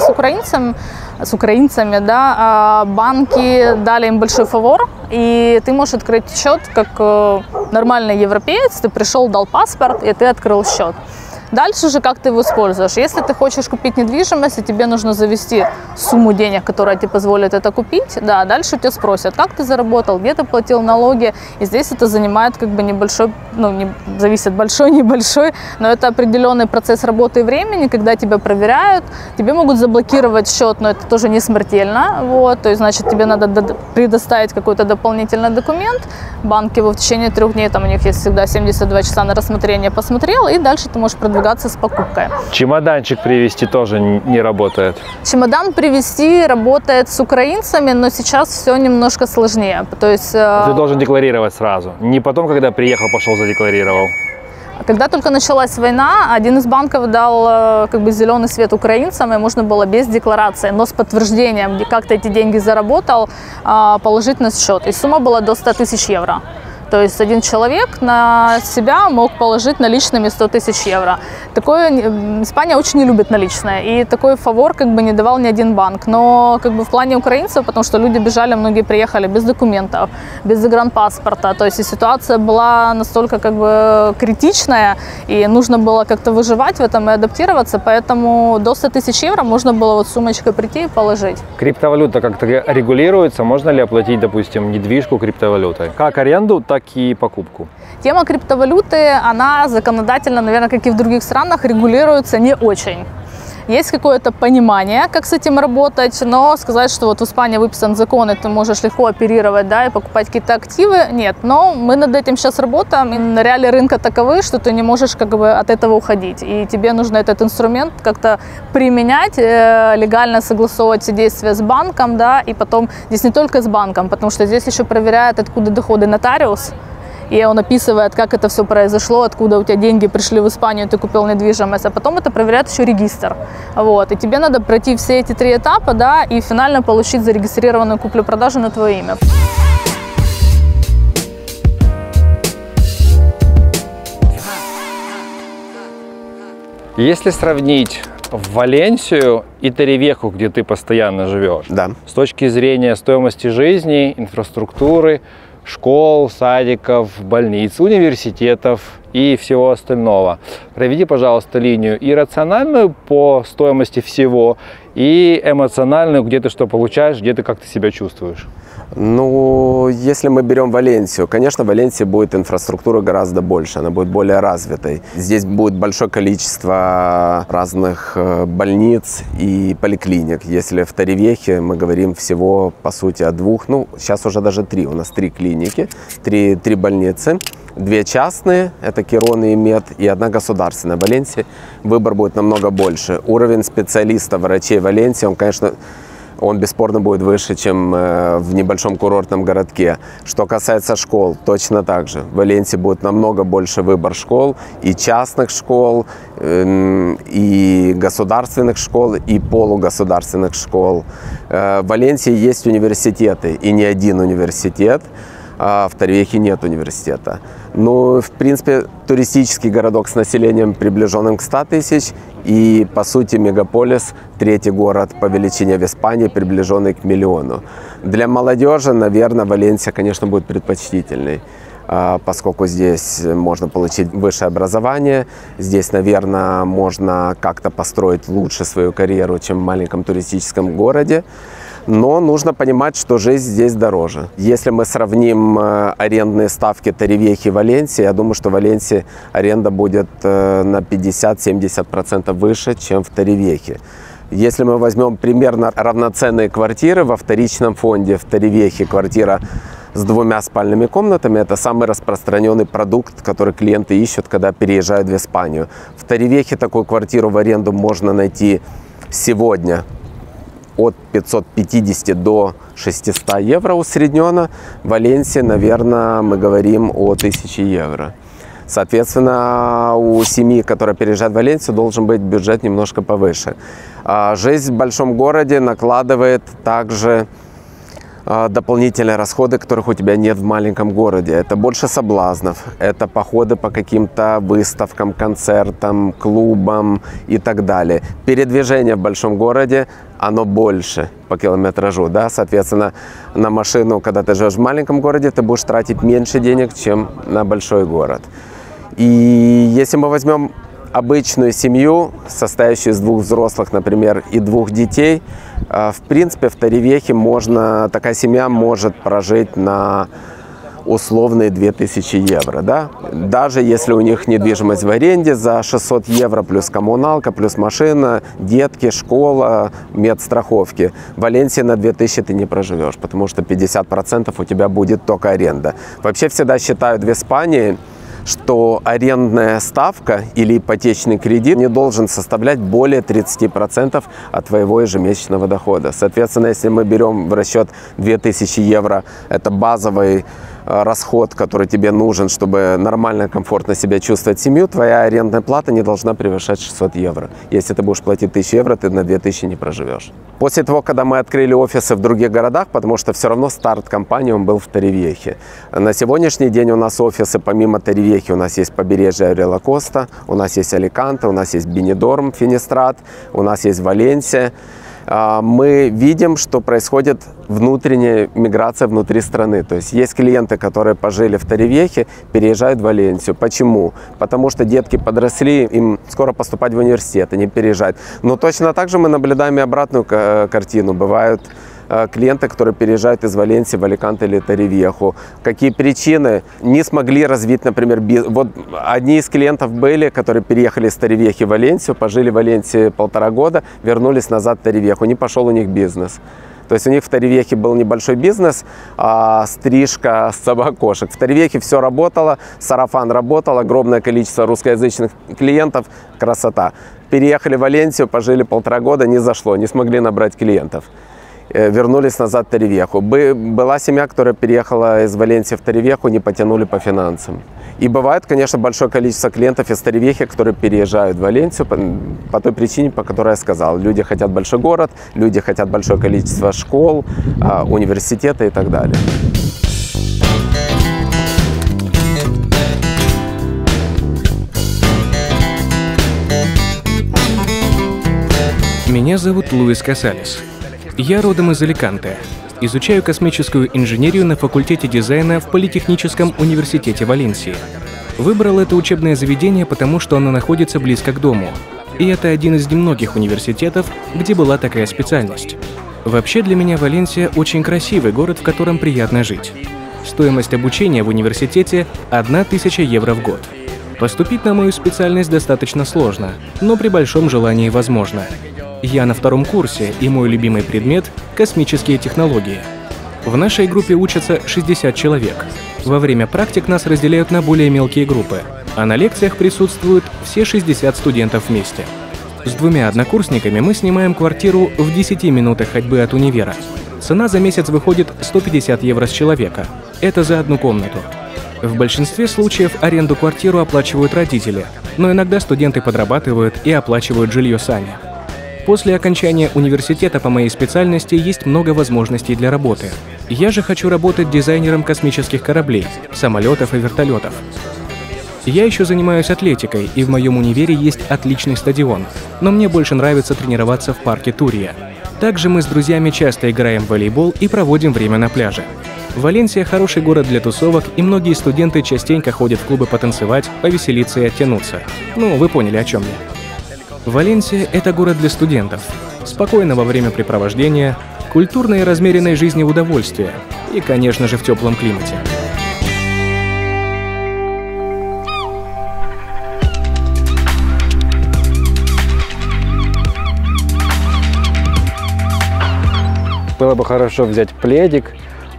с украинцами, да, банки дали им большой фавор, и ты можешь открыть счет как нормальный европеец, ты пришел, дал паспорт, и ты открыл счет. Дальше же как ты его используешь. Если ты хочешь купить недвижимость, и тебе нужно завести сумму денег, которая тебе позволит это купить, да, дальше тебя спросят, как ты заработал, где ты платил налоги. И здесь это занимает небольшой, зависит большой, небольшой, но это определенный процесс работы и времени, когда тебя проверяют, тебе могут заблокировать счет, но это тоже не смертельно, то есть, значит, тебе надо предоставить какой-то дополнительный документ, банк его в течение 3 дней, там у них есть всегда 72 часа на рассмотрение, посмотрел, и дальше ты можешь продвигаться с покупкой. Чемоданчик привезти тоже не работает? Чемодан привезти работает с украинцами, но сейчас все немножко сложнее. То есть, ты должен декларировать сразу, не потом, когда приехал, пошел задекларировал. Когда только началась война, один из банков дал зеленый свет украинцам, и можно было без декларации, но с подтверждением, как ты эти деньги заработал, положить на счет. И сумма была до 100 тысяч евро. То есть один человек на себя мог положить наличными 100 тысяч евро. Испания очень не любит наличные, и такой фавор не давал ни один банк. Но в плане украинцев, потому что люди бежали, многие приехали без документов, без загранпаспорта. То есть и ситуация была настолько критичная, и нужно было как-то выживать в этом и адаптироваться. Поэтому до 100 тысяч евро можно было сумочкой прийти и положить. Криптовалюта как-то регулируется? Можно ли оплатить, допустим, недвижку криптовалютой? Как аренду, так и покупку? Тема криптовалюты, она законодательно, наверное, как и в других странах, регулируется не очень. Есть какое-то понимание, как с этим работать, но сказать, что в Испании выписан закон, и ты можешь легко оперировать, да, и покупать какие-то активы, нет. Но мы над этим сейчас работаем, и реалии рынка таковы, что ты не можешь от этого уходить. И тебе нужно этот инструмент как-то применять, легально согласовывать все действия с банком, да, и потом здесь не только с банком, потому что здесь еще проверяет, откуда доходы нотариус. И он описывает, как это все произошло, откуда у тебя деньги пришли в Испанию, ты купил недвижимость, а потом это проверяет еще регистр. И тебе надо пройти все эти 3 этапа, да, и финально получить зарегистрированную куплю-продажу на твое имя. Если сравнить Валенсию и Торревеху, где ты постоянно живешь, да, с точки зрения стоимости жизни, инфраструктуры, школ, садиков, больниц, университетов и всего остального. Проведи, пожалуйста, линию и рациональную по стоимости всего, и эмоциональную, где ты что получаешь, где ты как ты себя чувствуешь. Если мы берем Валенсию, конечно, в Валенсии будет инфраструктура гораздо больше, она будет более развитой. Здесь будет большое количество разных больниц и поликлиник. Если в Торревехе мы говорим всего, по сути, о 2, сейчас уже даже 3, у нас 3 клиники, 3 больницы. 2 частные, это Кирон и Мед, и 1 государственная. В Валенсии выбор будет намного больше. Уровень специалистов, врачей Валенсии, он бесспорно будет выше, чем в небольшом курортном городке. Что касается школ, точно так же. В Валенсии будет намного больше выбор школ, и частных школ, и государственных школ, и полугосударственных школ. В Валенсии есть университеты, и не один университет. А в Торревехе нет университета. В принципе, туристический городок с населением, приближенным к 100 тысяч, и, по сути, мегаполис, 3-й город по величине в Испании, приближенный к 1 миллиону. Для молодежи, наверное, Валенсия, конечно, будет предпочтительной. поскольку здесь можно получить высшее образование. Здесь, наверное, можно как-то построить лучше свою карьеру, чем в маленьком туристическом городе. Но нужно понимать, что жизнь здесь дороже. Если мы сравним арендные ставки Торревьехи и Валенсии, я думаю, что в Валенсии аренда будет на 50-70% выше, чем в Торревьехе. Если мы возьмем примерно равноценные квартиры во вторичном фонде, в Торревьехе квартира с 2 спальными комнатами – это самый распространенный продукт, который клиенты ищут, когда переезжают в Испанию. В Торревьехе такую квартиру в аренду можно найти сегодня от 550 до 600 евро усредненно. В Валенсии, наверное, мы говорим о 1000 евро. Соответственно, у семьи, которая переезжает в Валенсию, должен быть бюджет немножко повыше. Жизнь в большом городе накладывает также дополнительные расходы, которых у тебя нет в маленьком городе. Это больше соблазнов, это походы по каким-то выставкам, концертам, клубам и так далее. Передвижение в большом городе, оно больше по километражу, да, соответственно, на машину, когда ты живешь в маленьком городе, ты будешь тратить меньше денег, чем на большой город. И если мы возьмем обычную семью, состоящую из 2 взрослых, например, и 2 детей, в принципе, в Торревьехе такая семья может прожить на условные 2000 евро. Да? Даже если у них недвижимость в аренде за 600 евро плюс коммуналка, плюс машина, детки, школа, медстраховки. В Валенсии на 2000 ты не проживешь, потому что 50% у тебя будет только аренда. Вообще всегда считают в Испании, что арендная ставка или ипотечный кредит не должен составлять более 30% от твоего ежемесячного дохода. Соответственно, если мы берем в расчет 2000 евро, это базовый расход, который тебе нужен, чтобы нормально, комфортно себя чувствовать семью, твоя арендная плата не должна превышать 600 евро. Если ты будешь платить 1000 евро, ты на 2000 не проживешь. После того, когда мы открыли офисы в других городах, потому что все равно старт компании он был в Торревьехе. На сегодняшний день у нас офисы, помимо Торревьехи, у нас есть побережье Аурела-Коста, у нас есть Аликанте, у нас есть Бенидорм, Финистрат, у нас есть Валенсия. Мы видим, что происходит внутренняя миграция внутри страны. То есть есть клиенты, которые пожили в Торревьехе, переезжают в Валенсию. Почему? Потому что детки подросли, им скоро поступать в университет, они переезжают. Но точно так же мы наблюдаем и обратную картину. Бывают клиенты, которые переезжают из Валенсии в Аликанте или Торревьеху. Какие причины? Не смогли развить, например, бизнес. Вот одни из клиентов были, которые переехали из Торревьехи в Валенсию, пожили в Валенсии 1,5 года, вернулись назад в Торревьеху. Не пошел у них бизнес. То есть у них в Торревьехе был небольшой бизнес, стрижка собак-кошек. В Торревьехе все работало, сарафан работал, огромное количество русскоязычных клиентов, красота. Переехали в Валенсию, пожили 1,5 года, не зашло, не смогли набрать клиентов. Вернулись назад в Торревьеху. Была семья, которая переехала из Валенсии в Торревьеху, не потянули по финансам. И бывает, конечно, большое количество клиентов из Торревьехи, которые переезжают в Валенсию по той причине, по которой я сказал. Люди хотят большой город, люди хотят большое количество школ, университета и так далее. Меня зовут Луис Касалес. Я родом из Аликанте. Изучаю космическую инженерию на факультете дизайна в Политехническом университете Валенсии. Выбрал это учебное заведение, потому что оно находится близко к дому. И это один из немногих университетов, где была такая специальность. Вообще для меня Валенсия очень красивый город, в котором приятно жить. Стоимость обучения в университете – 1000 евро в год. Поступить на мою специальность достаточно сложно, но при большом желании возможно. Я на 2-м курсе, и мой любимый предмет – космические технологии. В нашей группе учатся 60 человек. Во время практик нас разделяют на более мелкие группы, а на лекциях присутствуют все 60 студентов вместе. С 2 однокурсниками мы снимаем квартиру в 10 минутах ходьбы от универа. Цена за месяц выходит 150 евро с человека. Это за 1 комнату. В большинстве случаев аренду квартиру оплачивают родители, но иногда студенты подрабатывают и оплачивают жилье сами. После окончания университета по моей специальности есть много возможностей для работы. Я же хочу работать дизайнером космических кораблей, самолетов и вертолетов. Я еще занимаюсь атлетикой, и в моем универе есть отличный стадион, но мне больше нравится тренироваться в парке Турия. Также мы с друзьями часто играем в волейбол и проводим время на пляже. Валенсия – хороший город для тусовок, и многие студенты частенько ходят в клубы потанцевать, повеселиться и оттянуться. Ну, вы поняли, о чем я. Валенсия – это город для студентов. Спокойного времяпрепровождения, культурной и размеренной жизни в удовольствие. И, конечно же, в теплом климате. Было бы хорошо взять пледик,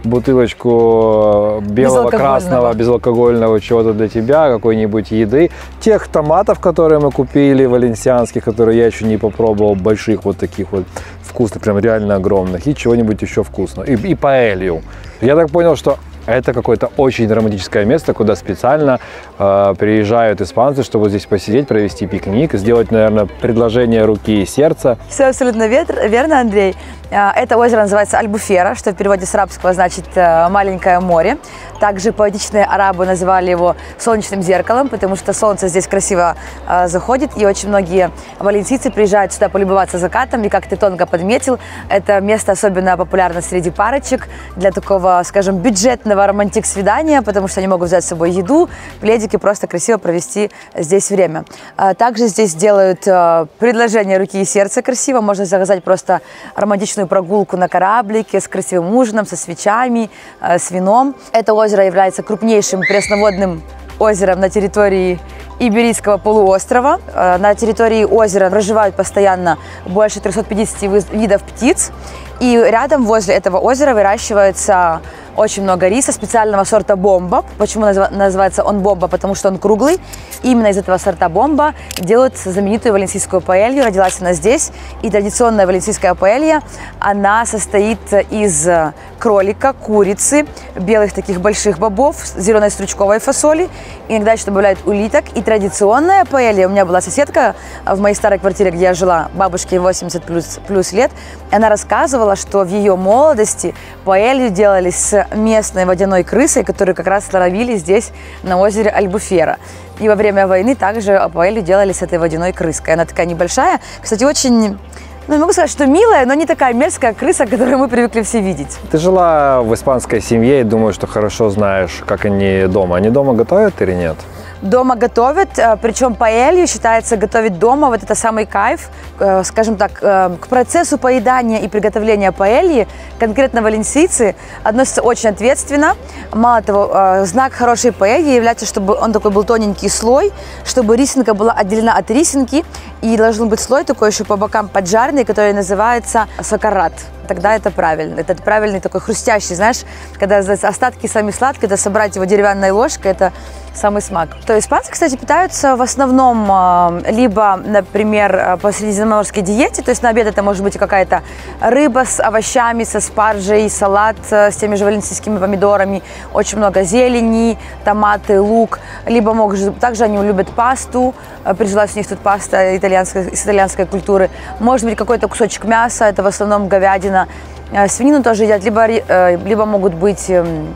бутылочку белого, красного, безалкогольного чего-то для тебя, какой-нибудь еды. Тех томатов, которые мы купили, валенсианских, которые я еще не попробовал, больших вот таких вот вкусных, прям реально огромных, и чего-нибудь еще вкусного. И паэлью. Я так понял, что это какое-то очень романтическое место, куда специально приезжают испанцы, чтобы здесь посидеть, провести пикник, сделать, наверное, предложение руки и сердца. Все абсолютно верно, Андрей. Это озеро называется Альбуфера, что в переводе с арабского значит «маленькое море». Также поэтичные арабы называли его «солнечным зеркалом», потому что солнце здесь красиво заходит, и очень многие валенсийцы приезжают сюда полюбоваться закатом. И, как ты тонко подметил, это место особенно популярно среди парочек для такого, скажем, бюджетного романтик-свидания, потому что они могут взять с собой еду, пледики, просто красиво провести здесь время. Также здесь делают предложение руки и сердца красиво. Можно заказать просто романтичную прогулку на кораблике с красивым ужином, со свечами, с вином. Это озеро является крупнейшим пресноводным озером на территории Иберийского полуострова. На территории озера проживают постоянно больше 350 видов птиц. И рядом, возле этого озера, выращивается очень много риса специального сорта бомба. Почему называется он бомба? Потому что он круглый. И именно из этого сорта бомба делают знаменитую валенсийскую паэлью. Родилась она здесь. И традиционная валенсийская паэлья, она состоит из кролика, курицы, белых таких больших бобов, зеленой стручковой фасоли. Иногда еще добавляют улиток. И традиционная паэлья, у меня была соседка в моей старой квартире, где я жила, бабушке 80 плюс лет. Она рассказывала, что в ее молодости паэлью делали с местной водяной крысой, которую как раз ловили здесь на озере Альбуфера. И во время войны также паэлью делали с этой водяной крыской. Она такая небольшая, кстати, очень, не могу сказать, что милая, но не такая мерзкая крыса, которую мы привыкли все видеть. Ты жила в испанской семье и думаю, что хорошо знаешь, как они дома. Они дома готовят или нет? Дома готовят, причем паэлью считается готовить дома, вот это самый кайф, скажем так, к процессу поедания и приготовления паэльи конкретно валенсийцы относятся очень ответственно. Мало того, знак хорошей паэльи является, чтобы он такой был тоненький слой, чтобы рисинка была отделена от рисинки, и должен быть слой такой еще по бокам поджаренный, который называется сокарат. Тогда это правильно. Это правильный такой хрустящий, знаешь, когда остатки сами сладкие, это собрать его деревянной ложкой, это самый смак. То испанцы, кстати, питаются в основном либо, например, по средиземноморской диете, то есть на обед это может быть какая-то рыба с овощами, со спаржей, салат с теми же валенсийскими помидорами, очень много зелени, томаты, лук, либо также они любят пасту, прижилась у них тут паста из итальянской культуры, может быть какой-то кусочек мяса, это в основном говядина, свинину тоже едят, либо могут быть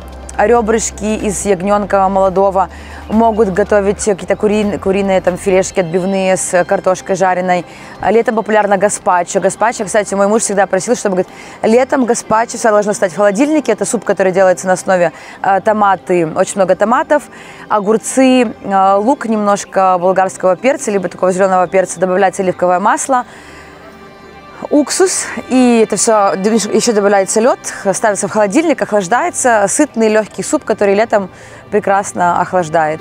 ребрышки из ягненка молодого, могут готовить какие-то куриные там филешки отбивные с картошкой жареной. Летом популярно гаспачо. Гаспачо, кстати, мой муж всегда просил, чтобы, говорит, летом гаспачо всегда должно стать в холодильнике. Это суп, который делается на основе томаты, очень много томатов, огурцы, лук, немножко болгарского перца, либо такого зеленого перца, добавляется оливковое масло, уксус, и это все еще добавляется лед, ставится в холодильник, охлаждается. Сытный легкий суп, который летом прекрасно охлаждает.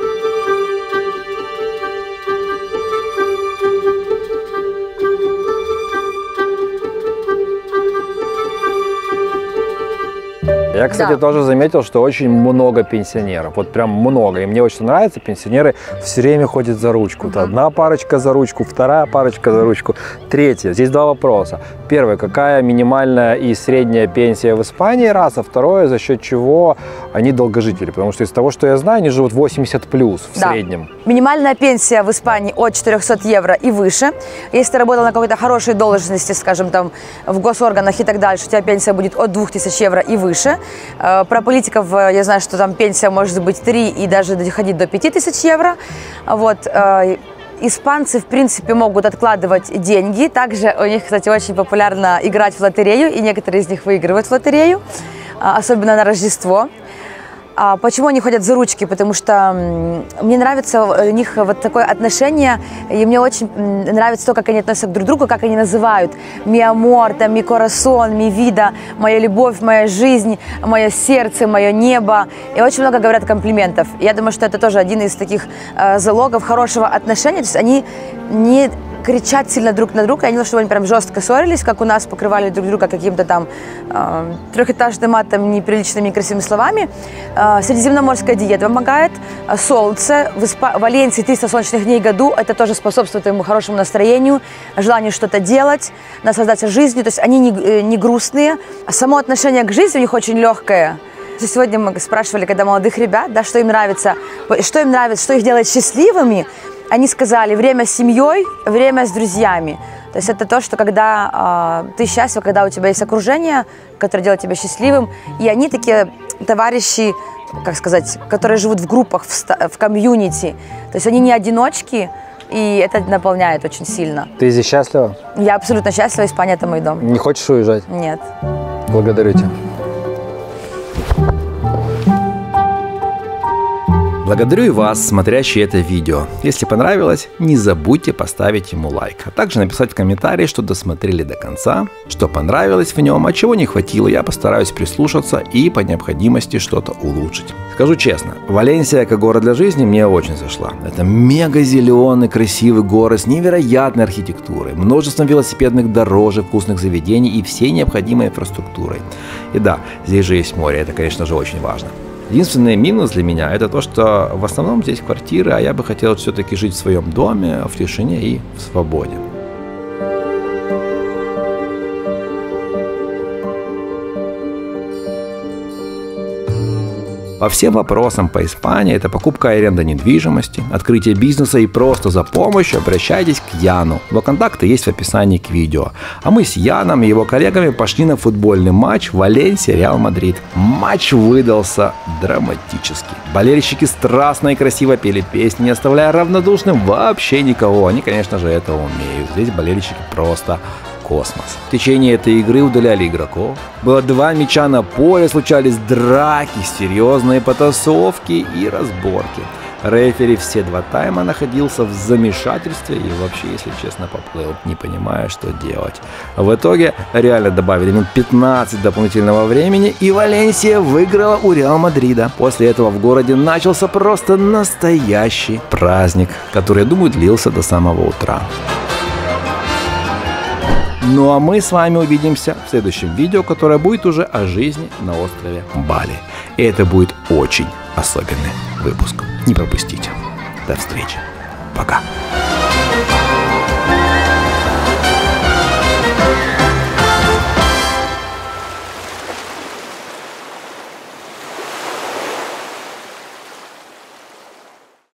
Я, кстати, тоже заметил, что очень много пенсионеров. Вот прям много. И мне очень нравится, пенсионеры все время ходят за ручку. Одна парочка за ручку, вторая парочка за ручку, третья. Здесь два вопроса. Первый, какая минимальная и средняя пенсия в Испании, раз. А второе, за счет чего они долгожители. Потому что из того, что я знаю, они живут 80 плюс в среднем. Минимальная пенсия в Испании от 400 евро и выше. Если ты работал на какой-то хорошей должности, скажем, там в госорганах и так дальше, у тебя пенсия будет от 2000 евро и выше. Про политиков я знаю, что там пенсия может быть 3 и даже доходить до 5000 евро. Вот. Испанцы, в принципе, могут откладывать деньги. Также у них, кстати, очень популярно играть в лотерею, и некоторые из них выигрывают в лотерею. особенно на Рождество. Почему они ходят за ручки? Потому что мне нравится у них вот такое отношение, и мне очень нравится то, как они относятся друг к другу, как они называют «ми амор», там, «ми корасон», «ми вида», «моя любовь», «моя жизнь», «мое сердце», «мое небо». И очень много говорят комплиментов. Я думаю, что это тоже один из таких залогов хорошего отношения. То есть они не кричат сильно друг на друга. Я не думаю, что они прям жестко ссорились, как у нас покрывали друг друга каким-то там трехэтажным матом, неприличными, некрасивыми словами. Средиземноморская диета помогает. Солнце. В Валенсии 300 солнечных дней в году. Это тоже способствует ему хорошему настроению, желанию что-то делать, наслаждаться жизнью. То есть они не грустные. Само отношение к жизни у них очень легкое. Сегодня мы спрашивали, когда молодых ребят, да, что им нравится, что их делает счастливыми. Они сказали: время с семьей, время с друзьями. То есть это то, что когда ты счастлив, когда у тебя есть окружение, которое делает тебя счастливым, и они такие товарищи, как сказать, которые живут в группах, в комьюнити. То есть они не одиночки, и это наполняет очень сильно. Ты здесь счастлива? Я абсолютно счастлива, Испания – это мой дом. Не хочешь уезжать? Нет. Благодарю тебя. Благодарю и вас, смотрящие это видео. Если понравилось, не забудьте поставить ему лайк, а также написать в комментарии, что досмотрели до конца, что понравилось в нем, а чего не хватило. Я постараюсь прислушаться и по необходимости что-то улучшить. Скажу честно, Валенсия как город для жизни мне очень зашла. Это мега зеленый, красивый город с невероятной архитектурой, множеством велосипедных дорожек, вкусных заведений и всей необходимой инфраструктурой. И да, здесь же есть море, это, конечно же, очень важно. Единственный минус для меня – это то, что в основном здесь квартиры, а я бы хотел все-таки жить в своем доме, в тишине и в свободе. По всем вопросам по Испании – это покупка и аренда недвижимости, открытие бизнеса и просто за помощью обращайтесь к Яну. Его контакты есть в описании к видео. А мы с Яном и его коллегами пошли на футбольный матч Валенсия-Реал Мадрид. Матч выдался драматический. Болельщики страстно и красиво пели песни, не оставляя равнодушным вообще никого. Они, конечно же, это умеют. Здесь болельщики просто космос. В течение этой игры удаляли игроков. Было 2 мяча на поле, случались драки, серьезные потасовки и разборки. Рефери все 2 тайма находился в замешательстве и вообще, если честно, поплыл, не понимая, что делать. В итоге реально добавили минут 15 дополнительного времени, и Валенсия выиграла у Реал Мадрида. После этого в городе начался просто настоящий праздник, который, я думаю, длился до самого утра. Ну а мы с вами увидимся в следующем видео, которое будет уже о жизни на острове Бали. И это будет очень особенный выпуск. Не пропустите. До встречи. Пока.